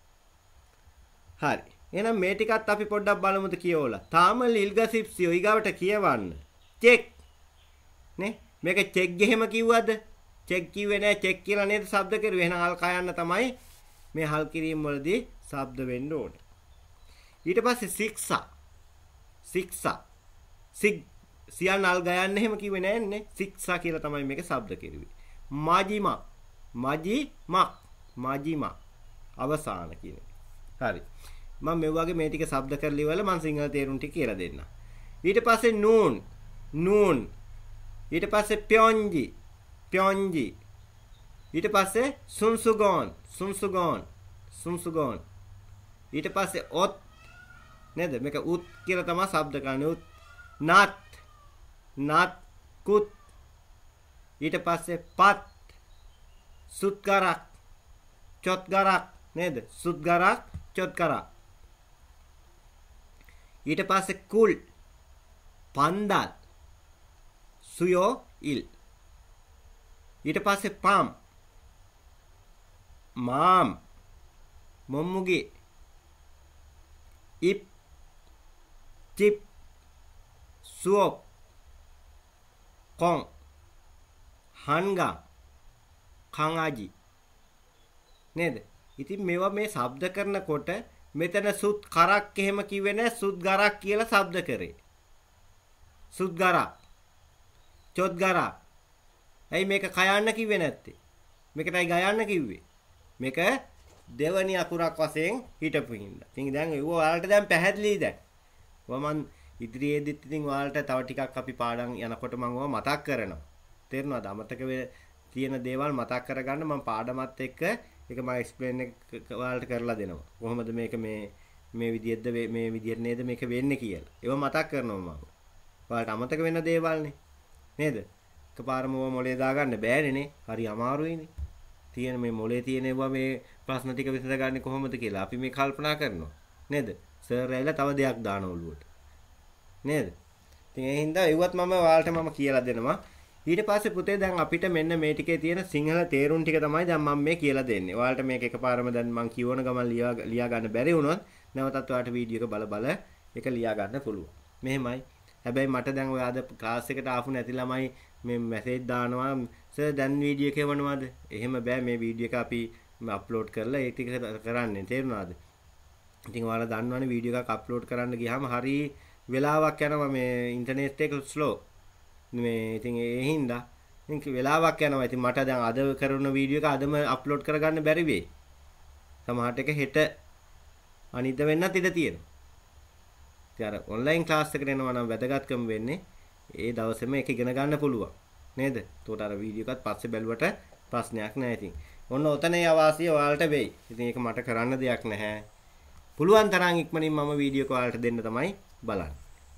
හරි. එහෙනම් මේ ටිකත් අපි පොඩ්ඩක් බලමුද කියවලා. තාම ලිල්ගසිප්සියෝ ඊගාවට කියවන්න. චෙක්. නේ? මේක චෙක් ගෙහෙම කිව්වද? චෙක් කිව්වේ නෑ. චෙක් කියලා නේද શબ્ද කරුවේ. එහෙනම් හල් කයන්න තමයි මේ හල් කිරීම වලදී શબ્ද වෙන්න ඕනේ. ඊට පස්සේ සික්සා. සික්සා. සික් සියන් අල් ගයන්න එහෙම කිව්වේ නෑනේ. සික්සා කියලා තමයි මේක શબ્ද කරුවේ. මාජිමා. මාජිමා. මාජිමා. අවසාන කියන එක. හරි. මම මේ වගේ මේ ටික શબ્ද කරලා ඉවරලා මම සිංහල තේරුම් ටික කියලා දෙන්නම්. ඊට පස්සේ නූන්. නූන්. ඊට පස්සේ ප්යොන්ජි. ප්යොන්ජි. ඊට පස්සේ සුන්සුගෝන්. සුන්සුගෝන්. සුන්සුගෝන්. ඊට පස්සේ ඔත් නේද? මේක උත් කියලා තමයි શબ્ද කරන්නේ. උත්. නත්. නත් කුත්. ඊට පස්සේ පත්. සුත්ගරක්. චොත්ගරක් නේද? සුත්ගරක් චොත්ගරක්. ඊට පස්සේ කුල්. පන්දල්. සුයෝ ඉල්. ඊට පස්සේ පාම්. මාම්. මොම්මුගේ. ඉප්. චිප්. සුවොප්. කොන්. හන්ගා. කංආජි. නේද? ඉතින් මේවා මේ શબ્ද කරනකොට මෙතන සුත් කරක් එහෙම කිව්වේ නෑ. සුත් ගරක් කියලා શબ્ද කරේ. සුත් ගරක්. චොත් ගරක්. ඇයි මේක කයන්න කිව්වේ නැත්තේ? මේකටයි ගයන්න කිව්වේ. මේක දෙවනි අකුරක් වශයෙන් හිටපු හින්දා. ඉතින් දැන් ඒව ඔයාලට දැන් පැහැදිලියි දැන්. ඔය මන් ඉදිරියේදීත් ඉතින් ඔයාලට තව ටිකක් අපි පාඩම් යනකොට මම ඔය මතක් කරනවා. තේරෙනවද? අමතක තියෙන දේවල් මතක් කරගන්න මම පාඩමත් එක්ක ඒක මම එක්ස්ප්ලেইন එක ඔයාලට කරලා දෙනවා. කොහොමද මේක මේ මේ විදිහටද මේ විදිහට නේද මේක වෙන්නේ කියලා. ඒව මතක් කරනවා මම. ඔයාලට අමතක වෙන දේවල්නේ. නේද? එකපාරම ඔය මොලේ දාගන්න බෑනේ නේ. හරි අමාරුයිනේ. තියෙන මේ මොලේ තියෙන ඒවා මේ ප්‍රශ්න ටික විසඳගන්නේ කොහොමද කියලා අපි මේ කල්පනා කරනවා. නේද? සර් ඇවිල්ලා තව දෙයක් දාන ඔළුවට. නේද? ඉතින් ඒ හින්දා ඒවත් මම ඔයාලට මම කියලා දෙනවා. ඊට පස්සේ පුතේ දැන් අපිට මෙන්න මේ ටිකේ තියෙන සිංහල තේරුම් ටික තමයි දැන් මම මේ කියලා දෙන්නේ. ඔයාලට මේක එකපාරම දැන් මම කියවන ගමන් ලියා ලියා ගන්න බැරි වුණොත් නැවතත් ඔයාලට වීඩියෝ එක බල බල ඒක ලියා ගන්න පුළුවන්. මෙහෙමයි. හැබැයි මට දැන් ඔය අද ක්ලාස් එකට ආපු නැති ළමයි මේ මැසේජ් දානවා සර් දැන් වීඩියෝ එක එවනවාද? එහෙම බෑ මේ වීඩියෝ එක අපි අප්ලෝඩ් කරලා ඒ ටික කරන්නේ. තේරුණාද? ඉතින් ඔයාලා දන්නවනේ වීඩියෝ එකක් අප්ලෝඩ් කරන්න ගියාම හරි වෙලාවක් යනවා මේ ඉන්ටර්නෙට් එක ස්ලෝ. මේ ඉතින් ඒ හින්දා ඉතින් වෙලාවක් යනවා. ඉතින් මට දැන් අද කරන වීඩියෝ එක අදම අප්ලෝඩ් කරගන්න බැරි වෙයි. සමහරට එක හෙට අනිද්ද වෙන්නත් ඉඩ තියෙනවා. ඉතින් අර ඔන්ලයින් ක්ලාස් එකට එනවා නම් වැදගත්කම වෙන්නේ ඒ දවසේම ඒක ඉගෙන ගන්න පුළුවන්. නේද? එතකොට අර වීඩියෝ එකත් පස්සේ බැලුවට ප්‍රශ්නයක් නැහැ ඉතින්. ඔන්න ඔතනේ අවාසිය ඔයාලට වෙයි. ඉතින් ඒක මට කරන්න දෙයක් නැහැ. පුළුවන් තරම් ඉක්මනින් මම වීඩියෝ එක ඔයාලට දෙන්න තමයි බලන්නේ.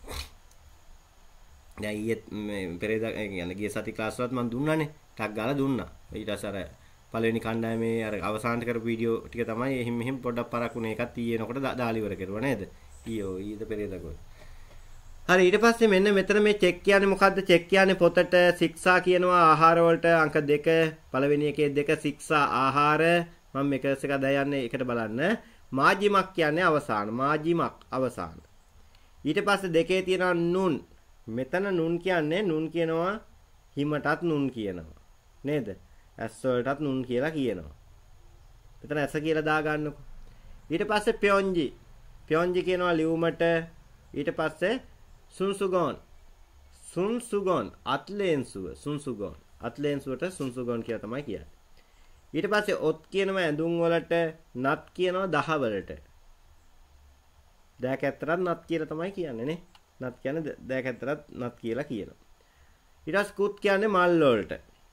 දැන් ඊයේ මේ පෙරේදා කියන්නේ ගිය සති ක්ලාස් වලත් මම දුන්නානේ. ටක් ගාලා දුන්නා. ඊට පස්සේ අර පළවෙනි කණ්ඩායමේ අර අවසානට කරපු වීඩියෝ ටික තමයි එහිම් මෙහිම් පොඩ්ඩක් පරක්ුනේ. ඒකත් ඊයේ නකොට දාලා ඉවර කරුවා නේද? ඊයෝ ඊයේද පෙරේදා කොයි. හරි ඊට පස්සේ මෙන්න මෙතන මේ චෙක් කියන්නේ මොකද්ද? චෙක් කියන්නේ පොතට ශික්ෂා කියනවා ආහාර වලට අංක දෙක පළවෙනි එකේ දෙක ශික්ෂා ආහාර මම මේක එක දයන්නේ එකට බලන්න. මාජිමක් කියන්නේ අවසාන. මාජිමක් අවසාන. ඊට පස්සේ දෙකේ තියෙනවා නුන්. මෙතන නුන් කියන්නේ නුන් කියනවා හිමටත් නුන් කියනවා. නේද? ඇස් වලටත් නුන් කියලා කියනවා. මෙතන ඇස කියලා දාගන්නකො. ඊට පස්සේ ප්යොන්ජි. ප්යොන්ජි කියනවා ලියුමට. ඊට පස්සේ සුන්සුගොන්. සුන්සුගොන් අත්ලේන්සුව. සුන්සුගොන්. අත්ලේන්සුවට සුන්සුගොන් කියලා තමයි කියන්නේ. ඊට පස්සේ ඔත් කියනවා ඇඳුම් වලට, නත් කියනවා දහ වලට. දෑකැත්තරත් නත් කියලා තමයි කියන්නේ නේ. නත් කියන්නේ දෑකැත්තරත් නත් කියලා කියනවා. ඊට පස්සේ කුත් කියන්නේ මල් වලට.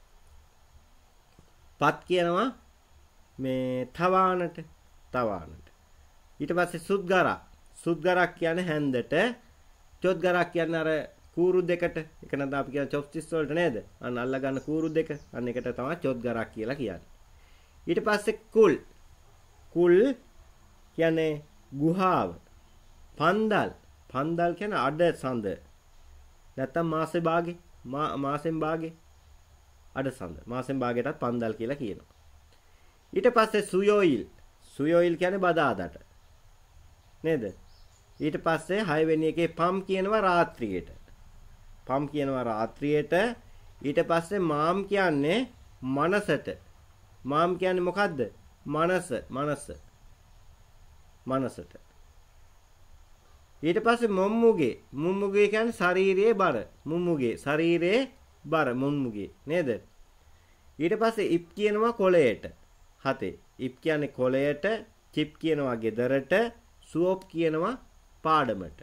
පත් කියනවා මේ තවානට, තවානට. ඊට පස්සේ සුද්ගරක්. සුද්ගරක් කියන්නේ හැන්දට. චොත්ගරක් කියන්නේ අර කූරු දෙකට. ඒක නේද අපි කියන චොප්ස්ටික්ස් වලට නේද? අන්න අල්ල ගන්න කූරු දෙක. අන්න ඒකට තමයි චොත්ගරක් කියලා කියන්නේ. ඊට පස්සේ කුල්. කුල් කියන්නේ ගුහාව. පන්දල්. පන්දල් කියන්නේ අඩ සඳ. නැත්තම් මාසේ භාගේ. මාසෙන් භාගේ. අඩ සඳ. මාසෙන් භාගයටත් පන්දල් කියලා කියනවා. ඊට පස්සේ සුයෝයිල්. සුයෝයිල් කියන්නේ බදාදට. නේද? ඊට පස්සේ හය වෙනි එකේ පම් කියනවා රාත්‍රියට. පම් කියනවා රාත්‍රියට. ඊට පස්සේ මාම් කියන්නේ මනසට. මාම් කියන්නේ මොකද්ද? මනස, මනස. මනසට. ඊට පස්සේ මොම්මුගේ. මුම්මුගේ කියන්නේ ශාරීරියේ බර. මුම්මුගේ ශරීරයේ බර මුම්මුගේ නේද? ඊට පස්සේ ඉප් කියනවා කොළයට. හතේ. ඉප් කියන්නේ කොළයට, චිප් කියනවා ගෙදරට, සුවොප් කියනවා පාඩමට.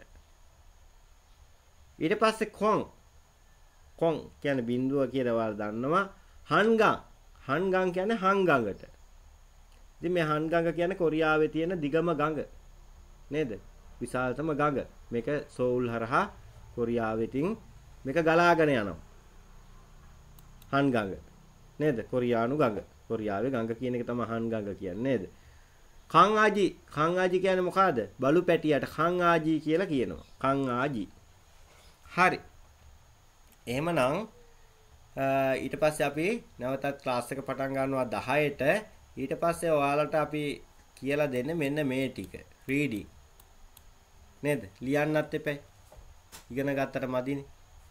ඊට පස්සේ කොන්. කොන් කියන්නේ බිඳුව කියලා ඔයාලා දන්නවා. හන්ගන්. හන්ගන් කියන්නේ හංගඟට. ඉතින් මේ හන්ගඟ කියන්නේ කොරියාවේ තියෙන දිගම ගඟ. නේද? විශාලතම ගඟ. මේක සෝල් හරහා කොරියාවෙටින් මේක ගලාගෙන යනවා. හන්ගඟ. නේද? කොරියානු ගඟ. කොරියාවේ ගඟ කියන එක තමයි හන්ගඟ කියන්නේ නේද? කං ආජි. කං ආජි කියන්නේ මොකද්ද? බලු පැටියට කං ආජි කියලා කියනවා. කං ආජි. හරි. එහෙමනම් ඊට පස්සේ අපි නැවතත් ක්ලාස් එක පටන් ගන්නවා දහයට. ඊට පස්සේ ඔයාලට අපි කියලා දෙන්නේ මෙන්න මේ ටික. රීඩින්. නේද? ලියන්නත් එපා. ඉගෙන ගත්තට මදිනේ.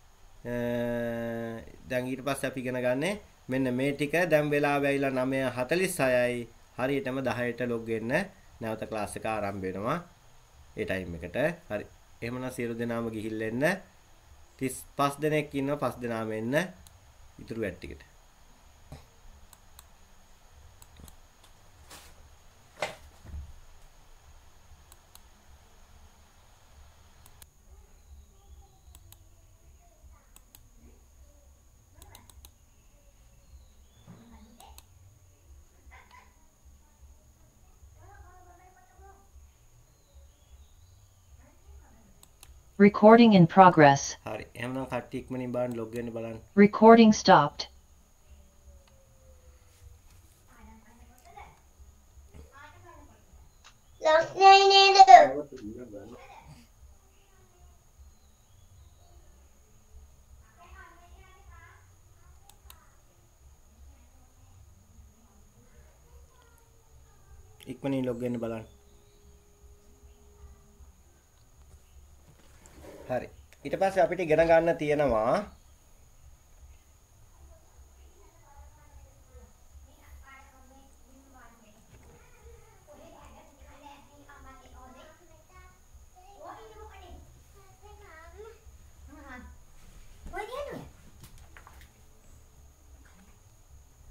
දැන් ඊට පස්සේ අපි ඉගෙන ගන්නේ මෙන්න මේ ටික. දැන් වෙලාව ඇවිල්ලා නවය හතළිස් හයයි. හරියටම දහයට ලොග් වෙන්න නැවත ක්ලාස් එක ආරම්භ වෙනවා. ඒ ටයිම් එකට. හරි. එහෙමනම් සියලු දෙනාම ගිහිල්ලා එන්න. තිස් පහ දෙනෙක් ඉන්නවා. පහ දෙනාම එන්න. ඉතුරු වැඩ ටිකට. Recording in progress. හරි. එහෙනම් කට්ටිය ඉක්මනින් බලන්න ලොග් වෙන්න බලන්න. Recording stopped. ඉක්මනින් ලොග් වෙන්න බලන්න. හරි. ඊට පස්සේ අපිට ඉගෙන ගන්න තියෙනවා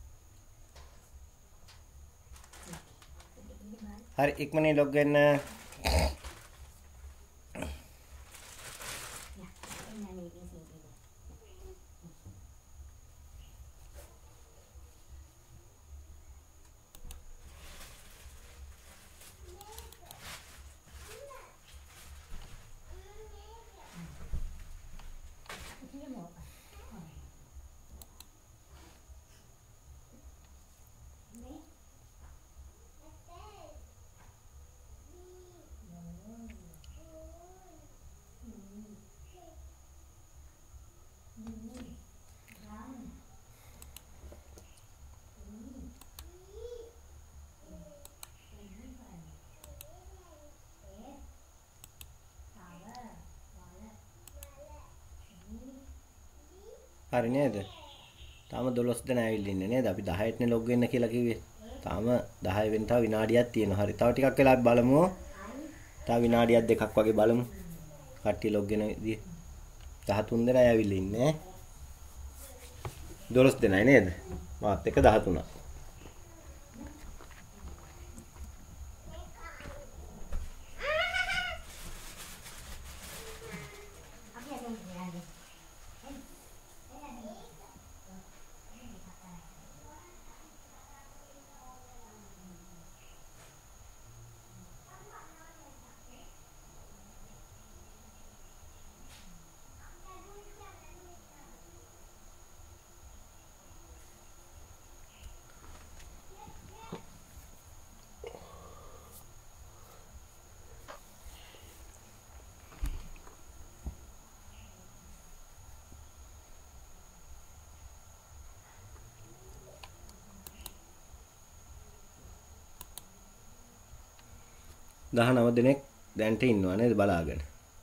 හරි ඉක්මනින් ලොග් වෙන්න. හරි නේද? තාම දොළොස් දෙනා ඇවිල්ලා ඉන්නේ නේද? අපි දහයටනේ ලොග් වෙන්න කියලා කිව්වේ. තාම දහය වෙන තව විනාඩියක් තියෙනවා. හරි. තව ටිකක් වෙලා බලමු. තව විනාඩියක් දෙකක් වගේ බලමු. කට්ටිය ලොග් වෙන විදිය. දහතුන් දෙනා ඇවිල්ලා ඉන්නේ. දොළොස් දෙනයි නේද? මාත් එක්ක දහතුනක්. දහනව දෙනෙක් දැන්ට ඉන්නවා නේද බලාගෙන.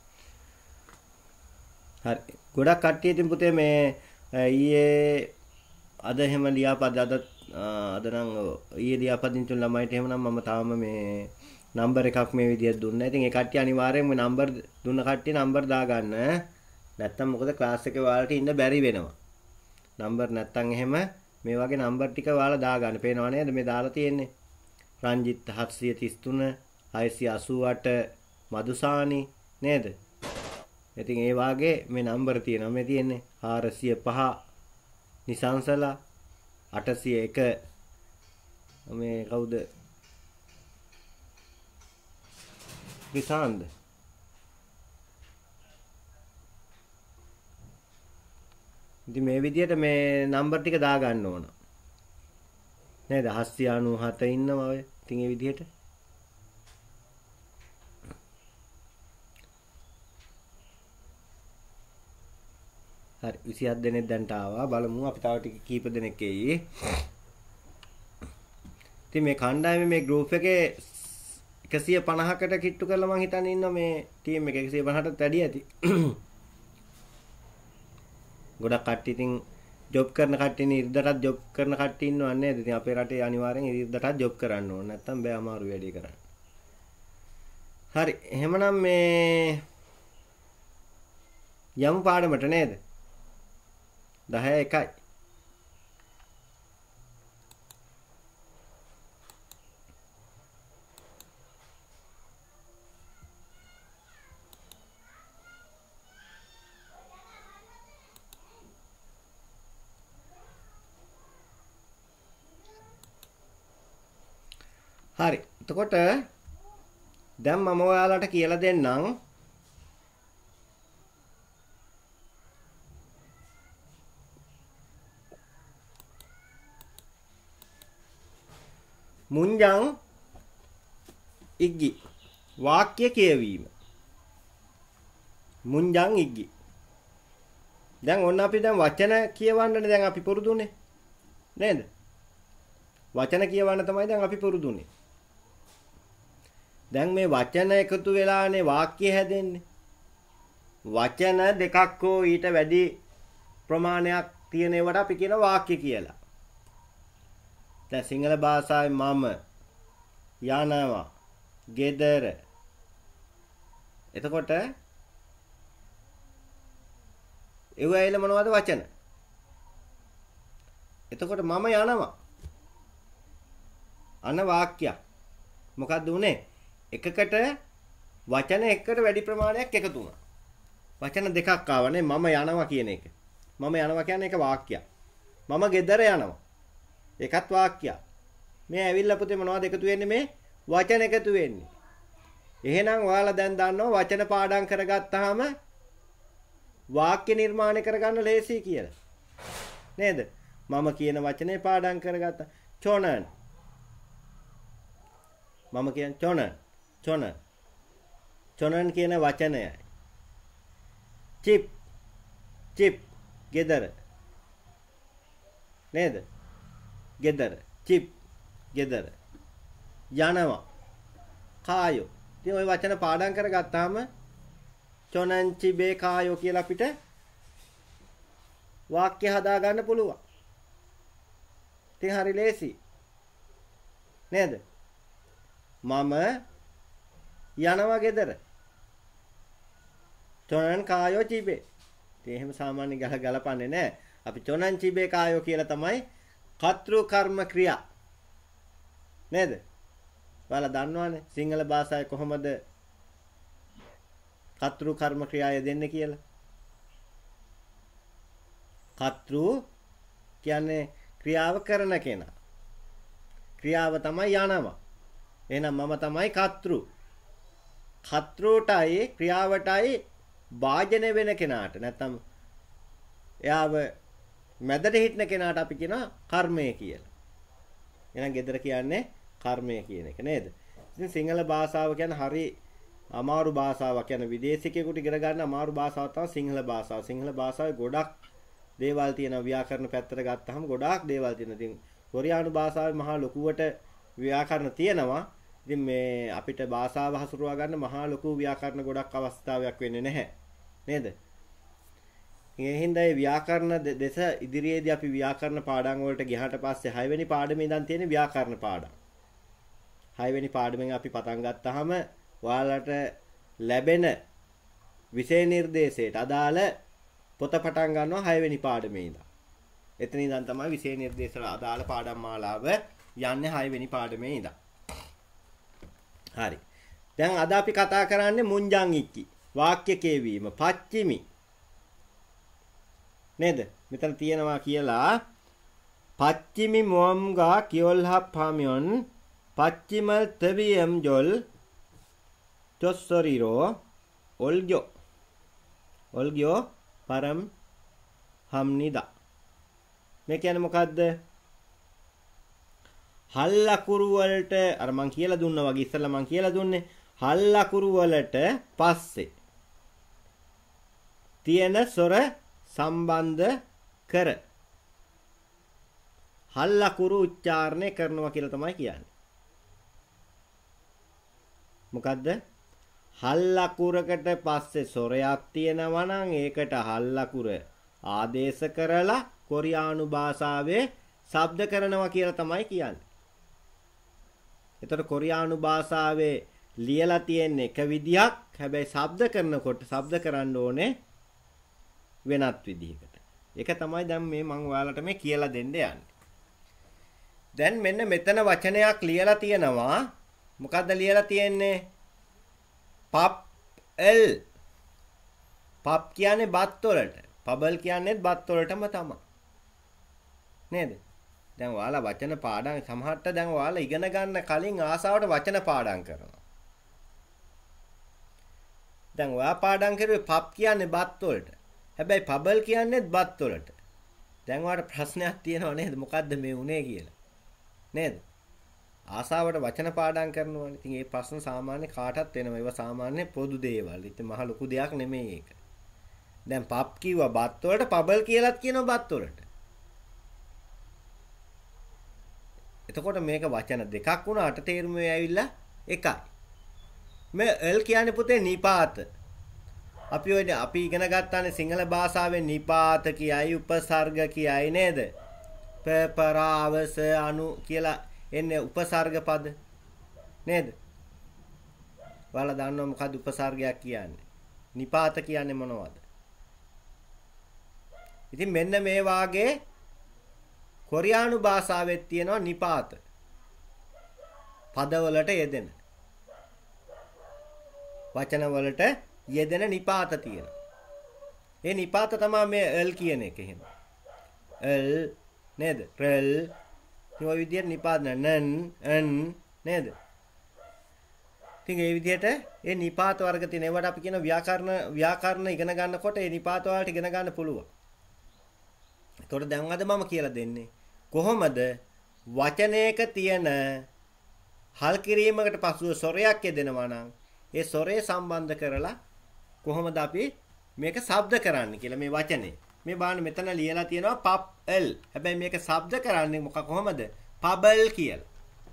හරි. ගොඩක් කට්ටිය ඉතින් පුතේ මේ ඊයේ අද එහෙම ලියාපද අද අද නම් ඊයේ ලියාපදින් තුන් ළමයිට එහෙමනම් මම තාම මේ නම්බර් එකක් මේ විදිහට දුන්නා. ඉතින් ඒ කට්ටිය අනිවාර්යෙන්ම නම්බර් දුන්න කට්ටිය නම්බර් දාගන්න. නැත්තම් මොකද ක්ලාස් එකේ ඔයාලට ඉන්න බැරි වෙනවා. නම්බර් නැත්තම් එහෙම මේ වගේ නම්බර් ටික ඔයාලා දාගන්න. පේනව නේද මේ දාලා තියෙන්නේ. රංජිත් හත්සිය තිස් තුන හයසිය අසූ අට මදුසානි නේද? ඉතින් ඒ වාගේ මේ නම්බර තියෙනවා මේ තියෙන්නේ හාරසිය පහ නිසංසලා අටසිය එක මේ කවුද? විසාන්ද ඉතින් මේ විදිහට මේ නම්බර ටික දාගන්න ඕන නේද? හත්සිය අනූ හත ඉන්නවා ඔය. ඉතින් ඒ විදිහට හරි විසිහත් දෙනෙක් දැන්ට ආවා. බලමු අපි තව ටික කීප දෙනෙක් එයි. ඉතින් මේ කණ්ඩායමේ මේ ගෲප් එකේ එකසිය පනහකට කිට්ටු කරලා මං හිතන්නේ ඉන්න මේ ටීම් එක එකසිය පනහටත් වැඩි ඇති. ගොඩක් කට්ටිය ඉතින් ජොබ් කරන කට්ටිය නේ ඉරිදටත් ජොබ් කරන කට්ටිය ඉන්නව නේද? ඉතින් අපේ රටේ අනිවාර්යෙන් ඉරිදටත් ජොබ් කරන්න ඕන. නැත්තම් බෑ අමාරු වැඩි කරන්න. හරි. එහෙමනම් මේ යමු පාඩමට නේද? දහය එකයි. හරි. එතකොට දැන් මම ඔයාලට කියලා දෙන්නම් මුංජං ඉග්ගි වාක්‍ය කියවීම. මුංජං ඉග්ගි. දැන් ඔන්න අපි දැන් වචන කියවන්නනේ දැන් අපි පුරුදුනේ. නේද? වචන කියවන්න තමයි දැන් අපි පුරුදුනේ. දැන් මේ වචන එකතු වෙලානේ වාක්‍ය හැදෙන්නේ. වචන දෙකක් හෝ ඊට වැඩි ප්‍රමාණයක් තියෙන ඒවට අපි කියන වාක්‍ය කියලා. දැන් සිංහල භාෂාවේ මම යනවා ගෙදර. එතකොට ඒව ඇයිල මොනවද වචන? එතකොට මම යනවා අන වාක්‍යයක්. මොකක්ද උනේ? එකකට වචන එකට වැඩි ප්‍රමාණයක් එකතු වුණා. වචන දෙකක් ආවනේ මම යනවා කියන එක. මම යනවා කියන්නේ ඒක වාක්‍යයක්. මම ගෙදර යනවා. ඒකත් වාක්‍යයක්. මේ ඇවිල්ලා පුතේ මොනවද එකතු වෙන්නේ මේ වචන එකතු වෙන්නේ. එහෙනම් ඔයාලා දැන් දන්නවා වචන පාඩම් කරගත්තාම වාක්‍ය නිර්මාණය කරගන්න ලේසියි කියලා. නේද? මම කියන වචනේ පාඩම් කරගත්තා. චොනන්. මම කියන්නේ චොනන්. චොනන්. චොනන් කියන වචනයයි. චිප්. චිප්. ගෙදර. නේද? ගෙදර. චිප්. ගෙදර. යනවා. කායෝ. ඉතින් ওই වචන පාඩම් කරගත්තාම චොනංචි බේ කායෝ කියලා අපිට වාක්‍ය හදා ගන්න පුළුවන්. ඉතින් හරි ලේසි. නේද? මම යනවා ගෙදර. චොනං කායෝ චිබේ. ඉතින් එහෙම සාමාන්‍ය ගහ ගලපන්නේ නැහැ. අපි චොනං චිබේ කායෝ කියලා තමයි කර්තෘ කර්ම ක්‍රියා. නේද? ඔයාලා දන්නවනේ සිංහල භාෂාවේ කොහොමද කර්තෘ කර්ම ක්‍රියාය දෙන්නේ කියලා. කර්තෘ කියන්නේ ක්‍රියාව කරන කෙනා. ක්‍රියාව තමයි යනවා. එහෙනම් මම තමයි කර්තෘ. කර්තෘටයි ක්‍රියාවටයි වාජන වෙන කෙනාට නැත්නම් එයාව මැදට හිටන කෙනාට අපි කියනවා කර්මය කියලා. එහෙනම් gedara කියන්නේ කර්මය කියන එක නේද? ඉතින් සිංහල භාෂාව කියන්නේ හරි අමාරු භාෂාවක්. කියන්නේ විදේශිකයෙකුට ඉගෙන ගන්න අමාරු භාෂාවක් තමයි සිංහල භාෂාව. සිංහල භාෂාවේ ගොඩක් දේවල් තියෙනවා. ව්‍යාකරණ පැත්තට ගත්තාම ගොඩාක් දේවල් තියෙනවා. ඉතින් කොරියානු භාෂාවේ මහා ලොකුවට ව්‍යාකරණ තියෙනවා. ඉතින් මේ අපිට භාෂාව හසුරුවා ගන්න මහා ලොකු ව්‍යාකරණ ගොඩක් අවස්ථාවක් වෙන්නේ නැහැ. නේද? ඒ හින්දා මේ ව්‍යාකරණ දෙස ඉදිරියේදී අපි ව්‍යාකරණ පාඩම් වලට ගියාට පස්සේ හය වෙනි පාඩමේ ඉඳන් තියෙන ව්‍යාකරණ පාඩම්. හය වෙනි පාඩමෙන් අපි පටන් ගත්තාම ඔයාලට ලැබෙන විෂය නිර්දේශයට අදාළ පොත පටන් ගන්නවා හය වෙනි පාඩමේ ඉඳන්. එතන ඉඳන් තමයි විෂය නිර්දේශවල අදාළ පාඩම් මාලාව යන්නේ හය වෙනි පාඩමේ ඉඳන්. හරි. දැන් අද අපි කතා කරන්නේ මුංජන් ඉක්කි. වාක්‍ය කියවීම. පච්චිමි. නේද? මෙතන තියෙනවා කියලා පච්චිමි මොම්ගා කියොල්හා පාමියොන් පච්චිමල් තවියම් ජොල් චොස්සොරිරෝ ඔල්ග්‍යෝ ඔල්ග්‍යෝ පරම් හම්නිදා. මේ කියන්නේ මොකද්ද? හල්ලකුරු වලට අර මං කියලා දුන්නා වගේ ඉස්සෙල්ලා මං කියලා දුන්නේ හල්ලකුරු වලට පස්සේ තියෙන සොර සම්බන්ධ කර හල්ලකුරු උච්චාරණය කරනවා කියලා තමයි කියන්නේ. මොකද්ද? හල්ලකුරකට පස්සේ සොරයක් තියෙනවා නම් ඒකට හල්ලකුර ආදේශ කරලා කොරියානු භාෂාවේ ශබ්ද කරනවා කියලා තමයි කියන්නේ. එතකොට කොරියානු භාෂාවේ ලියලා තියෙන එක විදියක්. හැබැයි ශබ්ද කරනකොට ශබ්ද කරන්න ඕනේ වෙනත් විදිහකට. ඒක තමයි දැන් මේ මම ඔයාලට මේ කියලා දෙන්න යන්නේ. දැන් මෙන්න මෙතන වචනයක් ලියලා තියෙනවා. මොකද්ද ලියලා තියෙන්නේ? පප් එල්. පප් කියන්නේ බත් වලට. පබල් කියන්නේත් බත් වලටම තමයි. නේද? දැන් ඔයාලා වචන පාඩම් සමහරට දැන් ඔයාලා ඉගෙන ගන්න කලින් ආසාවට වචන පාඩම් කරනවා. දැන් ඔයා පාඩම් කරුවේ පප් කියන්නේ බත් වලට. හැබැයි පබල් කියන්නේත් බත් වලට. දැන් ඔයාලට ප්‍රශ්නයක් තියෙනව නේද? මොකද්ද මේ උනේ කියලා. නේද? ආසාවට වචන පාඩම් කරනවානේ. ඉතින් මේ ප්‍රශ්න සාමාන්‍ය කාටත් එනවා. ඒවා සාමාන්‍ය පොදු දේවල්. ඉතින් මහ ලොකු දෙයක් නෙමෙයි ඒක. දැන් පප් කිව්වා බත් වලට, පබල් කියලාත් කියනවා බත් වලට. එතකොට මේක වචන දෙකක් වුණාට තේරුම ඇවිල්ලා එකයි. මේ එල් කියන්නේ පුතේ නිපාත. අපි ඔය අපි ඉගෙන ගත්තානේ සිංහල භාෂාවෙන් නිපාත කියයි උපසර්ග කියයි නේද? ප පරාවස අනු කියලා එන්නේ උපසර්ග පද නේද? ඔයාලා දන්නව මොකද්ද උපසර්ගයක් කියන්නේ? නිපාත කියන්නේ මොනවද? ඉතින් මෙන්න මේ වාගේ කොරියානු භාෂාවෙත් තියෙනවා නිපාත. පදවලට යෙදෙන. වචන වලට යෙදෙන නිපාත තියෙනවා. ඒ නිපාත තමයි මේ එල් කියන එක එහෙම. එල් නේද? රෙල් මේ විදිහට නිපාත නන් අන් නේද? ඉතින් ඒ විදිහට ඒ නිපාත වර්ග තියෙන ඒවට අපි කියන ව්‍යාකරණ ව්‍යාකරණ ඉගෙන ගන්නකොට ඒ නිපාත වලට ඉගෙන ගන්න පුළුවන්. ඒතකොට දැන් අද මම කියලා දෙන්නේ කොහොමද වචනයක තියෙන හල් කිරීමකට පසුව ස්වරයක් යෙදෙනවා නම් ඒ ස්වරය සම්බන්ධ කරලා කොහොමද අපි මේක ශබ්ද කරන්නේ කියලා මේ වචනේ. මේ බාන්න මෙතන ලියලා තියෙනවා පප් එල්. හැබැයි මේක ශබ්ද කරන්නේ මොකක් කොහොමද? පබල් කියලා.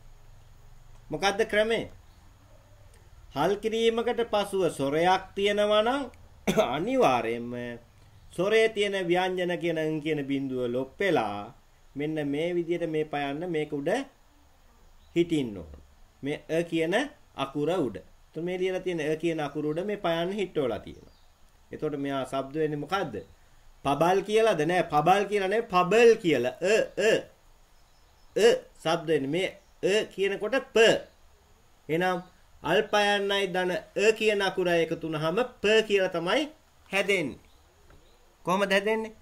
මොකද්ද ක්‍රමේ? හල් කිරීමකට පසුව ස්වරයක් තියෙනවා නම් අනිවාර්යයෙන්ම ස්වරයේ තියෙන ව්‍යංජන කියන අං කියන බිඳුව ලොප් වෙලා මෙන්න මේ විදිහට මේ පයන්න මේක උඩ හිටින්න ඕන. මේ අ කියන අකුර උඩ. તો මේ ලියලා තියෙන අ කියන අකුර උඩ මේ පයන්න හිටවලා තියෙනවා. එතකොට මෙයා શબ્ද වෙන්නේ මොකද්ද? පබල් කියලාද? නෑ පබල් කියලා නේ පබල් කියලා. අ අ අ શબ્ද වෙන්නේ මේ අ කියනකොට ප. එහෙනම් අල්පයන්නයි ධන අ කියන අකුර එකතු වුනහම ප කියලා තමයි හැදෙන්නේ. කොහොමද හැදෙන්නේ?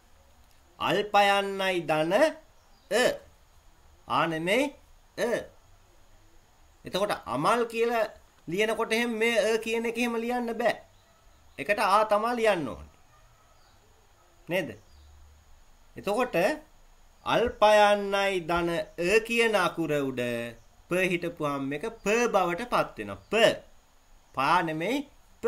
අල්පයන්නයි ධන අ ආ නෙමෙයි අ. එතකොට අමල් කියලා ලියනකොට එහෙම මේ අ කියන එක එහෙම ලියන්න බෑ. එකට ආ තමයි ලියන්න ඕනේ. නේද? එතකොට අල්පයන්නයි ධන අ කියන අකුර උඩ ප හිටපුවාම මේක ප බවට පත් වෙනවා. ප. පා නෙමෙයි ප.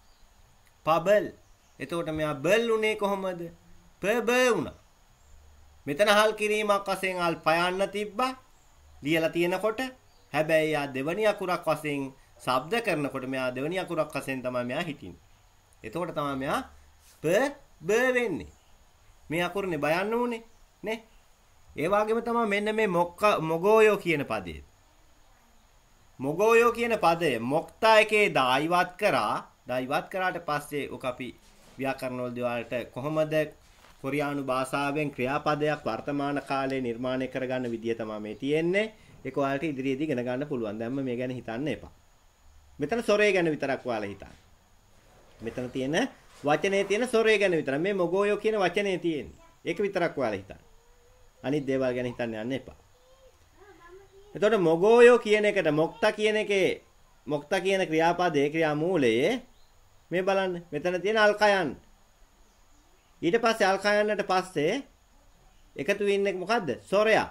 පබල්. එතකොට මෙයා බල් උනේ කොහොමද? ප බ වුණා. මෙතන හල් කිරීමක් වශයෙන් අල්පයන්න තිබ්බා. ලියලා තියෙනකොට හැබැයි යා දෙවනි අකුරක් වශයෙන් ශබ්ද කරනකොට මෙයා දෙවනි අකුරක් වශයෙන් තමයි මෙයා හිටින්නේ. එතකොට තමයි මෙයා ප බ වෙන්නේ. මේ අකුරනේ බයන්න උනේ නේ. ඒ වගේම තමයි මෙන්න මේ මොක්ක මොගෝයෝ කියන පදේ. මොගෝයෝ කියන පදය මොක්තා එකේ දායිවත් කරා. දායිවත් කරාට පස්සේ ඔක අපි ව්‍යාකරණ වලදී වලට කොහොමද කොරියානු භාෂාවෙන් ක්‍රියාපදයක් වර්තමාන කාලේ නිර්මාණය කරගන්න විදිය තමයි මේ තියෙන්නේ. ඒක ඔයාලට ඉදිරියේදී ඉගෙන ගන්න පුළුවන්. දැන්ම මේ ගැන හිතන්න එපා. මෙතන සොරේ ගැන විතරක් ඔයාලා හිතන්න. මෙතන තියෙන වචනේ තියෙන සොරේ ගැන විතරක්. මේ මොගෝයෝ කියන වචනේ තියෙන්නේ. ඒක විතරක් ඔයාලා හිතන්න. අනිත් දේවල් ගැන හිතන්න යන්න එපා. එතකොට මොගෝයෝ කියන එකට මොක්තා කියන එකේ මොක්තා කියන ක්‍රියාපදයේ ක්‍රියාමූලයේ මේ බලන්න මෙතන තියෙන අල්කයන්. ඊට පස්සේ අල්කයන්ට පස්සේ එකතු වෙන්නේ මොකද්ද? සොරයා.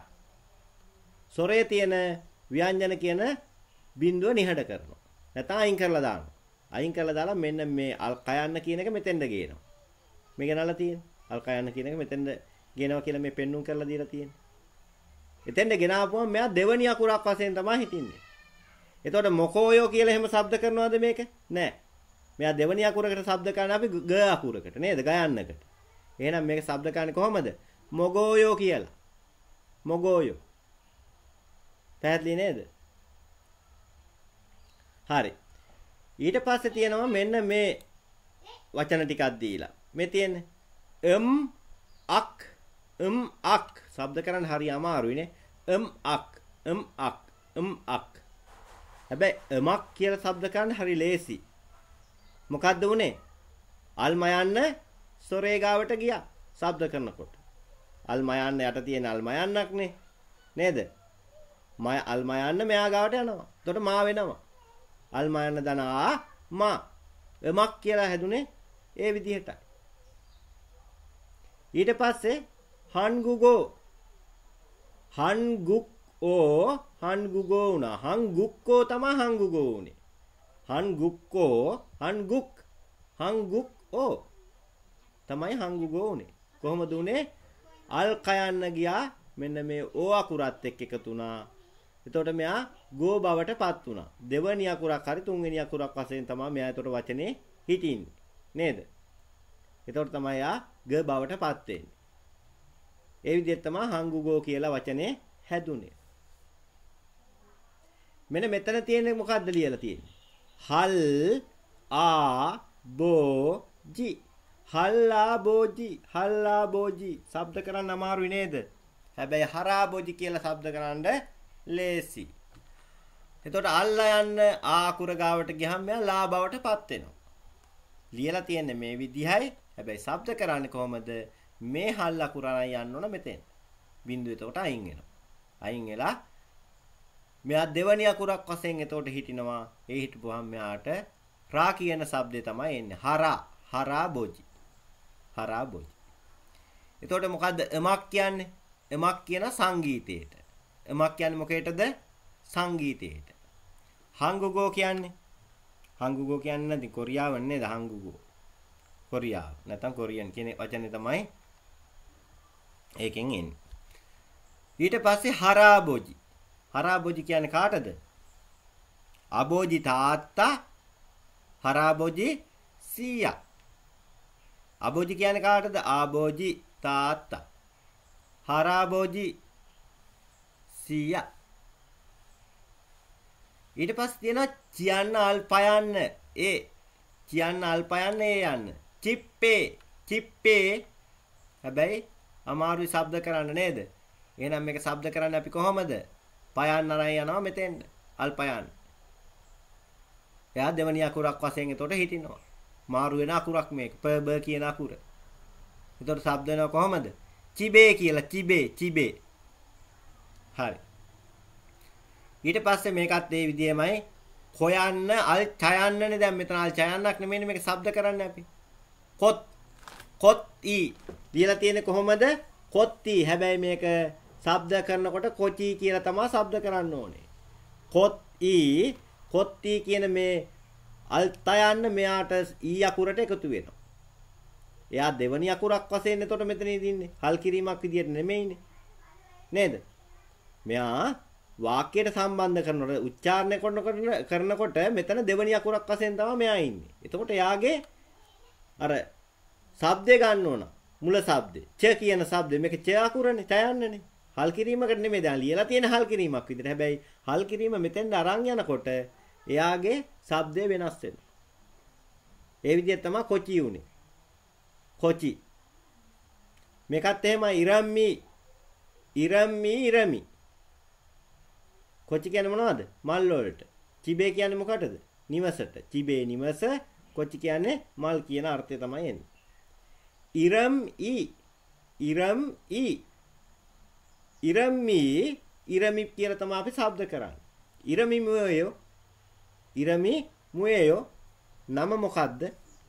සොරේ තියෙන ව්‍යංජන කියන බිඳුව නිහඬ කරනවා. නැත්නම් අයින් කරලා දානවා. අයින් කරලා දාලා මෙන්න මේ අල්කයන් කියන එක මෙතෙන්ද ගේනවා. මේ ගණනලා තියෙන්නේ. අල්කයන් කියන එක මෙතෙන්ද ගේනවා කියලා මේ පෙන්눔 කරලා දීලා තියෙන්නේ. එතෙන්ද ගෙනාවුවම මෙයා දෙවනි අකුරක් වශයෙන් තමයි හිටින්නේ. එතකොට මොකෝයෝ කියලා එහෙම શબ્ද කරනවද මේක? නෑ. මෙයා දෙවනි අකුරකට શબ્ද කරන අපි ග අකුරකට නේද? ගයන්නකට. එහෙනම් මේක શબ્ද කරන්නේ කොහමද? මොගෝයෝ කියලා. මොගෝයෝ. පැහැදිලි නේද? හරි. ඊට පස්සේ තියෙනවා මෙන්න මේ වචන ටිකක් දීලා. මේ තියෙන්නේ එම් අක් එම් අක් શબ્ද කරන්න හරි අමාරුයි නේ. එම් අක් එම් අක් එම් අක්. හැබැයි එමක් කියලා શબ્ද කරන්න හරි ලේසි. මොකද්ද උනේ? අල්මයන්න සොරේ ගාවට ගියා શબ્ද කරනකොට. අල්මයන්න යට තියෙන අල්මයන්නක් නේ. නේද? මය අල්මයන්න මෙයා ගාවට යනවා. එතකොට මා වෙනවා. අල්මයන්න දනා මා. එමක් කියලා හැදුනේ ඒ විදිහටයි. ඊට පස්සේ හන්ගුගෝ හන්ගුක් ඕ හන්ගුගෝ උනා. හන්ගුක්කෝ තමයි හන්ගුගෝ උනේ. හන්ගුක්කෝ හන්ගුක් හන්ගුක් ඕ තමයි හන්ගුගෝ උනේ. කොහොමද උනේ? අල් කයන්න ගියා මෙන්න මේ ඕ අකුරත් එක්ක එකතු වුණා. එතකොට මෙයා ගෝ බවට පත් වුණා. දෙවැනි අකුරක් හරි තුන්වෙනි අකුරක් වශයෙන් තමයි මෙයා එතකොට වචනේ හිටින්නේ. නේද? එතකොට තමයි යා ග බවට පත් වෙන්නේ. ඒ විදිහට තමයි හංගුගෝ කියලා වචනේ හැදුනේ. මෙන්න මෙතන තියෙන්නේ මොකද්ද ලියලා තියෙන්නේ? හල් ආ බෝ ජි. හල්ලා බෝජි හල්ලා බෝජි. શબ્ද කරන්න අමාරුයි නේද? හැබැයි හරා බෝජි කියලා શબ્ද කරන්න ලේසි. එතකොට අල්ලා යන්න ආ අකුර ගාවට ගියහම මෙයා ලා බවටපත් වෙනවා. ලියලා තියෙන්නේ මේ විදිහයි. හැබැයි ශබ්ද කරන්නේ කොහමද? මේ හල් අකුර අරන් යන්න ඕන මෙතෙන්. බිඳුව එතකොට අයින් වෙනවා. අයින් වෙලා මෙයා දෙවනි අකුරක් වශයෙන් එතකොට හිටිනවා. ඒ හිටපුවාම මෙයාට රා කියන શબ્දේ තමයි එන්නේ. හරා හරා බොජි. හරා බොජි. එතකොට මොකද්ද එමක් කියන්නේ? එමක් කියන සංගීතයට. එමක් කියන්නේ මොකේටද? සංගීතයට. හංගුගෝ කියන්නේ හංගුගෝ කියන්නේ නැති කොරියාව නේද? හංගුගෝ. කොරියාව. නැත්නම් කොරියන් කියන වචනේ තමයි ඒකෙන් එන්නේ. ඊට පස්සේ හරාබෝජි. හරාබෝජි කියන්නේ කාටද? අබෝජි තාත්තා හරාබෝජි සීයා. අබෝජි කියන්නේ කාටද? ආබෝජි තාත්තා. හරාබෝජි සීයා. ඊට පස්සේ තියෙනවා චියන්න අල්පයන්න. ඒ චියන්න අල්පයන්න ඒ යන්න. චිප්පේ චිප්පේ. හැබැයි අමාරුයි ශබ්ද කරන්න නේද? එහෙනම් මේක ශබ්ද කරන්නේ අපි කොහොමද? පයන්න අරන් යනවා මෙතෙන් අල්පයන්න. එයා දෙවනි අකුරක් වශයෙන් එතකොට හිටිනවා. මාරු වෙන අකුරක් මේක. ප බ කියන අකුර. එතකොට ශබ්ද වෙනවා කොහොමද? චිබේ කියලා චිබේ චිබේ. හරි. ඊට පස්සේ මේකත් ඒ විදිහමයි හොයන්න අල් ඡයන්නනේ දැන් මෙතන අල් ඡයන්නක් නෙමෙයි මේක ශබ්ද කරන්නේ අපි. කොත් කොත් ඊ ලියලා තියෙන්නේ කොහොමද? කොත්ති. හැබැයි මේක ශබ්ද කරනකොට කොචි කියලා තමයි ශබ්ද කරන්න ඕනේ. කොත් ඊ කොත්ති කියන මේ අල් ඡයන්න මෙයාට ඊ අකුරට එකතු වෙනවා. එයා දෙවනි අකුරක් වශයෙන් එතකොට මෙතනදී ඉන්නේ. හල් කිරීමක් විදියට නෙමෙයිනේ. නේද? මෙයා වාක්‍යයට සම්බන්ධ කරනකොට උච්චාරණය කරනකොට කරනකොට මෙතන දෙවනි අකුරක් වශයෙන් තමයි මෙයා ඉන්නේ. එතකොට එයාගේ අර ශබ්දය ගන්න ඕන. මුල ශබ්දේ. ච කියන ශබ්දේ මේක ච අකුරනේ ඡයන්නනේ. හල් කිරීමකට නෙමෙයි දැන් ලියලා තියෙන හල් කිරීමක් විදිහට. හැබැයි හල් කිරීම මෙතෙන්ට අරන් යනකොට එයාගේ ශබ්දය වෙනස් වෙනවා. ඒ විදිහට තමයි කොචි උනේ. කොචි. මේකත් එහෙමයි ඉරම්මි ඉරම්මි ඉරමි. කොචි කියන්නේ මොනවද? මල් වලට. චිබේ කියන්නේ මොකටද? නිවසට. චිබේ නිවස. කොචි කියන්නේ මල් කියන අර්ථය තමයි එන්නේ. ඉරම් ඊ ඉරම් ඊ ඉරම්මි ඉරමි කියලා තමයි අපි ශබ්ද කරන්නේ. ඉරමි මුයෝ ඉරමි මුයෝ නම මොකද්ද?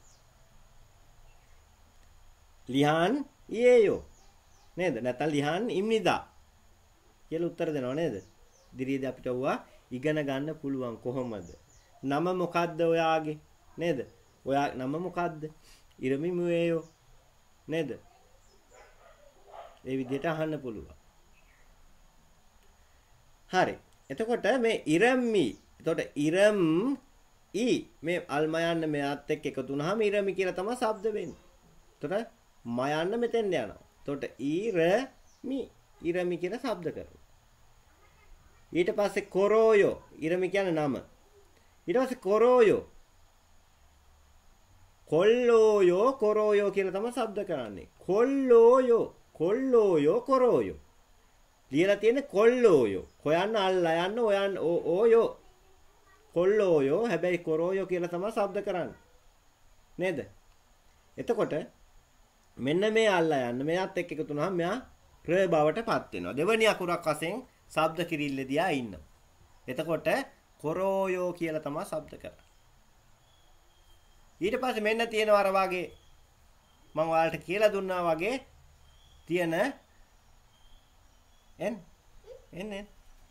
ලිහාන් ඊයෝ නේද? නැත්නම් ලිහාන් ඉම්නිදා කියලා උත්තර දෙනව නේද? දිරියද අපිට වුණා ඉගෙන ගන්න පුළුවන් කොහොමද? නම මොකද්ද ඔයාගේ? නේද? ඔයා නම මොකද්ද? ඉරමි මුයෝ නේද? ඒ විදිහට අහන්න පුළුවන්. හරි. එතකොට මේ ඉරම්මි. එතකොට ඉරම් ඊ මේ අල්මයන්න මෙයාත් එක්ක එකතු වුනහම ඉරමි කියලා තමයි ශබ්ද වෙන්නේ. එතකොට මයන්න මෙතෙන් යනවා. එතකොට ඊරමි ඉරමි කියලා ශබ්ද කරනවා. ඊට පස්සේ කොරෝයෝ ඉරමි කියන්නේ නම. ඊට පස්සේ කොරෝයෝ කොල්ලෝයෝ කොරෝයෝ කියලා තමයි ශබ්ද කරන්නේ. කොල්ලෝයෝ කොල්ලෝයෝ කොරෝයෝ. ලියලා තියෙන්නේ කොල්ලෝයෝ. හොයන්න අල්ලා යන්න ඔයන් ඕයෝ. කොල්ලෝයෝ හැබැයි කොරෝයෝ කියලා තමයි ශබ්ද කරන්නේ. නේද? එතකොට මෙන්න මේ අල්ලා යන්න මෙයාත් එක්ක එකතු වුණාම මෙයා ප්‍ර බවටපත් වෙනවා. දෙවනි අකුරක් වශයෙන් ශබ්ද කිරිල්ලදියා ඉන්නවා. එතකොට කොරෝයෝ කියලා තමයි ශබ්ද කරන්නේ. ඊට පස්සේ මෙන්න තියෙනවා අර වගේ මම ඔයාලට කියලා දුන්නා වගේ තියෙන එන් එන් එන්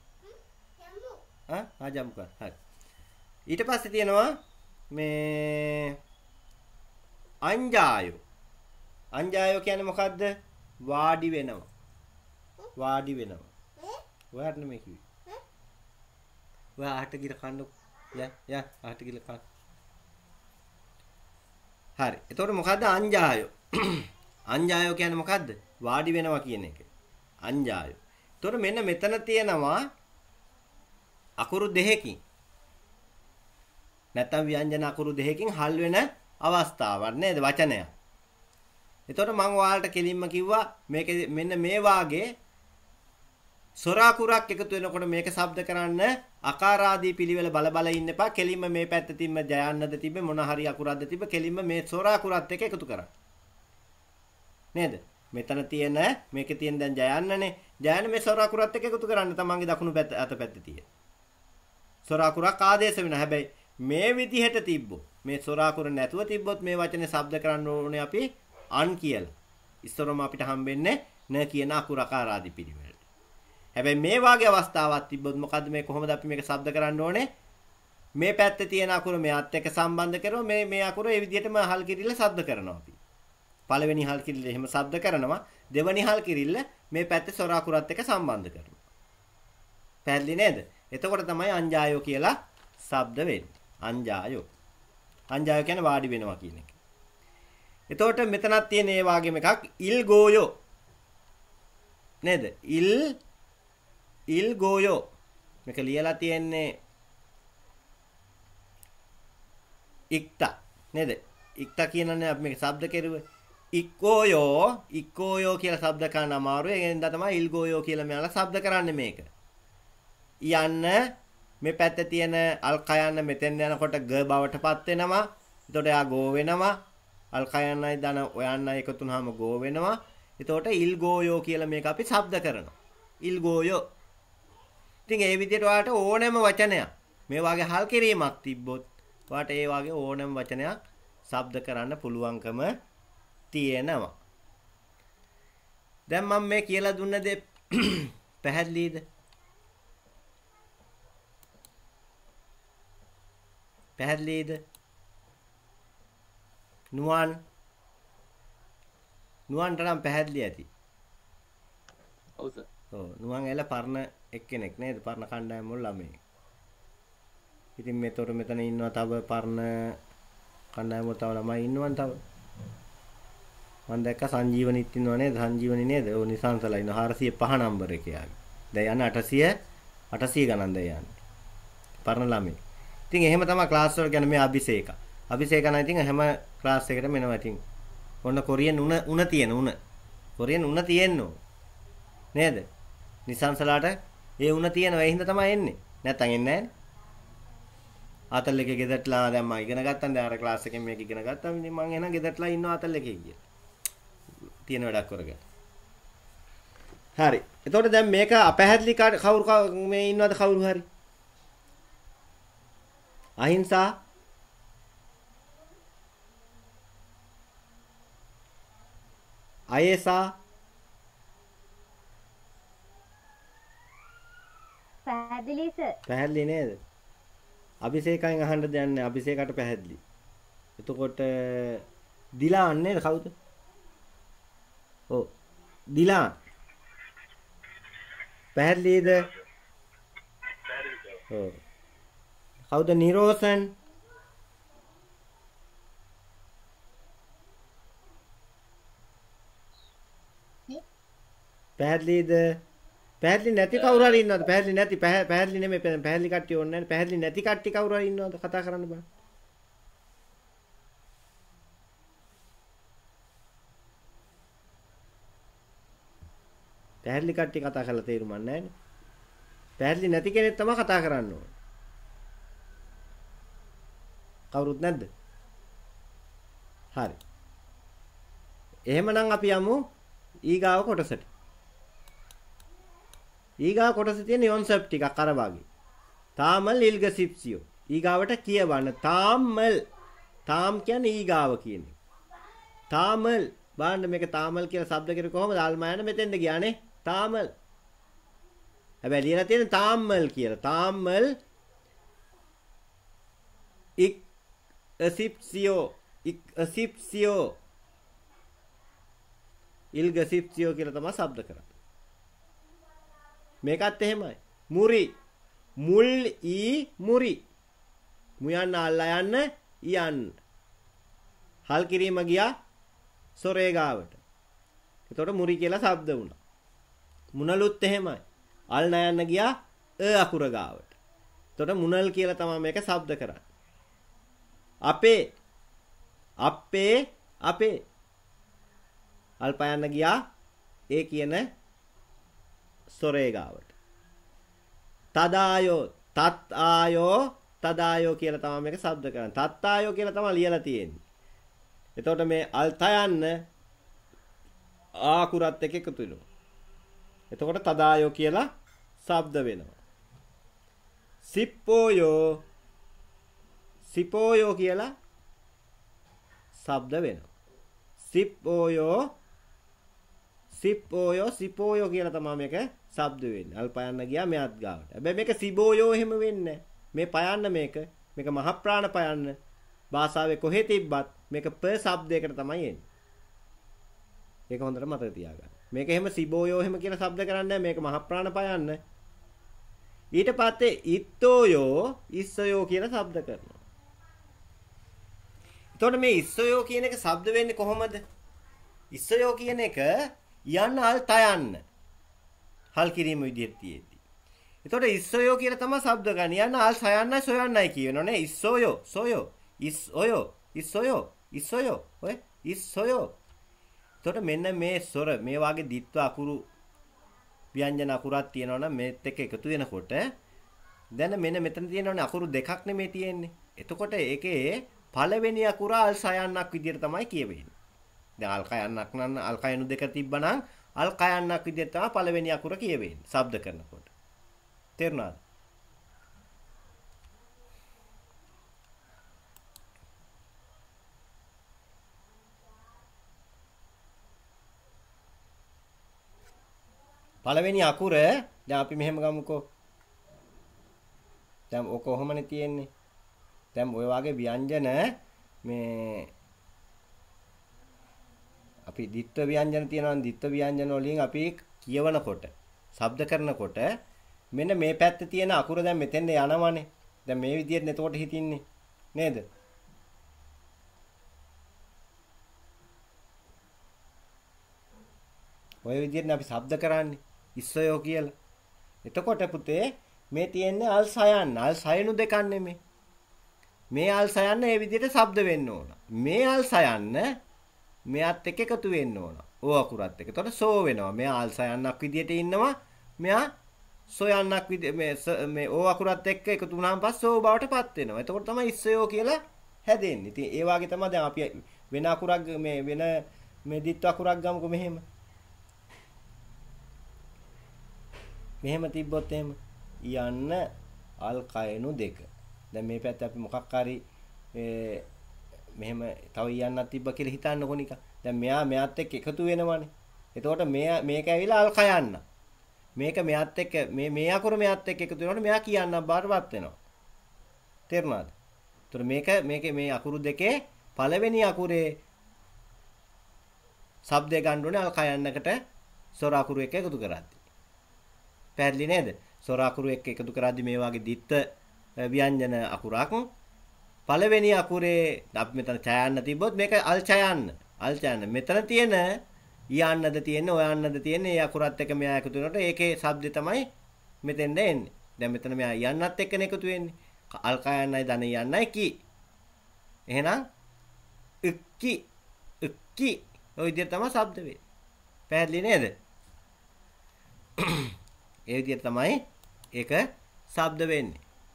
ආ ආජම් කර හරි. ඊට පස්සේ තියෙනවා මේ අංජායෝ. අංජායෝ කියන්නේ මොකද්ද? වාඩි වෙනවා. වාඩි වෙනවා. ඔයාට නෙමෙයි කිව්වේ. ඔයා අහට ගිර කන්න යා යා අහට ගිර කන්න. හරි. එතකොට මොකද්ද අංජායෝ? අංජායෝ කියන්නේ මොකද්ද? වාඩි වෙනවා කියන එක. අංජායෝ. එතකොට මෙන්න මෙතන තියෙනවා අකුරු දෙකකින්. නැත්නම් ව්‍යංජන අකුරු දෙකකින් හල් වෙන අවස්ථාවක් නේද වචනයක්. එතකොට මම ඔයාලට කෙලින්ම කිව්වා මේක මෙන්න මේ වාගේ සොර අකුරක් එකතු වෙනකොට මේක ශබ්ද කරන්න අකාරාදී පිළිවෙල බල බල ඉන්න එපා. කෙලින්ම මේ පැත්තටින්ම ජයන්නද තිබ්බේ මොන හරි අකුරක්ද තිබ්බේ කෙලින්ම මේ සොර අකුරත් එක්ක එකතු කරන්න. නේද? මෙතන තියෙන මේකේ තියෙන දැන් ජයන්නනේ. ජයන්න මේ සොර අකුරත් එක්ක එකතු කරන්න තමන්ගේ දකුණු පැත්ත අත පැත්තේ තියෙන. සොර අකුරක් ආදේශ වෙනවා. හැබැයි මේ විදිහට තිබ්බොත් මේ සොර අකුර නැතුව තිබ්බොත් මේ වචනේ ශබ්ද කරන්න ඕනේ අපි අන් කියලා. ඉස්සරම අපිට හම්බෙන්නේ න කියන අකුර අකාරාදී පිළිවෙලට. හැබැයි මේ වාගේ අවස්ථාවක් තිබ්බොත් මොකද්ද මේ කොහොමද අපි මේක ශබ්ද කරන්න ඕනේ? මේ පැත්තේ තියෙන අකුර මෙයාත් එක්ක සම්බන්ධ කරනවා මේ මේ අකුර ඒ විදිහටම හල් කිරිල්ල ශබ්ද කරනවා අපි. පළවෙනි හල් කිරිල්ල එහෙම ශබ්ද කරනවා. දෙවෙනි හල් කිරිල්ල මේ පැත්තේ සොර අකුරත් එක්ක සම්බන්ධ කරනවා. පැහැදිලි නේද? එතකොට තමයි අංජායෝ කියලා ශබ්ද වෙන්නේ. අංජායෝ. අංජායෝ කියන්නේ වාඩි වෙනවා කියන එක. එතකොට මෙතනක් තියෙන ඒ වගේම එකක් ඉල් ගෝයෝ. නේද? ඉල් ඉල් ගෝයෝ. මේක ලියලා තියෙන්නේ ඉක්තා. නේද? ඉක්තා කියනනේ අපි මේක ශබ්ද කෙරුවේ. ඉක්කෝයෝ ඉක්කෝයෝ කියලා ශබ්ද කරන්න අමාරුයි. ඒ හින්දා තමයි ඉල් ගෝයෝ කියලා මෙයාලා ශබ්ද කරන්නේ මේක. යන්න මේ පැත්තේ තියෙන අල් කයන්න මෙතෙන් යනකොට ග බවටපත් වෙනවා. එතකොට එයා ගෝ වෙනවා. අල් කයන්නයි දන ඔයන්නයි එකතු වුනහම ගෝ වෙනවා. එතකොට ඉල් ගෝයෝ කියලා මේක අපි ශබ්ද කරනවා. ඉල් ගෝයෝ. ඉතින් ඒ විදිහට ඔයාලට ඕනෑම වචනයක් මේ වගේ හල් කිරීමක් තිබ්බොත් ඔයාලට ඒ වගේ ඕනෑම වචනයක් ශබ්ද කරන්න පුළුවන්කම තියෙනවා. දැන් මම මේ කියලා දුන්න දේ පැහැදිලිද? පැහැදිලිද? නුවන් නුවන්ට නම් පැහැදිලි ඇති. ඔව් සර්. ඔව් නුවන් එල පරණ එක්කෙනෙක් නේද? පරණ කණ්ඩායම වල ළමයි. ඉතින් මේතොර මෙතන ඉන්නවා තව පරණ කණ්ඩායම වල තව ළමයි ඉන්නවන් තව. මම දැක්ක සංජීවනිත් ඉන්නව නේද? සංජීවනි නේද? ඔව් නිසංසලා ඉන්න හාරසිය පහ නම්බර එකේ යාගේ. දැන් යන අටසිය අටසිය ගණන් දැන් යන්නේ. පරණ ළමයි. ඉතින් එහෙම තමයි ක්ලාස් වල කියන්නේ මේ අභිෂේක. අභිෂේක නම් ඉතින් හැම ක්ලාස් එකකටම එනවා ඉතින්. ඔන්න කොරියන් උණ උණ තියෙන උණ. කොරියන් උණ තියෙන්නෝ. නේද? නිසංසලාට ඒ උණ තියෙනවා. ඒ හින්දා තමයි එන්නේ. නැත්තම් එන්නේ නැහැ. ආතල් එකේ ගෙදරටලා දැන් මම ඉගෙන ගත්තා. දැන් අර ක්ලාස් එකෙන් මේක ඉගෙන ගත්තා. ඉතින් මම එහෙනම් ගෙදරටලා ඉන්නවා ආතල් එකේ කියලා. තියෙන වැඩක් කරගෙන. හරි. එතකොට දැන් මේක අපැහැදිලි කවුරු මේ ඉන්නවද කවුරු හරි? අහිංසා අයසා පැහැදිලි සර්. පැහැදිලි නේද? අභිෂේකයෙන් අහන්න දෙයක් නැහැ. අභිෂේකට පැහැදිලි. එතකොට දිලාන් නේද කවුද? ඔව්. දිලාන්. පැහැදිලිද? ඔව්. කවුද නිරෝෂන්? පැහැදිලිද? පැහැදිලි නැති කවුරු හරි ඉන්නවද? පැහැදිලි නැති පැහැදිලි නෙමෙයි පැහැදිලි කට්ටිය ඕනේ නැහැ. පැහැදිලි නැති කට්ටිය කවුරු හරි ඉන්නවද? කතා කරන්න බෑ. පැහැදිලි කට්ටිය කතා කරලා තේරුම් ගන්න නැහැ නේ. පැහැදිලි නැති කෙනෙක් තමයි කතා කරන්න ඕනේ. කවුරුත් නැද්ද? හරි. එහෙමනම් අපි යමු ඊගාව කොටසට. ඊගාව කොටසේ තියෙන යොන්සෙප්ට් ටිකක් අර වගේ. තාමල් ඉල්ගසිප්සියෝ. ඊගාවට කියවන්න තාමල්. තාම් කියන්නේ ඊගාව කියන්නේ. තාමල් බලන්න මේක තාමල් කියලා શબ્ද කරේ කොහමද? ආල්මායන මෙතෙන්ද ගියානේ. තාමල්. හැබැයි ලියලා තියෙන තාමල් කියලා. තාමල් ඉක් අසිප්සියෝ ඉක් අසිප්සියෝ ඉල්ගසිප්සියෝ කියලා තමයි શબ્ද කරන්නේ. මේකත් එහෙමයි. මුරි මුල් ඊ මුරි මුයන්න අල්ලා යන්න යන්න හල් කිරීම ගියා සොරේ ගාවට. එතකොට මුරි කියලා શબ્ද වුණා. මුනලුත් එහෙමයි. අල් නයන්න ගියා අ අකුර ගාවට. එතකොට මුනල් කියලා තමයි මේක શબ્ද කරන්නේ. අපේ අපේ අපේ අල් පයන්න ගියා ඒ කියන ස්වරේ ගාවට. තදායෝ තත් ආයෝ තදායෝ කියලා තමයි මේක શબ્ද කරන්නේ. තත් ආයෝ කියලා තමයි ලියලා තියෙන්නේ. එතකොට මේ අල්තයන්න ආකුරත් එක්ක එකතු වෙනවා. එතකොට තදායෝ කියලා શબ્ද වෙනවා. සිප්පෝයෝ සිපෝයෝ කියලා શબ્ද වෙනවා. සිප්පෝයෝ සිප්පෝයෝ සිපෝයෝ කියලා තමයි මේක શબ્ද වෙන්නේ. අල්පයන්න ගියා මෙයත් ගාවට. හැබැයි මේක සිබෝයෝ එහෙම වෙන්නේ මේ පයන්න මේක මේක මහ ප්‍රාණ පයන්න භාෂාවේ කොහෙ තිබ්බත් මේක ප શબ્දයකට තමයි එන්නේ. ඒක හොඳට මතක තියාගන්න. මේක එහෙම සිබෝයෝ එහෙම කියලා શબ્ද කරන්නේ මේක මහ ප්‍රාණ පයන්න. ඊට පස්සේ ඉත්තෝයෝ ඉස්සයෝ කියලා શબ્ද කරනවා. එතකොට මේ ඉස්සයෝ කියන එක શબ્ද වෙන්නේ කොහොමද? ඉස්සයෝ කියන එක යන්න අල් තයන්න. හල් කිරීම විදිහට තියෙද්දි. එතකොට ඉස්සයෝ කියලා තමයි શબ્ද ගන්න. යන්න අල් සයන්නයි සොයන්නයි කියනෝනේ. ඉස්සෝයෝ සොයෝ ඉස්සෝයෝ ඉස්සෝයෝ ඉස්සෝයෝ ඔය ඉස්සෝයෝ. එතකොට මෙන්න මේ ස්වර මේ වාගේ දිත්ව අකුරු ව්‍යංජන අකුරක් තියෙනවා නම් මේත් එක්ක එකතු වෙනකොට දැන් මෙන්න මෙතන තියෙනවනේ අකුරු දෙකක් නෙමේ තියෙන්නේ. එතකොට ඒකේ පළවෙනි අකුර අල් සයන්නක් විදිහට තමයි කියවෙන්නේ. දැන් අල් කයන්නක් නම් අල් කයනු දෙක තිබ්බනම් අල් කයන්නක් විදිහට තමයි පළවෙනි අකුර කියවෙන්නේ. ශබ්ද කරනකොට. තේරුණාද? පළවෙනි අකුර දැන් අපි මෙහෙම ගමුකෝ. දැන් ඔක කොහොමනේ තියෙන්නේ? දැන් ඔය වගේ ව්‍යංජන මේ අපි ditth ව්‍යංජන තියෙනවා. ditth ව්‍යංජන වලින් අපි කියවනකොට, ශබ්ද කරනකොට මෙන්න මේ පැත්තේ තියෙන අකුර දැන් මෙතෙන්ද යනවනේ. දැන් මේ විදිහට එතකොට හිතින්නේ නේද? ඔය විදිහට අපි ශබ්ද කරන්නේ ඉස්සයෝ කියලා. එතකොට පුතේ මේ තියෙන්නේ අල් සයන්න. අල් සයනු දෙකක් නෙමේ. මේ අල් සයන්න මේ විදිහට ශබ්ද වෙන්න ඕන. මේ අල් සයන්න මෙයාත් එක්ක එකතු වෙන්න ඕන. ඕ අකුරත් එක්ක. එතකොට සෝ වෙනවා. මෙයා අල් සයන්නක් විදිහට ඉන්නවා. මෙයා සොයන්නක් විදිහ මේ මේ ඕ අකුරත් එක්ක එකතු වුණාම පස්සේ සෝ බවටපත් වෙනවා. එතකොට තමයි ඉස්සයෝ කියලා හැදෙන්නේ. ඉතින් ඒ වගේ තමයි දැන් අපි වෙන අකුරක් මේ වෙන මේ දිත්ව අකුරක් ගමුකෝ මෙහෙම. මෙහෙම තිබ්බොත් එහෙම යන්න අල් කයනු දෙක. දැන් මේ පැත්තේ අපි මොකක් හරි මෙහෙම තව යන්නක් තිබ්බ කියලා හිතන්නකො නිකන්. දැන් මෙයා මෙයාත් එක්ක එකතු වෙනවනේ. එතකොට මෙයා මේක ඇවිල්ලා අල් කයන්න. මේක මෙයාත් එක්ක මේ මේ අකුර මෙයාත් එක්ක එකතු වෙනකොට මෙයා කියන්නක් බාරවත් වෙනවා. තේරුණාද? එතකොට මේක මේකේ මේ අකුරු දෙකේ පළවෙනි අකුරේ ශබ්දය ගන්න ඕනේ අල් කයන්නකට ස්වර අකුරු එක්ක එකතු කරද්දී. පැහැදිලි නේද? ස්වර අකුරු එක්ක එකතු කරද්දී මේ වගේ දිත්ත ව්‍යංජන අකුරක් පළවෙනි අකුරේ අපි මෙතන ඡයන්න තිබ්බොත් මේක අල් ඡයන්න. අල් ඡයන්න. මෙතන තියෙන යන්නද තියෙන්නේ ඔයන්නද තියෙන්නේ ඒ අකුරත් එක්ක මෙයා එකතු වෙනකොට ඒකේ ශබ්දය තමයි මෙතෙන්ද එන්නේ. දැන් මෙතන මෙයා යන්නත් එක්කනේ එකතු වෙන්නේ. අල් කයන්නයි ධන යන්නයි කි. එහෙනම් ඉක්කි ඉක්කි ඔය විදිහට තමයි ශබ්ද වෙන්නේ. පැහැදිලි නේද? ඒ විදිහට තමයි ඒක ශබ්ද වෙන්නේ.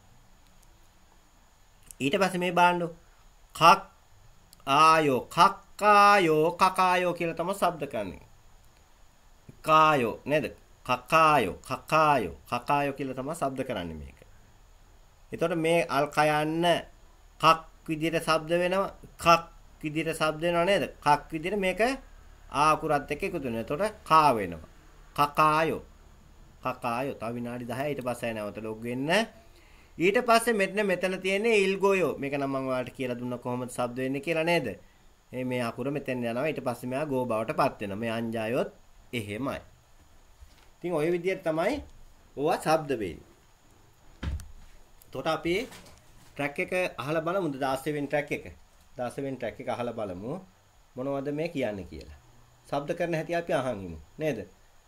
ඊට පස්සේ මේ බලන්න කක් ආයෝ කක්කායෝ කකායෝ කියලා තමයි ශබ්ද කරන්නේ. කායෝ නේද? කකායෝ කකායෝ කකායෝ කියලා තමයි ශබ්ද කරන්නේ මේක. එතකොට මේ අල් කයන්න කක් විදිහට ශබ්ද වෙනවා. කක් විදිහට ශබ්ද වෙනවා නේද? කක් විදිහට මේක ආකුරත් එක්ක එකතු වෙනවා. එතකොට කා වෙනවා. කකායෝ කකායෝ. තව විනාඩි දහයයි ඊට පස්සේ නැවත ලොග් වෙන්න. ඊට පස්සේ මෙතන මෙතන තියෙන්නේ ඉල්ගොයෝ. මේක නම් මම ඔයාලට කියලා දුන්නා කොහොමද ශබ්ද වෙන්නේ කියලා නේද? මේ මේ අකුර මෙතෙන් යනවා. ඊට පස්සේ මෙයා ගෝ බවටපත් වෙනවා. මේ අංජායොත් එහෙමයි. ඉතින් ওই විදිහට තමයි ඕවා ශබ්ද වෙන්නේ. එතකොට අපි ට්‍රැක් එක අහලා බලමු. දාසය වෙන ට්‍රැක් එක. දාසය වෙන ට්‍රැක් එක අහලා බලමු. මොනවද මේ කියන්නේ කියලා. ශබ්ද කරන හැටි අපි අහන් ඉමු. නේද?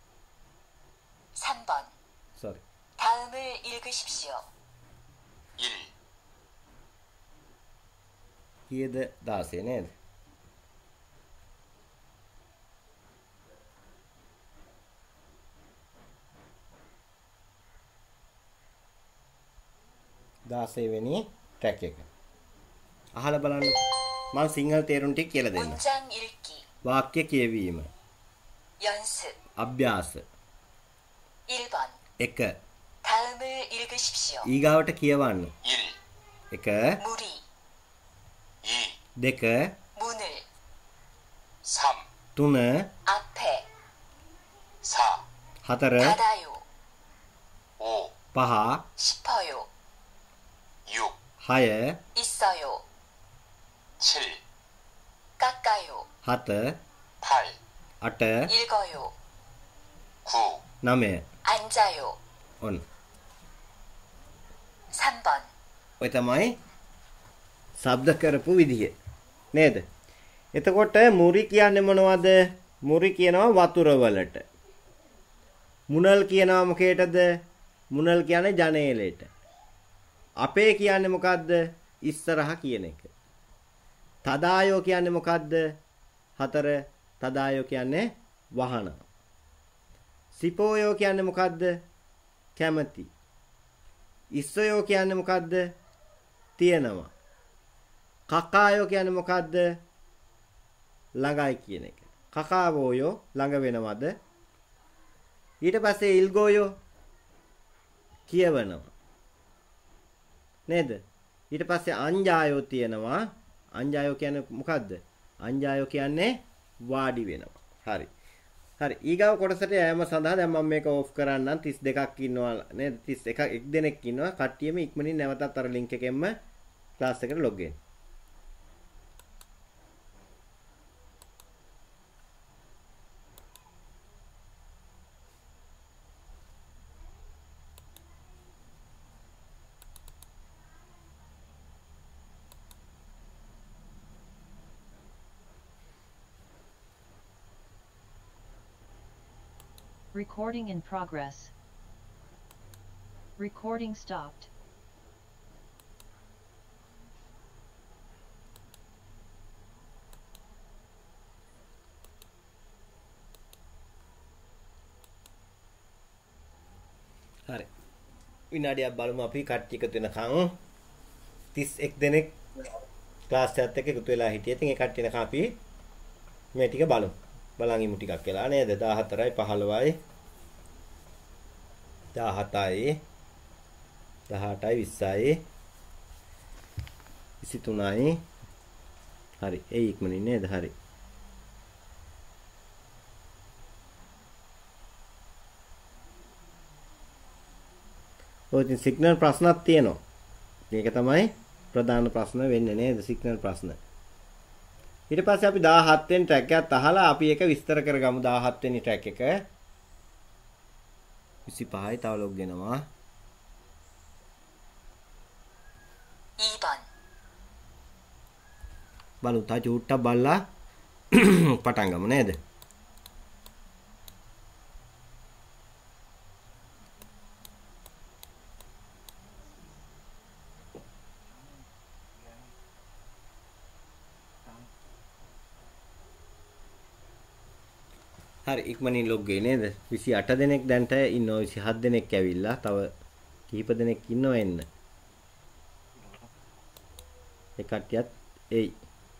삼 번. sorry. 다음을 읽으십시오. 일, කීයද දාසය නේද? දාසය වෙනි ට්‍රැක් එක. අහලා බලන්න. මම සිංහල තේරුම් ටික කියලා දෙන්නම්. 문장 읽기. වාක්‍ය කියවීම. 연습. අභ්‍යාස. 일 번. එක. 다음을 읽으십시오. ඊගාවට කියවන්න. 일, එක. 무리. 이, දෙක. 문을. 삼, තුන. 앞에. 사, හතර. 닫아요. 오, පහ. 싶어요. 육, හය. 있어요. 칠, 깎아요. හත. 팔, අට. 읽어요. 구, නවය. 앉아요. ඔන්න. 삼 번. ඔය තමයි ශබ්ද කරපු විදිය. නේද? එතකොට මුරි කියන්නේ මොනවද? මුරි කියනවා වතුර වලට. මුනල් කියනවා මොකේටද? මුනල් කියන්නේ ජනේලෙට. අපේ කියන්නේ මොකද්ද? ඉස්සරහ කියන එක. තදායෝ කියන්නේ මොකද්ද? හතර. තදායෝ කියන්නේ වහන. සිපෝයෝ කියන්නේ මොකද්ද? කැමැති. ඉස්සයෝ කියන්නේ මොකද්ද? තියෙනවා. කකායෝ කියන්නේ මොකද්ද? ළඟයි කියන එක. කකාවෝයෝ ළඟ වෙනවද? ඊට පස්සේ ඉල්ගෝයෝ කියවනවා. නේද? ඊට පස්සේ අංජායෝ තියෙනවා. අංජායෝ කියන්නේ මොකද්ද? අංජායෝ කියන්නේ වාඩි වෙනවා. හරි. හරි. ඊගාව කොටසට යෑම සඳහා දැන් මම මේක ඕෆ් කරන්නම්. තිස් දෙකක් ඉන්නවා නේද? තිස් එකක් එක් දෙනෙක් ඉන්නවා. කට්ටියම ඉක්මනින් නැවතත් අර ලින්ක් එකෙන්ම ක්ලාස් එකට ලොග් වෙන්න. Recording in progress. Recording stopped. හරි. විනාඩියක් බලමු අපි කට්ටිය එකතු වෙනකන්. තිස් එක් දෙනෙක් ක්ලාස් එකත් එක්ක එකතු වෙලා හිටියේ. ඉතින් ඒ කට්ටිය එනකන් අපි මේ ටික බලමු. බලන් ඉමු ටිකක් වෙලා නේද? දාහතරයි පහළොවයි දාහතයි දහඅටයි විස්සයි විසිතුනයි. හරි. ඒ ඉක්මනින් නේද? හරි. ඔය ඉතින් සිග්නල් ප්‍රශ්නක් තියෙනවා. මේක තමයි ප්‍රධාන ප්‍රශ්න වෙන්නේ නේද? සිග්නල් ප්‍රශ්න. ඊට පස්සේ අපි දාහත් වෙනි ට්‍රැක් එකත් අහලා අපි ඒක විස්තර කරගමු. දාහත් වෙනි ට්‍රැක් එක විසිපහයි තව ලොග් වෙනවා. 이 번. බලමු තා චූට්ටක් බලලා පටන් ගමු නේද? හරි ඉක්මනින් ලොග් වෙයි නේද? විසි අට දෙනෙක් දැන්ට ඉන්නවා. විසි හත් දෙනෙක් ඇවිල්ලා තව කිහිප දෙනෙක් ඉන්නව එන්න. ඒ කට්ටියත් එයි.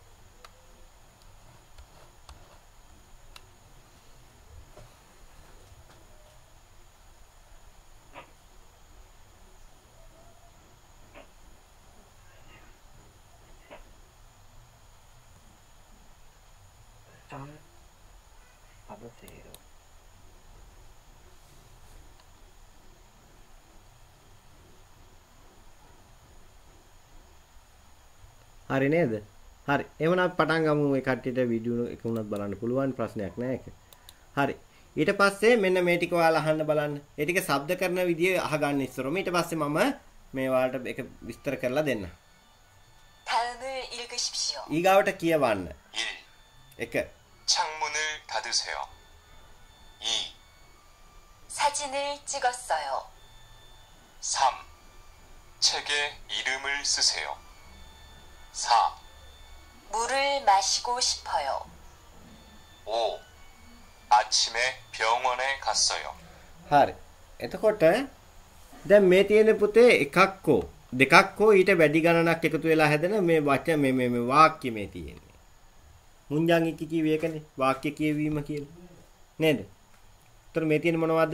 හරි නේද? හරි. එහෙනම් අපි පටන් ගමු. මේ කට්ටියට වීඩියෝ එක උනත් බලන්න පුළුවන් ප්‍රශ්නයක් නෑ ඒක. හරි. ඊට පස්සේ මෙන්න මේ ටික ඔයාලා අහන්න බලන්න. ඒ ටික ශබ්ද කරන විදිය අහගන්න ඉස්සරම. ඊට පස්සේ මම මේ ඔයාලට ඒක විස්තර කරලා දෙන්න. 다음을 읽으십시오. ඊගාවට කියවන්න. 일. එක. 창문을 닫으세요. 이. 사진을 찍었어요. 삼. 책에 이름을 쓰세요. 사. 물을 마시고 싶어요. 오. 아침에 병원에 갔어요. හරි. එතකොට දැන් මේ තියෙන පුතේ එකක්කෝ දෙකක් හෝ ඊට වැඩි ගණනක් එකතු වෙලා හැදෙන මේ වචන මේ මේ මේ වාක්‍ය මේ තියෙන්නේ. මුංජාන් ඉක්ක කිව්වේ ඒකනේ වාක්‍ය කියවීම කියලා. නේද? ඒතර මේ තියෙන මොනවද?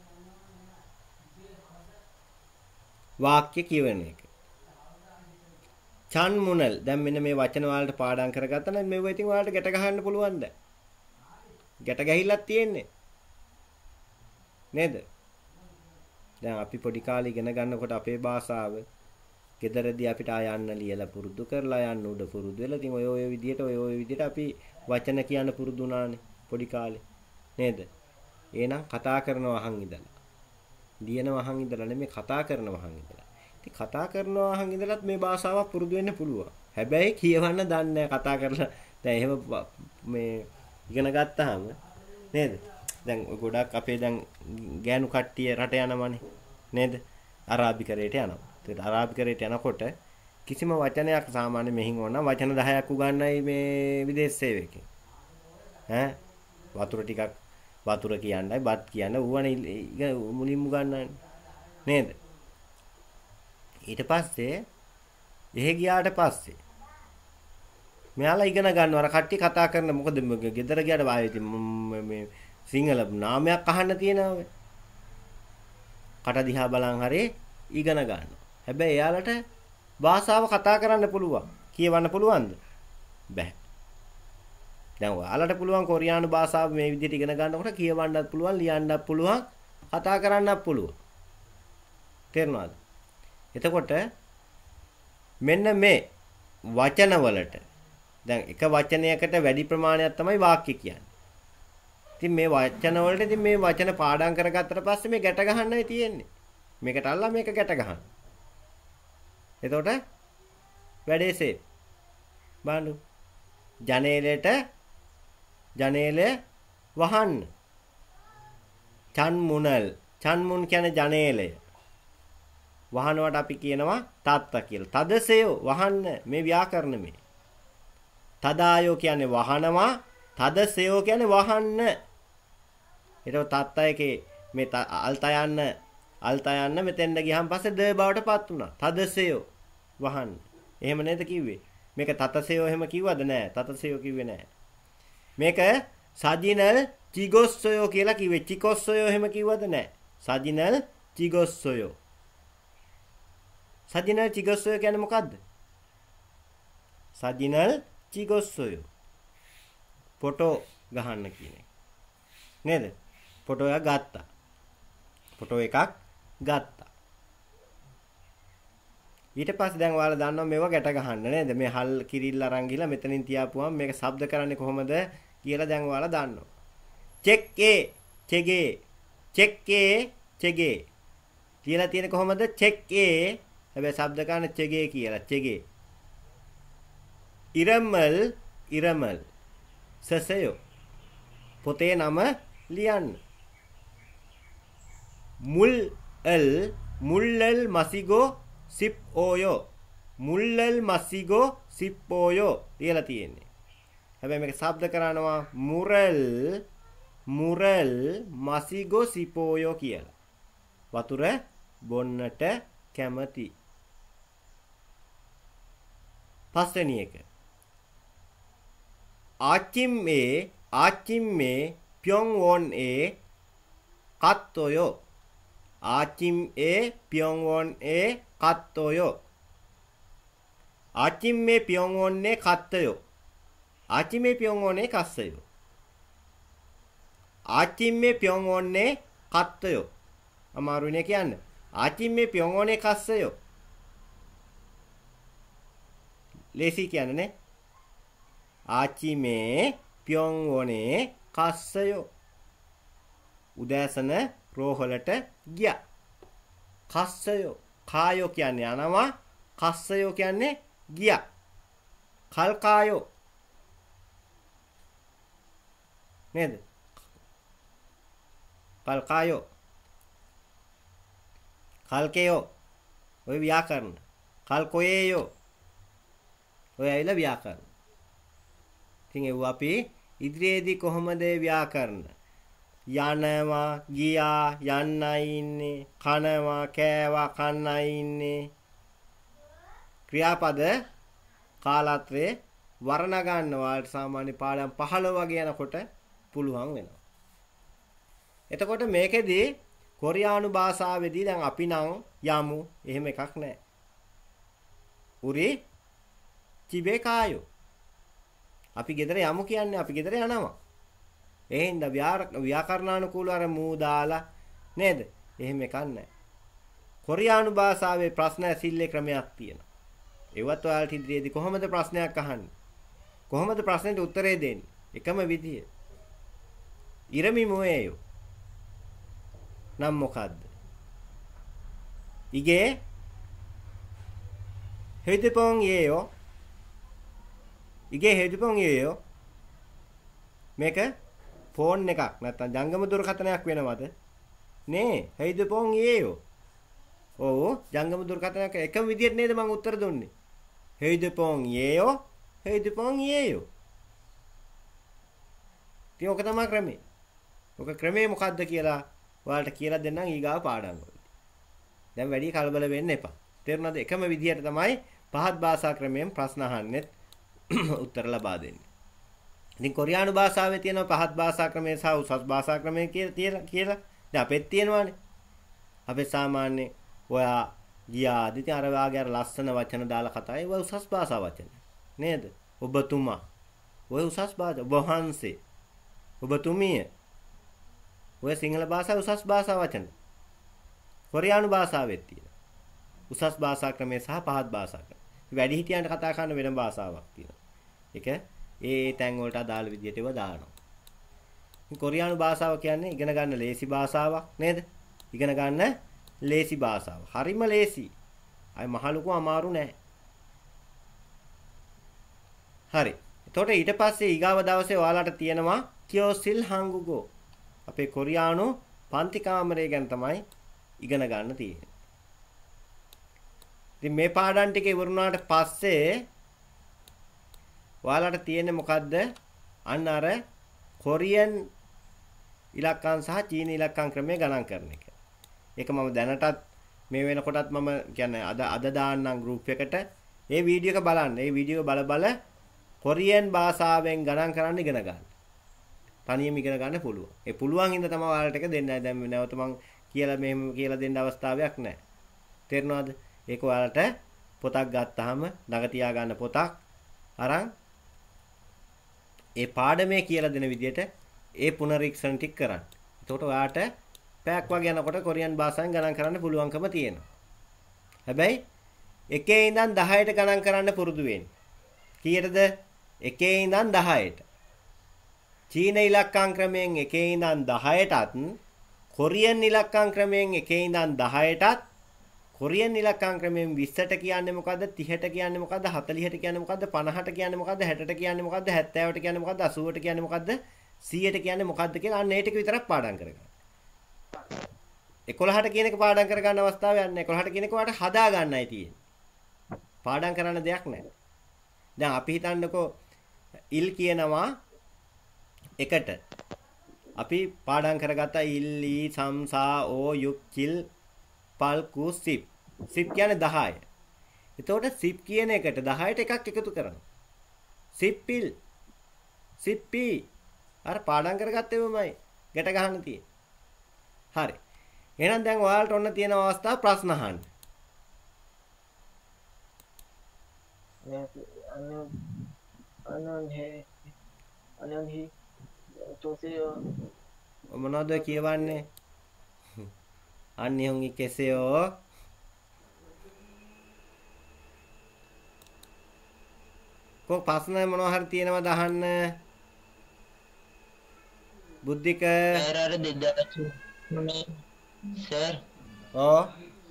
වාක්‍ය කියවන එක. චන් මුනල් දැන් මෙන්න මේ වචන වලට පාඩම් කරගත්තා නම් මේව ඉතින් ඔයාලට ගැට ගහන්න පුළුවන්ද? ගැට ගහිල්ලක් තියෙන්නේ. නේද? දැන් අපි පොඩි කාලේ ඉගෙන ගන්නකොට අපේ භාෂාව ගෙදරදී අපිට ආයන්න ලියලා පුරුදු කරලා යන්න උඩ පුරුදු වෙලා ඉතින් ඔය ඔය විදියට ඔය ඔය විදියට අපි වචන කියන්න පුරුදු වුණානේ පොඩි කාලේ. නේද? එහෙනම් කතා කරනවා අහන් ඉඳලා. ලියනවා අහන් ඉඳලා නෙමෙයි කතා කරනවා අහන් ඉඳලා. ඉතින් කතා කරනවා අහන් ඉඳලත් මේ භාෂාව පුරුදු වෙන්න පුළුවන්. හැබැයි කියවන්න දන්නේ කතා කරලා දැන් එහෙම මේ ඉගෙන ගත්තාම නේද? දැන් ගොඩක් අපේ දැන් ගෑනු කට්ටිය රට යනවනේ නේද? අරාබිකරයට යනවා. ඒත් අරාබිකරයට යනකොට කිසිම වචනයක් සාමාන්‍ය මෙහින් ඕන වචන දහයක් උගන්නයි මේ විදේශ සේවකෙන්. ඈ වතුර ටිකක් වතුර කියන්නයි බත් කියන්න ඌවනේ මුලින්ම උගන්නන්නේ නේද? ඊට පස්සේ එහෙ ගියාට පස්සේ මෙයාලා ඉගෙන ගන්නවා අර කට්ටිය කතා කරන මොකද ගෙදර ගියාට ආයෙත් මේ සිංහල නාමයක් අහන්න තියෙනවා. කට දිහා බලන් හරි ඉගෙන ගන්නවා. හැබැයි එයාලට භාෂාව කතා කරන්න පුළුවන්. කියවන්න පුළුවන්ද? බැහැ. දැන් ඔයාලට පුළුවන් කොරියානු භාෂාව මේ විදිහට ඉගෙන ගන්නකොට කියවන්නත් පුළුවන්, ලියන්නත් පුළුවන්, කතා කරන්නත් පුළුවන්. තේරුණාද? එතකොට මෙන්න මේ වචන වලට දැන් එක වචනයකට වැඩි ප්‍රමාණයක් තමයි වාක්‍ය කියන්නේ. ඉතින් මේ වචන වලට ඉතින් මේ වචන පාඩම් කරගත්තට පස්සේ මේ ගැට ගහන්නයි තියෙන්නේ. මේකට අල්ලලා මේක ගැට ගහන්න. එතකොට වැඩේ සේප්. බලන්න. ජනේලයට ජනේලය වහන්න. චන් මුනල්. චන් මුන් කියන්නේ ජනේලය. වහනවට අපි කියනවා තාත්ත කියලා. තදසයෝ වහන්න මේ ව්‍යාකරණ මේ. තදායෝ කියන්නේ වහනවා. තදසයෝ කියන්නේ වහන්න. ඊට තත්තයකේ මේ අල්ත යන්න අල්ත යන්න මෙතෙන්ද ගියහම පස්සේ ද බවට පත් වුණා. තදසයෝ වහන්න. එහෙම නේද කිව්වේ? මේක තතසයෝ එහෙම කිව්වද නෑ? තතසයෝ කිව්වේ නෑ. මේක සජිනල් චිගොස්සයෝ කියලා කිව්වේ. චිකොස්සයෝ එහෙම කිව්වද නෑ? සජිනල් චිගොස්සයෝ. සජිනල් චිගොස්සයෝ කියන්නේ මොකද්ද? සජිනල් චිගොස්සයෝ. ෆොටෝ ගහන්න කියන එක. නේද? ෆොටෝ එකක් ගත්තා. ෆොටෝ එකක් ගත්තා. ඊට පස්සේ දැන් ඔයාලා දන්නවා මේවා ගැට ගහන්න නේද? මේ හල් කිරිල්ල අරන් ගිහලා මෙතනින් තියාපුවම මේක ශබ්ද කරන්නේ කොහොමද කියලා දැන් ඔයාලා දන්නවා. චෙක්කේ චෙගේ චෙක්කේ චෙගේ කියලා තියෙන්නේ කොහොමද? චෙක්කේ හැබැයි ශබ්ද කරන්නේ චෙගේ කියලා. චෙගේ ඉරමල් ඉරමල් සසයෝ පොතේ නම ලියන්න. මුල් එල් මුල්ලල් මසිගෝ සිප් ඕයෝ මුල්ලල් මසිගෝ සිප් ඕයෝ කියලා තියෙන්නේ. හැබැයි මේක ශබ්ද කරනවා මුරල් මුරල් මසිගෝ සිපෝයෝ කියලා. වතුර බොන්නට කැමති. පස්වෙනි එක. ආචිම් ඒ ආචිම් මේ පියොං වොන් ඒ කත්තෝයෝ ආචිම් ඒ පියොං වොන් ඒ කත්තෝයෝ ආචිම් මේ පියොං වොන් ඒ කත්තයෝ ආචිම් මේ පියොං වොන් ඒ කස්සයෝ ආචිම් මේ පියොං වොන් ඒ කත්තයෝ අමාරුනේ කියන්න ආචිම් මේ පියොං වොන් ඒ කස්සයෝ ලේසි කියන්නේ නේ ආචිමේ පියොං වොනේ කස්සයෝ උදෑසන රෝහලට ගියා. කස්සයෝ කායෝ කියන්නේ යනවා. කස්සයෝ කියන්නේ ගියා. කල්කායෝ නේද? කල්කායෝ කල්කේයෝ ඔය ව්‍යාකරණ. කල්කොයේයෝ ඔය ඇවිල්ලා ව්‍යාකරණ. ඉතින් ඒව අපි ඉදිරියේදී කොහොමද ව්‍යාකරණ? යනවා ගියා යන්නයි ඉන්නේ කනවා කෑවා කන්නයි ඉන්නේ ක්‍රියාපද කාලත්‍රයේ වර්ණ ගන්න ඔයාලට සාමාන්‍ය පාඩම් පහළොව වගේ යනකොට පුළුවන් වෙනවා. එතකොට මේකෙදී කොරියානු භාෂාවේදී දැන් අපි නම් යමු එහෙම එකක් නැහැ. උරි චිබේ කායෝ. අපි ගෙදර යමු කියන්නේ අපි ගෙදර යනවා. ඒ හින්දා ව්‍යාකරණානුකූලව අර මූ දාලා නේද? එහෙම එකක් නැහැ. කොරියානු භාෂාවේ ප්‍රශ්න ඇසිල්ලේ ක්‍රමයක් තියෙනවා. ඒවත් ඔයාලට ඉදිරියේදී කොහොමද ප්‍රශ්නයක් අහන්නේ? කොහොමද ප්‍රශ්නෙට උත්තරේ දෙන්නේ? එකම විදිය. ඉරමි මොයේයෝ. නම් මොකද්ද? ඉගේ හෙදිපොන් යේයෝ. ඉගේ හෙදිපොන් යේයෝ. මේක ෆෝන් එකක් නැත්නම් ජංගම දුරකථනයක් වෙනවද? නේ හෙදිපොන් යේයෝ. ඔව් ජංගම දුරකථනයක් එකම විදියට නේද මම උත්තර දුන්නේ? හෙදිපොන් යේයෝ. හෙදිපොන් යේයෝ. ඉතින් ඔක තමයි ක්‍රමේ. ඔක ක්‍රමේ මොකද්ද කියලා ඔයාලට කියලා දෙන්නම් ඊගාව පාඩම් වලදී. දැන් වැඩි කලබල වෙන්න එපා. තේරුණාද? එකම විදියට තමයි පහත් භාෂා ක්‍රමයෙන් ප්‍රශ්න අහන්නෙත් උත්තර ලබා දෙන්නේ. ඉතින් කොරියානු භාෂාවේ තියෙන පහත් භාෂා ක්‍රමය සහ උසස් භාෂා ක්‍රමය කියලා කියලා දැන් අපෙත් තියෙනවානේ. අපේ සාමාන්‍ය ඔයා ගියාද ඉතින් අර වාගේ අර ලස්සන වචන දාලා කතා ඒ උසස් භාෂා වචන. නේද? ඔබතුමා. ඔය උසස් භාෂා වහන්සේ. ඔබතුමිය. ඔය සිංහල භාෂාවේ උසස් භාෂා වචන. කොරියානු භාෂාවෙත් තියෙනවා. උසස් භාෂා ක්‍රමය සහ පහත් භාෂා ක්‍රමය. වැඩි හිටියන්ට කතා කරන වෙන භාෂාවක් තියෙනවා. ඒක ඒ තැන් වලට අදාළ විදිහට ඒවා දානවා. කොරියානු භාෂාව කියන්නේ ඉගෙන ගන්න ලේසි භාෂාවක් නේද? ඉගෙන ගන්න ලේසි භාෂාව. හරිම ලේසි. අය මහලුකු අමාරු නෑ. හරි. එතකොට ඊට පස්සේ ඊගාව දවසේ ඔයාලට තියෙනවා කියෝසිල් හංගුගෝ. අපේ කොරියානු පන්ති කාමරය ගැන තමයි ඉගෙන ගන්න තියෙන්නේ. ඉතින් මේ පාඩම් ටික ඉවරුනාට පස්සේ ඔයාලට තියෙන්නේ මොකද්ද? අන්න අර කොරියන් ඉලක්කම් සහ චීන ඉලක්කම් ක්‍රමය ගණන් කරන එක. ඒක මම දැනටත් මේ වෙනකොටත් මම කියන්නේ අද අද දාන්නම් group එකට. ඒ වීඩියෝ එක බලන්න. ඒ වීඩියෝ බල බල කොරියන් භාෂාවෙන් ගණන් කරන්න ඉගෙන ගන්න. තනියම ඉගෙන ගන්න පුළුවන්. ඒ පුළුවන් හින්දා තමයි ඔයාලට එක දෙන්නයි. දැන් නැවත මම කියලා මෙහෙම කියලා දෙන්න අවස්ථාවක් නැහැ. තේරෙනවද? ඒක ඔයාලට පොතක් ගත්තාම ළඟ තියා ගන්න පොතක් අරන් ඒ පාඩමේ කියලා දෙන විදිහට ඒ පුනරීක්ෂණ ටික කරන්න. එතකොට ඔයාට පැයක් වගේ යනකොට කොරියන් භාෂාවෙන් ගණන් කරන්න පුළුවන්කම තියෙනවා. හැබැයි එකේ ඉඳන් දහයට ගණන් කරන්න පුරුදු වෙන්න. කීයටද? එකේ ඉඳන් දහයට. චීන ඉලක්කම් ක්‍රමයෙන් එකේ ඉඳන් දහයටත් කොරියන් ඉලක්කම් ක්‍රමයෙන් එකේ ඉඳන් දහයටත් කොරියන් ඉලක්කම් ක්‍රමයෙන් විස්සට කියන්නේ මොකද්ද? තිහට කියන්නේ මොකද්ද? හතළිහට කියන්නේ මොකද්ද? පනහට කියන්නේ මොකද්ද? හැටට කියන්නේ මොකද්ද? හැත්තෑවට කියන්නේ මොකද්ද? අසූවට කියන්නේ මොකද්ද? සීයට කියන්නේ මොකද්ද කියලා අන්න ඒ ටික විතරක් පාඩම් කරගන්න. එකොළහට කියන එක පාඩම් කරගන්න අවස්ථාව යන්නේ. එකොළහට කියන එක වාට හදා ගන්නයි තියෙන්නේ. පාඩම් කරන්න දෙයක් නැහැ. දැන් අපි හිතන්නකෝ ඉල් කියනවා එකට. අපි පාඩම් කරගත්තා ඉල් ඊ සම් සා ඕ යුක් චිල් පල් කු සිප්. සිප් කියන්නේ දහය. එතකොට සිප් කියන එකට දහයට එකක් එකතු කරනවා. සිප්පිල්. සිප්පි. අර පාඩම් කරගත්තේමයි ගැට ගහන්න තියෙන්නේ. හරි. එහෙනම් දැන් ඔයාලට ඔන්න තියෙන අවස්ථාව ප්‍රශ්න අහන්න. මොනවද කියවන්නේ? අන්‍යෝන්ගේ කෙසේෝ කො ප්‍රශ්න මොනවා හරි තියෙනවද අහන්න? බුද්ධික සර් අර දෙදාස් මේ සර් ඔව්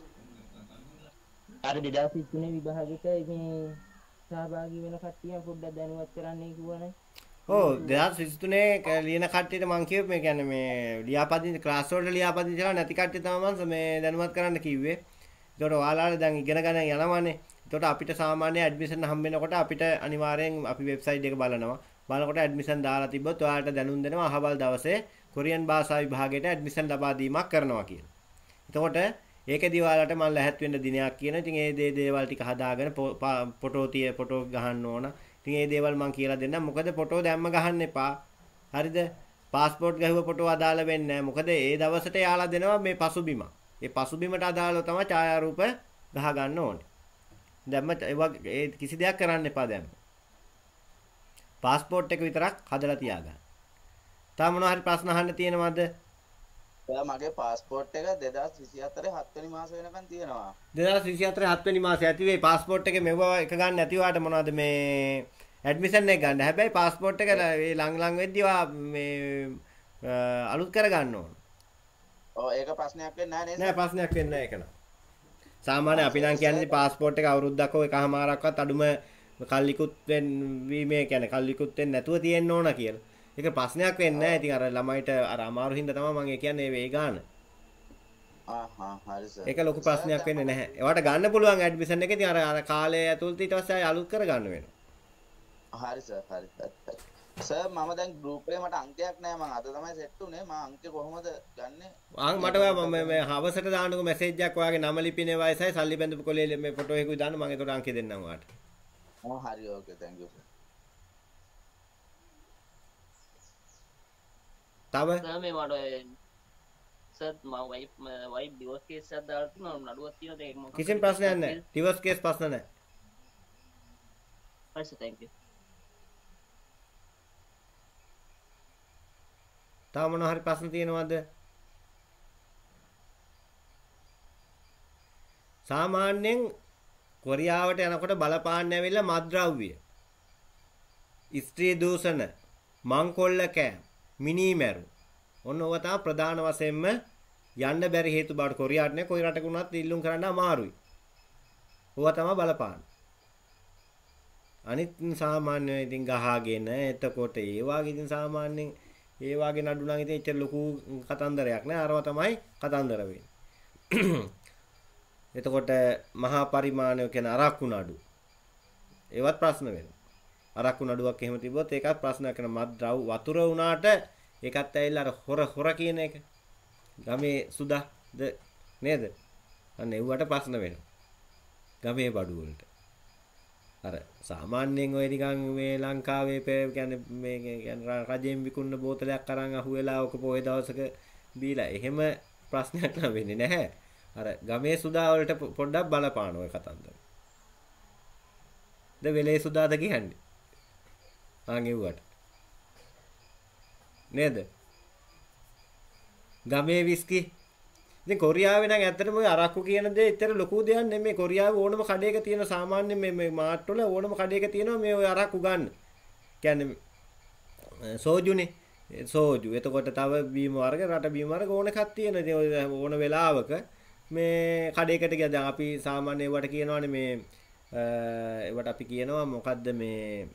අර දෙදාස් තුනේ විභාගෙට මේ සහභාගී වෙන කට්ටිය පොඩ්ඩක් දැනුවත් කරන්නයි කිව්වනේ. ඔව් දෙදාස් විසිතුනේ ලියන කට්ටියට මං කියුවේ මේ කියන්නේ මේ ලියාපදිංචි ක්ලාස් වලට ලියාපදිංචි කරලා නැති කට්ටිය තමයි මම මේ දැනුවත් කරන්න කිව්වේ. ඒකට ඔයාලා දැන් ඉගෙන ගන්න යනවානේ. ඒකට අපිට සාමාන්‍ය ඇඩ්මිෂන් හම්බ වෙනකොට අපිට අනිවාර්යෙන් අපි වෙබ්සයිට් එක බලනවා. බලනකොට ඇඩ්මිෂන් දාලා තිබ්බොත් ඔයාලට දැනුම් දෙනවා අහවල් දවසේ කොරියන් භාෂා විභාගයට ඇඩ්මිෂන් ලබා දීමක් කරනවා කියලා. එතකොට ඒකදී ඔයාලට මම ලැහත් වෙන්න දිනයක් කියන. ඉතින් ඒ දේ දේවල් ටික හදාගෙන ෆොටෝ තිය ෆොටෝ ගහන්න ඕන. ඉතින් ඒ දේවල් මම කියලා දෙන්නම්. මොකද ෆොටෝ දැම්ම ගහන්න එපා. හරිද? පාස්පෝර්ට් ගහුව ෆොටෝ අදාළ වෙන්නේ නැහැ. මොකද ඒ දවසට යාලා දෙනවා මේ පසුබිම. ඒ පසුබිමට අදාළව තමයි ඡායාරූප ගහ ගන්න ඕනේ. දැම්ම ඒ කිසි දෙයක් කරන්න එපා දැම්ම. පාස්පෝර්ට් එක විතරක් හදලා තියාගන්න. තා මොනවා හරි ප්‍රශ්න අහන්න තියෙනවද? ඔයා මගේ පාස්පෝර්ට් එක දෙදාස් විසිහතරේ හත් වෙනි මාස වෙනකන් තියෙනවා. දෙදාස් විසිහතරේ හත් වෙනි මාසේ ඇති වෙයි පාස්පෝර්ට් එකේ මෙව එක ගන්න නැති වාට මොනවද මේ ඇඩ්මිෂන් එක ගන්න. හැබැයි පාස්පෝර්ට් එක මේ ලං ලං වෙද්දී වා මේ අලුත් කර ගන්න ඕන. ඔව් ඒක ප්‍රශ්නයක් වෙන්නේ නැහැ නේද? නෑ ප්‍රශ්නයක් වෙන්නේ නැහැ ඒක නම. සාමාන්‍ය අපි නම් කියන්නේ පාස්පෝර්ට් එක අවුරුද්දක් හෝ එකමාරක්වත් අඩුම කල්ලිකුත් වෙන්නේ කියන්නේ කල්ලිකුත් වෙන්නේ නැතුව තියෙන්න ඕන කියලා. ඒක ප්‍රශ්නයක් වෙන්නේ නැහැ. ඉතින් අර ළමයිට අර අමාරු හින්දා තමයි මම කියන්නේ මේ ගාන. ආ හා හරි සර්. ඒක ලොකු ප්‍රශ්නයක් වෙන්නේ නැහැ. ඒවට ගන්න පුළුවන් ඇඩ්මිෂන් එක. ඉතින් අර අර කාලය ඇතුළත ඊට පස්සේ අලුත් කර ගන්න වෙනවා. හරි සර් හරි. සර් මම දැන් ගෲප් එකේ මට අංකයක් නැහැ. මම අද තමයි සෙට් උනේ. මම අංකේ කොහොමද ගන්නෙ? ආ මට ඔයා මම මේ හවසට දාන්නකෝ මැසේජ් එකක් ඔයාගේ නම ලිපිනේ වයසයි සල්ලි බැඳපු කොලේ මේ ෆොටෝ එකකුයි දාන්න. මම ඒකට අංකේ දෙන්නම් ඔයාට. ඔව් හරි ඕකේ thank you සර්. තව මේ මට සර් මම වයිෆ් වයිෆ් ඩිවෝස් කේස් එකක් දාලා තියෙනවා නඩුවක් තියෙනවා ඒක මොකක්ද? කිසිම ප්‍රශ්නයක් නැහැ. ඩිවෝස් කේස් ප්‍රශ්න නැහැ. හරි සර් thank you. තව මොනවා හරි ප්‍රශ්න තියෙනවද? සාමාන්‍යයෙන් කොරියාවට යනකොට බලපාන්න ඇවිල්ලා මත්ද්‍රව්‍ය, ස්ත්‍රී දූෂණ, මංකොල්ල කෑම, මිනිමැරු. ඔන්න ඔය තමයි ප්‍රධාන වශයෙන්ම යන්න බැරි හේතු බවට කොරියාට නේ කොයි රටක වුණත් ඉල්ලුම් කරන්න අමාරුයි. ඔය තමයි බලපාන්න. අනිත් සාමාන්‍ය ඉතින් ගහගෙන එතකොට ඒ වගේ ඉතින් සාමාන්‍යයෙන් ඒ වගේ නඩු නම් ඉතින් එච්චර ලොකු කතන්දරයක් නෑ. අරවා තමයි කතන්දර වෙන්නේ. එතකොට මහා පරිමාණය කියන අරක්කු නඩු. ඒවත් ප්‍රශ්න වෙනවා. අරක්කු නඩුවක් එහෙම තිබ්බොත් ඒකත් ප්‍රශ්නයක් කරන මත්ද්‍රව්‍ය වතුර වුණාට ඒකත් ඇවිල්ලා අර හොර හොර කියන එක. ගමේ සුදාද නේද? අන්න ඒවට ප්‍රශ්න වෙනවා. ගමේ බඩු වලට. අර සාමාන්‍යයෙන් ඔය නිකන් මේ ලංකාවේ කියන්නේ මේ කියන්නේ රජයෙන් විකුණන බෝතලයක් අරන් අහුවෙලා ඔක පොයේ දවසක බීලා එහෙම ප්‍රශ්නයක් නම් වෙන්නේ නැහැ. අර ගමේ සුදා වලට පොඩ්ඩක් බලපාන ඔය කතන්දර. ද වෙලේ සුදාද කියන්නේ. ආන් එව්වට. නේද? ගමේ විස්කි. ඉතින් කොරියාවේ නම් ඇත්තටම ඔය අරක්කු කියන දේ ඇත්තට ලොකු දෙයක් නෙමෙයි. කොරියාවේ ඕනම කඩේක තියෙන සාමාන්‍ය මේ මේ මාට් වල ඕනම කඩේක තියෙනවා මේ ඔය අරක්කු ගන්න. කියන්නේ සෝජුනේ. සෝජු. එතකොට තව බීම වර්ග රට බීම වර්ග ඕන එකක් තියෙනවා. ඉතින් ඔය ඕන වෙලාවක මේ කඩේකට ගියා. දැන් අපි සාමාන්‍ය ඒවට කියනවානේ මේ ඒවට අපි කියනවා මොකද්ද මේ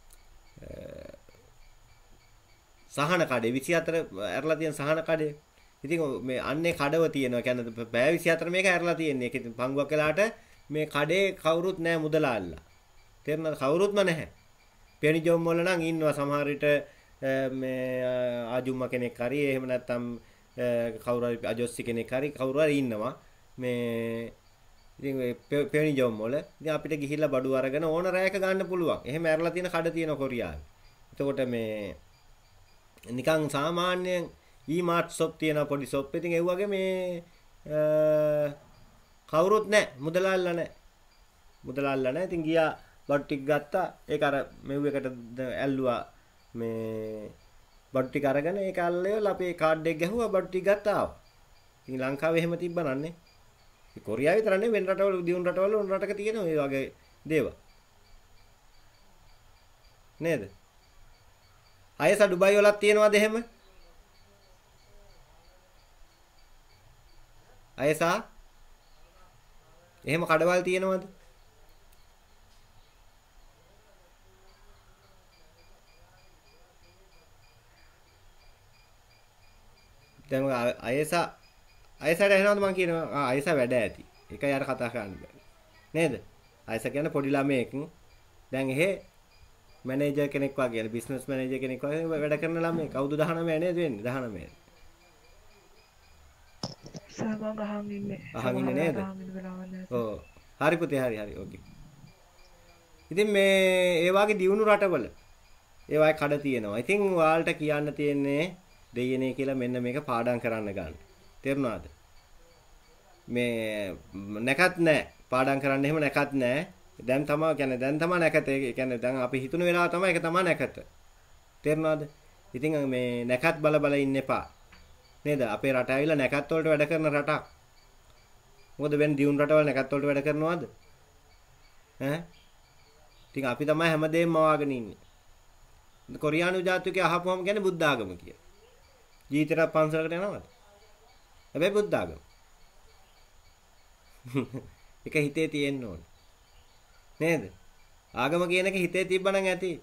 සහන කඩේ විසිහතර ඇරලා තියෙන සහන කඩේ. ඉතින් මේ අන්නේ කඩව තියෙනවා. කියන්නේ බෑ විසිහතර මේක ඇරලා තියෙන්නේ. ඒක ඉතින් පංගුවක් වෙලාට මේ කඩේ කවුරුත් නැහැ මුදලාල්ලා. තේරෙනවද? කවුරුත්ම නැහැ. පෙණි ජොම් වල නම් ඉන්නවා සමහර විට මේ ආජුම්ම කෙනෙක් හරි එහෙම නැත්නම් කවුරු හරි අජොස්සි කෙනෙක් හරි කවුරු හරි ඉන්නවා. මේ ඉතින් ඒ පෙණි ජොම් වල ඉතින් අපිට ගිහිල්ලා බඩු අරගෙන ඕන රැයක ගන්න පුළුවන්. එහෙම ඇරලා තියෙන කඩ තියෙන කොරියාවේ. එතකොට මේ නිකන් සාමාන්‍යයෙන් ඊ-මාර්ට් ෂොප් තියෙන පොඩි ෂොප් ඉතින් ඒ වගේ මේ කවුරුත් නැහැ මුදලාල්ලා නැහැ මුදලාල්ලා නැහැ ඉතින් ගියා බඩු ටික ගත්තා ඒක අර මෙව් එකට ඇල්ලුවා මේ බඩු ටික අරගෙන ඒක අල්ලේවලා අපේ කාඩ් එක ගැහුවා බඩු ටික ගත්තා ආවා ඉතින් ලංකාවේ එහෙම තිබ්බා නන්නේ ඒ කොරියාව විතර නෙවෙයි වෙන රටවල දියුණු රටවල උන් රටක තියෙන මේ වගේ දේවල් නේද අයස ඩුබයි වලත් තියෙනවද එහෙම අයසා එහෙම කඩවල් තියෙනවද දැන් අයසා අයසට එනවද මං කියනවා ආ අයසා වැඩ ඇති ඒකයි අර කතා කරන්න බෑ නේද අයසා කියන්නේ පොඩි ළමයෙක් දැන් එහෙ මැනේජර් කෙනෙක් වගේ බිස්නස් මැනේජර් කෙනෙක් වගේ වැඩ කරන ළමයි කවුද දහනවය නේද වෙන්නේ දහනවය සර් මම අහන් ඉන්නේ. අහන් ඉන්නේ නේද? අහන් ඉන්න වෙලාවක් නැහැ. ඔව්. හරි පුතේ හරි හරි. ඕකේ. ඉතින් මේ ඒ වගේ දියුණු රටවල ඒ වගේ කඩ තියෙනවා. ඉතින් ඔයාලට කියන්න තියෙන්නේ දෙයනේ කියලා මෙන්න මේක පාඩම් කරන්න ගන්න. තේරුණාද? මේ නැකත් නැහැ. පාඩම් කරන්න එහෙම නැකත් නැහැ. දැන් තමයි කියන්නේ දැන් තමයි නැකත. ඒ කියන්නේ දැන් අපි හිතුන වෙලාව තමයි ඒක තමයි නැකත. තේරුණාද? ඉතින් මේ නැකත් බල බල ඉන්න එපා. නේද? අපේ රට ඇවිල්ලා නැකත් වලට වැඩ කරන රටක්. මොකද වෙන දියුණු රටවල නැකත් වලට වැඩ කරනවද? ඈ? ඉතින් අපි තමයි හැමදේම මවාගෙන ඉන්නේ. කොරියානු ජාතිකයෝ අහපුවම කියන්නේ බුද්ධ ආගම කියලා. ජීවිතේට පන්සලකට යනවද? හැබැයි බුද්ධ ආගම. ඒක හිතේ තියෙන්න ඕනේ. නේද? ආගම කියන එක හිතේ තිබ්බනම් ඇති.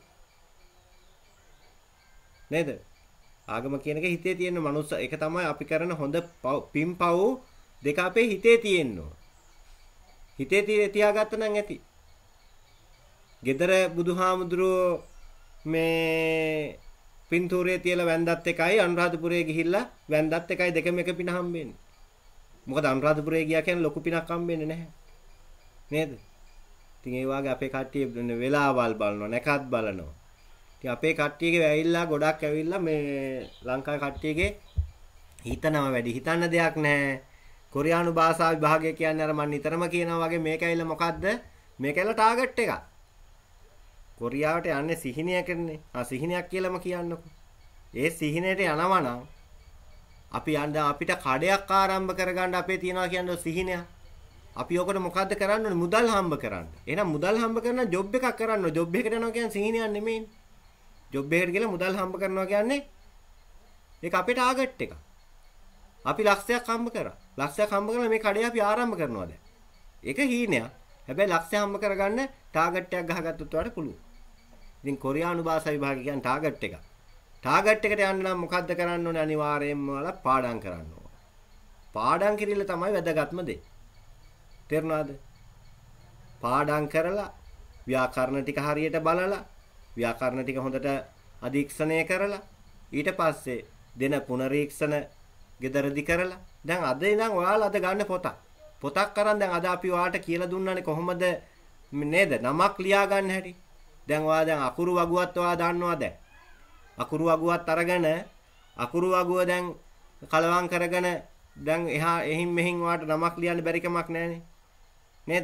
නේද? ආගම කියන එක හිතේ තියෙන මනුස්ස ඒක තමයි අපි කරන හොඳ පින්පව් දෙක අපේ හිතේ තියෙන්න ඕන. හිතේ තියාගත්ත නම් ඇති. gedara බුදුහාමුදුරුවෝ මේ පින්තූරේ තියලා වැන්දත් එකයි අනුරාධපුරේ ගිහිල්ලා වැන්දත් එකයි දෙකම එක පින හම්බෙන්නේ. මොකද අනුරාධපුරේ ගියා කියන්නේ ලොකු පිනක් හම්බෙන්නේ නැහැ. නේද? ඉතින් ඒ වාගේ අපේ කට්ටිය වෙලාවල් බලනවා නැකත් බලනවා. ඉතින් අපේ කට්ටියගේ ඇවිල්ලා ගොඩක් ඇවිල්ලා මේ ලංකාවේ කට්ටියගේ හිතනවා වැඩි හිතන්න දෙයක් නැහැ. කොරියානු භාෂා විභාගය කියන්නේ අර මම නිතරම කියනවා වගේ මේක ඇවිල්ලා මොකද්ද? මේක ඇවිල්ලා ටාගට් එකක්. කොරියාවට යන්නේ සිහිනයකනේ. ආ සිහිනයක් කියලාම කියන්නකො. ඒ සිහිනයට යනවා නම් අපි යන්න අපිට කඩයක් ආරම්භ කරගන්න අපේ තියනවා කියන්නේ සිහිනය. අපි ඔකට මොකද්ද කරන්න ඕනේ? මුදල් හම්බ කරන්න. එහෙනම් මුදල් හම්බ කරන ජොබ් එකක් කරන්න ඕනේ. ජොබ් එකට යනවා කියන්නේ සිහිනයක් නෙමෙයි. ජොබ් එකට ගිහලා මුදල් හම්බ කරනවා කියන්නේ ඒක අපේ ටාගට් එක. අපි ලක්ෂයක් හම්බ කරා. ලක්ෂයක් හම්බ කරලා මේ කඩේ අපි ආරම්භ කරනවා දැන්. ඒක හීනයක්. හැබැයි ලක්ෂය හම්බ කරගන්න ටාගට් එකක් ගහගත්තොත් වඩා පුළුවන්. ඉතින් කොරියානු භාෂා විභාගය කියන්නේ ටාගට් එක. ටාගට් එකට යන්න නම් මොකද්ද කරන්න ඕනේ? අනිවාර්යයෙන්ම වල පාඩම් කරන්න ඕනේ. පාඩම් කිරිල්ල තමයි වැදගත්ම දේ. තේරුණාද? පාඩම් කරලා ව්‍යාකරණ ටික හරියට බලලා ව්‍යාකරණ ටික හොඳට අධීක්ෂණය කරලා ඊට පස්සේ දෙන පුනරීක්ෂණ ගෙදරදි කරලා දැන් අද ඉඳන් ඔයාලා අද ගන්න පොතක්. පොතක් අරන් දැන් අද අපි ඔයාලට කියලා දුන්නානේ කොහොමද නේද? නමක් ලියා ගන්න හැටි. දැන් ඔයා දැන් අකුරු වගුවත් ඔයා දන්නවා දැන්. අකුරු වගුවත් අරගෙන අකුරු වගුව දැන් කලවම් කරගෙන දැන් එහා එහින් මෙහින් ඔයාට නමක් ලියන්න බැරි කමක් නැහනේ. නේද?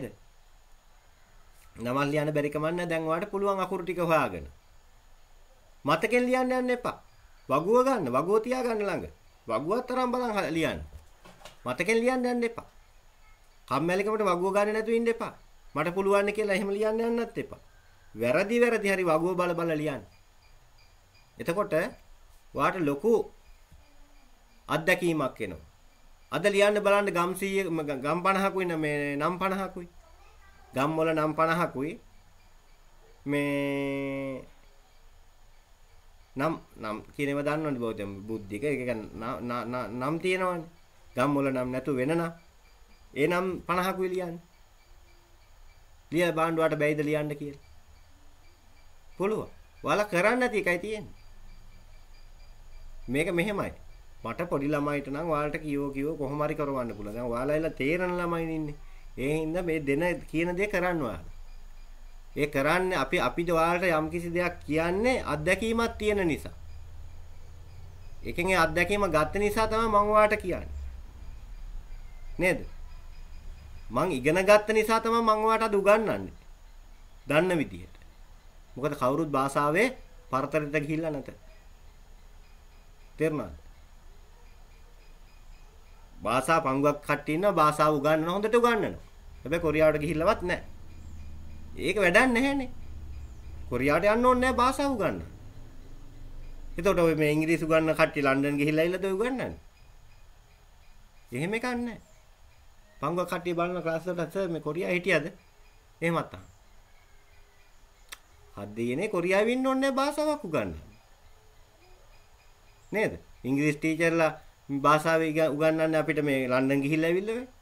නමක් ලියන්න බැරි කමක් නැහැ. දැන් ඔයාට පුළුවන් අකුරු ටික හොයාගෙන. මතකෙන් ලියන්න යන්න එපා. වගුව ගන්න, වගුව තියාගන්න ළඟ. වගුවත් තරම් බලන් ලියන්න. මතකෙන් ලියන්න යන්න එපා. කම්මැලිකමට වගුව ගන්න නැතුව ඉන්න එපා. මට පුළුවන් කියලා එහෙම ලියන්න යන්නත් එපා. වැරදි වැරදි හරි වගුව බල බල ලියන්න. එතකොට ඔයාට ලොකු අත්දැකීමක් එනවා. අද ලියන්න බලන්න ගම් සීය ගම් පනහකුයි මේ නම් පනහකුයි. ගම් වල නම් පනහකුයි. මේ නම් නම් කියනව දන්නවනේ බෞද්ධ බුද්ධික ඒක නම් තියෙනවනේ. ගම් වල නම් නැතු වෙන නම් ඒ නම් පනහකුයි ලියන්නේ. ලියලා බාණ්ඩුවට බැයිද ලියන්න කියලා. පුළුවන්. ඔයාලා කරන්නේ නැති එකයි තියෙන්නේ. මේක මෙහෙමයි. මට පොඩි ළමයිට නම් ඔයාලට කියෝ කියෝ කොහොම හරි කරවන්න පුළුවන්. දැන් ඔයාලා ඉල්ල තේරෙන ළමයි ඉන්නේ. ඒ හින්දා මේ දෙන කියන දේ කරන්න ඔයාලා. ඒ කරන්නේ අපි අපිට ඔයාලට යම් කිසි දෙයක් කියන්නේ අත්දැකීමක් තියෙන නිසා. එකෙන් ඒ අත්දැකීම ගත්ත නිසා තමයි මම ඔයාලට කියන්නේ. නේද? මං ඉගෙන ගත්ත නිසා තමයි මම ඔයාලට අද උගන්වන්නේ. දන්න විදියට. මොකද කවුරුත් භාෂාවේ පරතරයට ගිහිල්ලා නැත. තේරුණාද? භාෂා පංගුවක් කට්ටිය ඉන්නවා භාෂාව උගන්වන හොඳට උගන්වනවා. හැබැයි කොරියාවට ගිහිල්ලවත් නැහැ. ඒක වැඩක් නැහැනේ. කොරියාවට යන්න ඕනේ නැහැ භාෂාව උගන්වන්න. එතකොට ඔය මේ ඉංග්‍රීසි උගන්වන කට්ටිය ලන්ඩන් ගිහිල්ලා ඉල්ලද උගන්වන්නේ? එහෙම එකක් නැහැ. පංගුවක් කට්ටිය බලන ක්ලාස් වලට සර් මේ කොරියා හිටියද? එහෙමත් අහන්න. හද්දියනේ කොරියාවෙ ඉන්න ඕනේ භාෂාවක් උගන්වන්න. නේද? ඉංග්‍රීසි ටීචර්ලා භාෂාව උගන්වන්නේ අපිට මේ ලන්ඩන් ගිහිල්ලා ඇවිල්ලා වෙයි.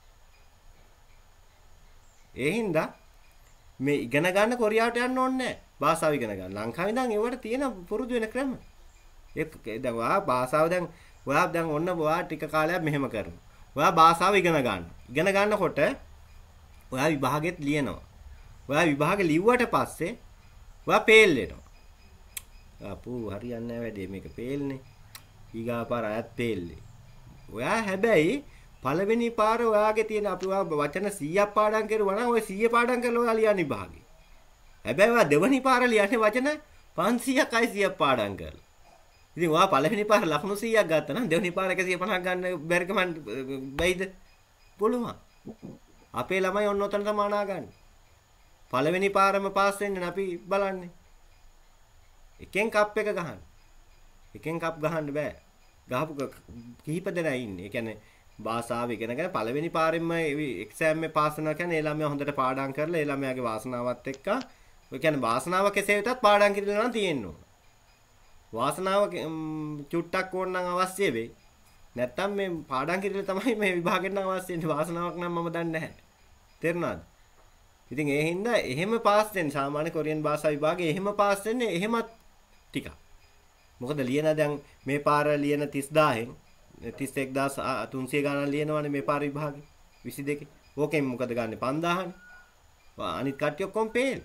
ඒ හින්දා මේ ඉගෙන ගන්න කොරියාවට යන්න ඕනේ නැහැ. භාෂාව ඉගෙන ගන්න. ලංකාවේ ඉඳන් ඒවට තියෙන පුරුදු වෙන ක්‍රම. ඒක දැන් ඔයා භාෂාව දැන් ඔයා දැන් ඔන්න ඔයා ටික කාලයක් මෙහෙම කරනවා. ඔයා භාෂාව ඉගෙන ගන්න. ඉගෙන ගන්නකොට ඔයා විභාගෙත් ලියනවා. ඔයා විභාගෙ ලිව්වට පස්සේ ඔයා පේල් වෙනවා. අපෝ හරියන්නේ නැහැ වැඩේ මේක පේල්නේ. ඊගාපාර අයත් පේල්ලේ. ඔයා හැබැයි පළවෙනි පාර ඔයාගේ තියෙන අපි ඔයා වචන සීයක් පාඩම් කරුවා නම් ඔය සීය පාඩම් කරලා ඔයා ලියන්නේ විභාගෙ. හැබැයි ඔයා දෙවෙනි පාර ලියන්නේ වචන පන්සීයකයි සීයක් පාඩම් කරලා. ඉතින් ඔයා පළවෙනි පාර ලකුණු සීයක් ගත්තා නම් දෙවෙනි පාර එකසිය පනහක් ගන්න බැරික මන් බැයිද? පුළුවන්. අපේ ළමයි ඔන්න ඔතන තමයි අනා ගන්න. පළවෙනි පාරම පාස් වෙන්න අපි බලන්නේ. එකෙන් කප් එක ගහන්න. එකෙන් කප් ගහන්න බෑ. ගහපු කිහිප දෙනා ඉන්නේ. ඒ කියන්නේ භාෂාව ඉගෙනගෙන පළවෙනි පාරෙන්ම එක්සෑම් එකේ පාස් වෙනවා කියන්නේ ඒ ළමයා හොඳට පාඩම් කරලා ඒ ළමයාගේ වාසනාවත් එක්ක ඒ කියන්නේ වාසනාව කෙසේ වෙතත් පාඩම් කිරීලා නම් තියෙන්න ඕන. වාසනාව චුට්ටක් ඕන නම් අවශ්‍ය වෙයි. නැත්තම් මේ පාඩම් කිරීලා තමයි මේ විභාගෙට නම් අවශ්‍ය වෙන්නේ. වාසනාවක් නම් මම දන්නේ නැහැ. තේරුණාද? ඉතින් ඒ හින්දා එහෙම පාස් වෙන්නේ සාමාන්‍ය කොරියන් භාෂා විභාගේ එහෙම පාස් වෙන්නේ එහෙමත් ටිකක්. මොකද ලියන දැන් මේ පාර ලියන තිස් දාහෙන් තිස් එක් හදාස් තුන්සිය ගණන් ලියනවනේ මේ පාර විභාගේ විසි දෙකේ. ඕකෙන් මොකද ගන්නෙ පන්දාහනේ. අනිත් කට්ටිය ඔක්කොම පේල්.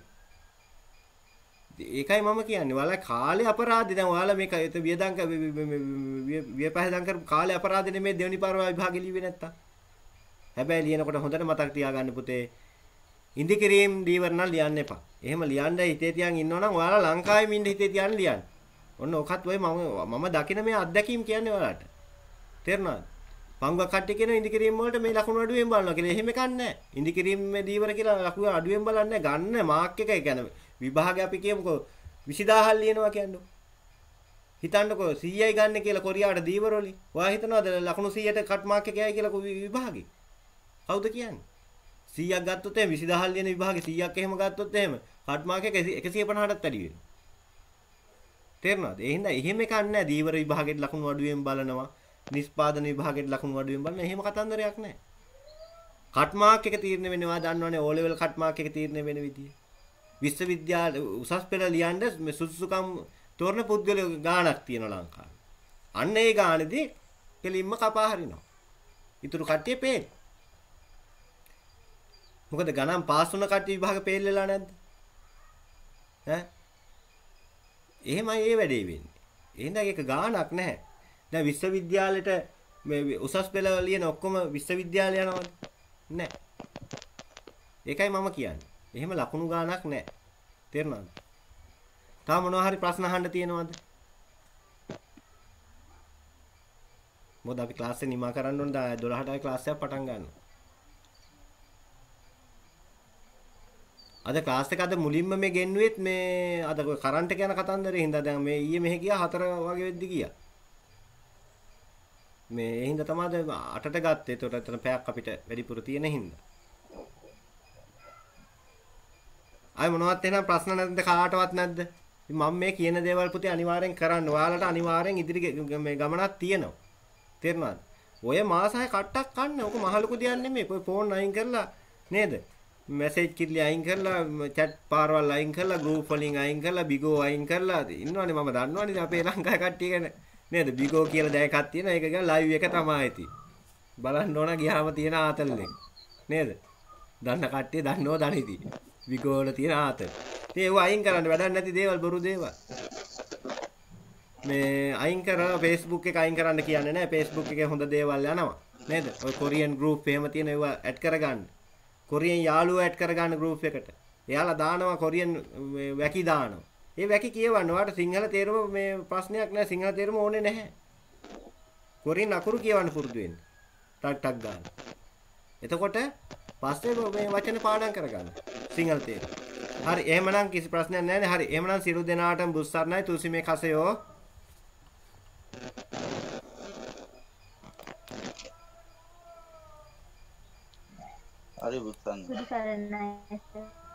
ඒකයි මම කියන්නේ. ඔයාලා කාලේ අපරාධي දැන් ඔයාලා මේක වියදම් වියපහදම් කරපු කාලේ අපරාධي නෙමෙයි දෙවෙනි පාර විභාගේ ලිව්වේ නැත්තම්. හැබැයි ලියනකොට හොඳට මතක තියාගන්න පුතේ. ඉන්දිකිරීම් දීවර නම් ලියන්න එපා. එහෙම ලියන්න හිතේ තියන් ඉන්නවනම් ඔයාලා ලංකාවේ ඉන්න හිතේ තියන් ලියන්න. ඔන්න ඔකත් ඔය මම මම දකින මේ අත්දැකීම් කියන්නේ ඔයාලට. තේරුණාද? පංගුවක් කට්ටිය කියන ඉන්දිකිරීම් වලට මේ ලකුණු අඩුවෙන් බලනවා කියලා. එහෙම එකක් නැහැ. ඉන්දිකිරීම් මේ දීවර කියලා ලකුණු අඩුවෙන් බලන්නේ ගන්න මාක් එක කියන්නේ විභාගය අපි කියමුකෝ විසි දාහක් ලියනවා කියන්නේ. හිතන්නකෝ සීයයි ගන්න කියලා කොරියාවට දීවර වලින්. ඔයා හිතනවද ලකුණු සීයට කට් මාක් එකයි කියලා විභාගේ? කවුද කියන්නේ? සීයක් ගත්තොත් එහෙම විසි දාහක් ලියන විභාගේ සීයක් එහෙම ගත්තොත් එහෙම කට් මාක් එක එකසිය පනහටත් වැඩි වෙනවා. තේරුණාද? ඒ හින්දා එහෙම එකක් නැහැ. දීවර විභාගෙට ලකුණු අඩුවෙන් බලනවා. නිෂ්පාදන විභාගෙට ලකුණු අඩුවෙන් බලනවා. එහෙම කතන්දරයක් නැහැ. කට් මාක් එක තීරණය වෙන්නේ ඔයා දන්නවනේ ඕ ලෙවල් කට් මාක් එක තීරණය වෙන විදිය. විශ්වවිද්‍යාල උසස් පෙළ ලියන්න මේ සුසුකම් තෝරන පුද්ගල ගාණක් තියෙනවා ලංකාවේ. අන්න ඒ ගාණේදී කෙලින්ම කපා හරිනවා. ඊටු කට්ටිය පේන. මොකද ගණන් පාස් වුණ කට්ටිය විභාග පේල් වෙලා නැද්ද? ඈ එහෙමයි ඒ වැඩේ වෙන්නේ. එහෙනම් ඒක ගාණක් නැහැ. දැන් විශ්වවිද්‍යාලෙට මේ උසස් පෙළ ලියන ඔක්කොම විශ්වවිද්‍යාල යනවද? නැහැ. ඒකයි මම කියන්නේ. එහෙම ලකුණු ගාණක් නැහැ. තේරුණාද? තා මොනවා හරි ප්‍රශ්න අහන්න තියෙනවද? මොකද අපි ක්ලාස් එක නිමා කරන්න ඕන දොළහටයි ක්ලාස් එක පටන් ගන්නවා. අද ක්ලාස් එක අද මුලින්ම මේ ගෙන්නුවෙත් මේ අද කරන්ට් එක යන කතන්දරේ හින්දා දැන් මේ ඊයේ මෙහෙ ගියා හතර වගේ වෙද්දි ගියා. මේ ඒ හින්දා තමයි අටට ගත්තේ. ඒතකොට එතන පැයක් අපිට වැඩිපුර තියෙන හින්දා. අය මොනවත් එහෙනම් ප්‍රශ්න නැද්ද කාටවත් නැද්ද? මම මේ කියන දේවල් පුතේ අනිවාර්යෙන් කරන්න. ඔයාලට අනිවාර්යෙන් ඉදිරි මේ ගමනක් තියෙනවා. තේරුණාද? ඔය මාස හය කට්ටක් කන්න. ඔක මහ ලොකු දෙයක් නෙමෙයි. ඔය ෆෝන් අයින් කරලා නේද? මැසේජ් කිරිලි අයින් කරලා chat පාරවල් අයින් කරලා group වලින් අයින් කරලා බිගෝ අයින් කරලා ඉන්නවනේ මම දන්නවනේ අපේ ලංකාවේ කට්ටිය ගැන නේද? බිගෝ කියලා දැන් එකක් තියෙනවා. ඒක ගා ලයිව් එක තමයි ඉති. බලන්න ඕන ගියාම තියෙන ආතල්ලෙන්. නේද? දන්න කට්ටිය දන්නව දනිති. බිගෝ වල තියෙන ආතල්. ඉතින් ඒව අයින් කරන්න වැඩක් නැති දේවල් බොරු දේවල්. මේ අයින් කරලා Facebook එක අයින් කරන්න කියන්නේ නැහැ. Facebook එකේ හොඳ දේවල් යනවා. නේද? ඔය කොරියන් group එහෙම තියෙන ඒවා ඇඩ් කරගන්න. කොරියන් යාළුවෝ ඇඩ් කරගන්න group එකට. එයාලා දානවා කොරියන් වැකි දානවා. ඒ වැකි කියවන්න. ඔයාලට සිංහල තේරුම මේ ප්‍රශ්නයක් නැහැ. සිංහල තේරුම ඕනේ නැහැ. කොරියන් අකුරු කියවන්න පුරුදු වෙන්න. ටක් ටක් ගන්න. එතකොට පස්සේ මේ වචන පාඩම් කරගන්න. සිංහල තේරුම. හරි එහෙමනම් කිසි ප්‍රශ්නයක් නැහැ නේ. හරි එහෙමනම් සියලු දෙනාටම බුස්සර්ණයි තුසි මේ කසයෝ. හරි බුස්සන්න. බුදු සරණයි.